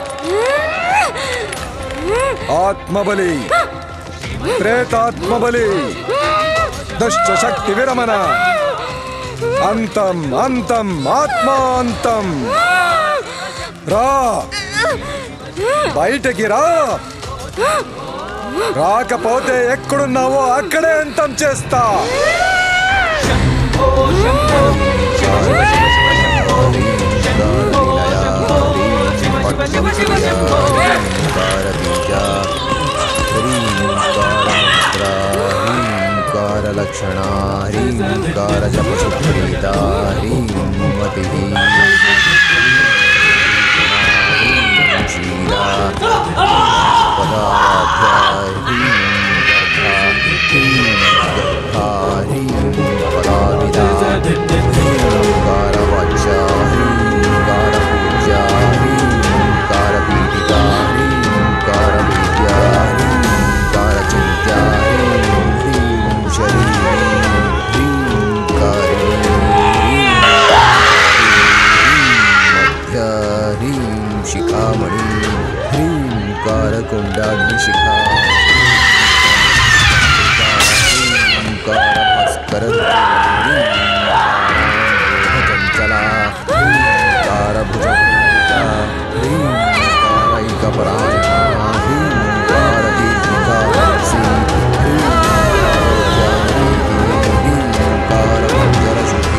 आत्मबलि प्रेतात्मबलि दुष्ट शक्ति विरमण, अंतम अंतम आत्मांतम. రా, బయటకి రా. రాకపోతే ఎక్కడున్నావో అక్కడే అంతం చేస్తా.
లక్షణా హ్రీంకార జపసుప్రీతా హ్రీమతి క్షీరా పదాధ్యా పదావిదా హ్రీంకార వాచా హ్రీంకార పూజా హ్రీంకార పీఠికా హ్రీంకార విద్యా హ్రీంకార చింత్యా शिखामणि ह्रींकारकुण्डाग्निशिखा ह्रींकारभास्कर चञ्चला ह्रींकारभुजङ्गा ह्रींकारैकपरायणा ह्रींकारदीर्घिका ह्रींकारभञ्जरशुद्धि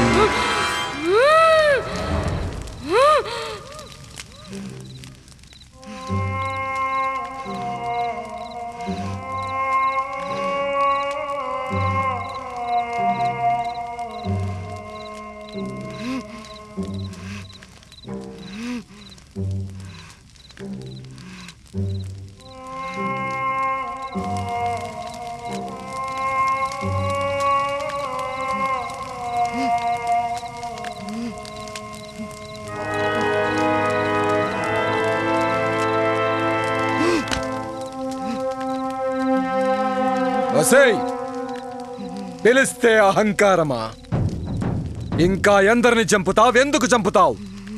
పిలిస్తే అహంకారమా? ఇంకా ఎందరిని చంపుతావు? ఎందుకు చంపుతావు?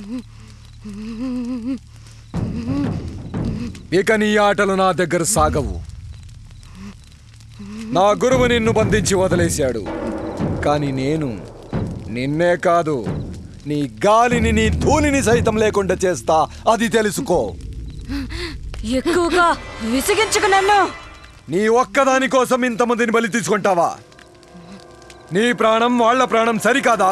ఇక నీ ఆటలు నా దగ్గర సాగవు. నా గురువు నిన్ను బంధించి వదిలేశాడు, కానీ నేను నిన్నే కాదు, నీ గాలిని, నీ ధూళిని సైతం లేకుండా చేస్తా. అది తెలుసుకో.
ఎక్కువగా విసిగించుకు నన్ను.
నీ ఒక్కదాని కోసం ఇంతమందిని బలి తీసుకుంటావా? నీ ప్రాణం వాళ్ళ ప్రాణం సరికాదా?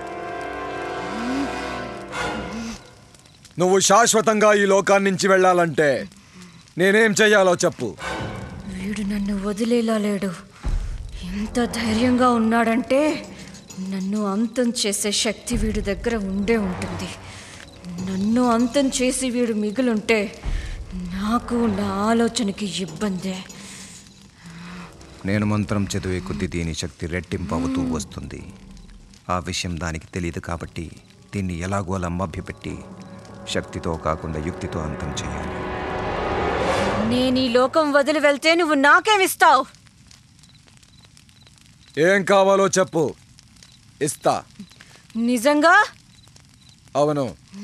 నువ్వు శాశ్వతంగా ఈ లోకాన్ని నుంచి వెళ్ళాలంటే నేనేం చెయ్యాలో చెప్పు.
వీడు నన్ను వదిలేలా లేడు. ఎంత ధైర్యంగా ఉన్నాడంటే నన్ను అంతం చేసే శక్తి వీడి దగ్గర ఉండే ఉంటుంది. నన్ను అంతం చేసి వీడు మిగులుంటే నాకు నా ఆలోచనకి ఇబ్బందే.
నేను మంత్రం చదివే కొద్దీ దీని శక్తి రెట్టింపు అవుతూ వస్తుంది. ఆ విషయం దానికి తెలియదు కాబట్టి దీన్ని ఎలాగోలా మభ్యపెట్టి శక్తితో కాకుండా యుక్తితో అంతం చేయాలి.
నేను ఈ లోకం వదిలి వెళ్తే నువ్వు నాకేమిస్తావు?
ఏం కావాలో చెప్పు, ఇస్తా.
నిజంగా?
అవును.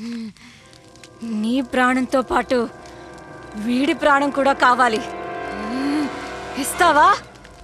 నీ ప్రాణంతో పాటు వీడి ప్రాణం కూడా కావాలి. ఇస్తావా?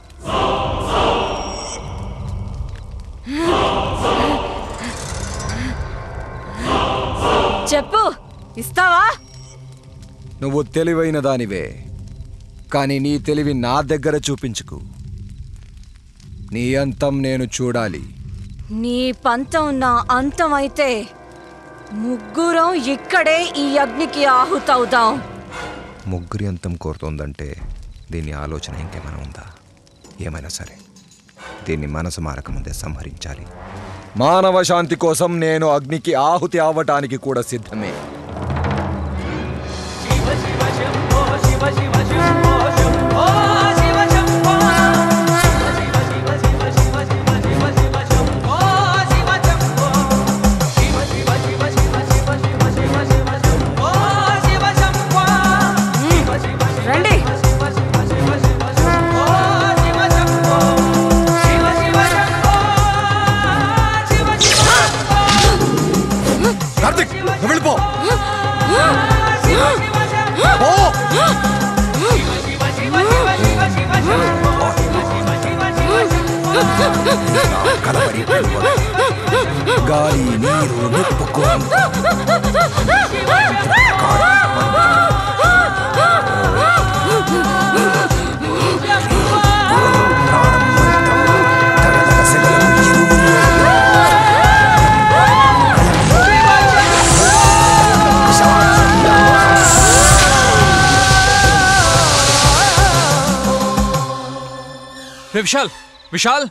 చెప్పు, ఇస్తావా?
నువ్వు తెలివైన దానివే, కానీ నీ తెలివి నా దగ్గర చూపించుకు. నీ అంతం నేను చూడాలి.
నీ పంతం నా అంతం అయితే ముగ్గురం ఇక్కడే ఈ అగ్నికి ఆహుతవుదాం.
ముగ్గురి అంతం కోరుతోందంటే దీని ఆలోచన ఇంకేమైనా ఉందా? ఏమైనా సరే దీన్ని మనసు మారకముందే సంహరించాలి.
మానవ శాంతి కోసం నేను అగ్నికి ఆహుతి అవ్వటానికి కూడా సిద్ధమే. వెళ్ళిపో. గాలి నీరు నిప్పు
విశాల్ విశాల్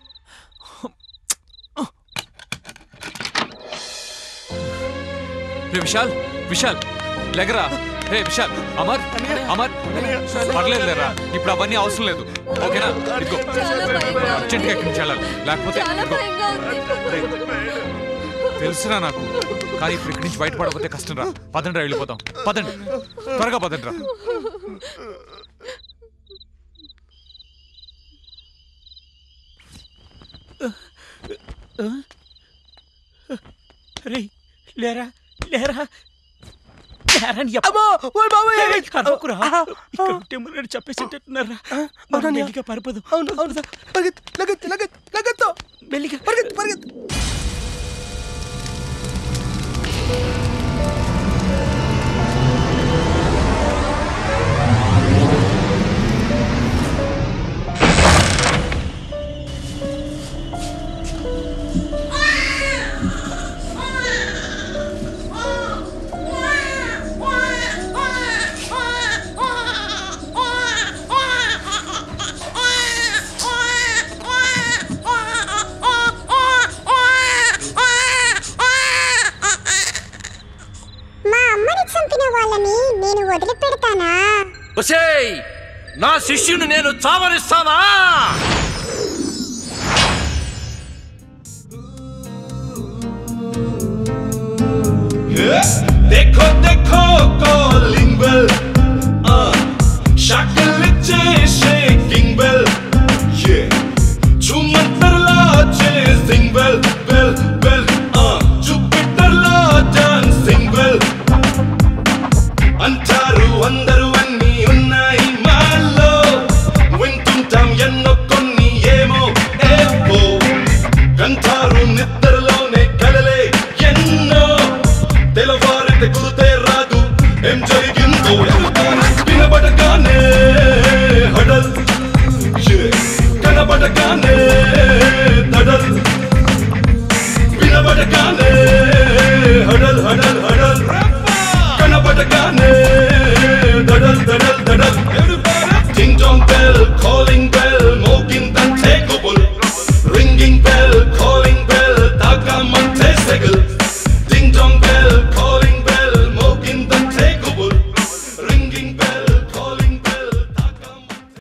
విశాల్ విశాల్ లేకరా. హే విశాల్, అమర్ అమర్ పర్లేదు లేరా, ఇప్పుడు అవన్నీ అవసరం లేదు. ఓకేనా? ఇదిగో అర్జెంట్గా ఎక్కడి నుంచి వెళ్ళాలి, లేకపోతే తెలుసురా నాకు, కానీ ఇప్పుడు ఇక్కడి నుంచి బయటపడకపోతే కష్టం రా. పదండి రా, వెళ్ళిపోతాం. పదండి, త్వరగా పదండి రా.
లేరా లేరా చెప్పేసేటట్టున్నారా? మెల్లిగా పరపదు. మెల్లిగా
నా శిష్యుని నేను చావరిస్తానా?
देखो देखो कॉलिंग बेल, शक्ल शेकिंग बेल, ये झूमर ला chasing bell bell bell, Jupiter ला डांसिंग बेल. अंटारू अंदरू अन्नी उन्नाई मालो, विंటుంటాం ఎన్నో కొన్ని ఏమో ఏవో, కంటారు నిద్రలోనే కలలే ఎన్నో, తెలవారితే గుర్తే రాదు ఏం జరిగిందో. వినబడగానే హడల్, కనబడగానే దడల్, వినబడగానే హడల్ హడల్ హడల్, కనబడగానే దడల్ దడల్ దడల్. Ding dong bell, calling bell, మోగిందంటే గుబుల్, ringing bell, calling bell, తాగమంటే Sehgal. Ding dong bell, calling bell, మోగిందంటే గుబుల్, ringing bell, calling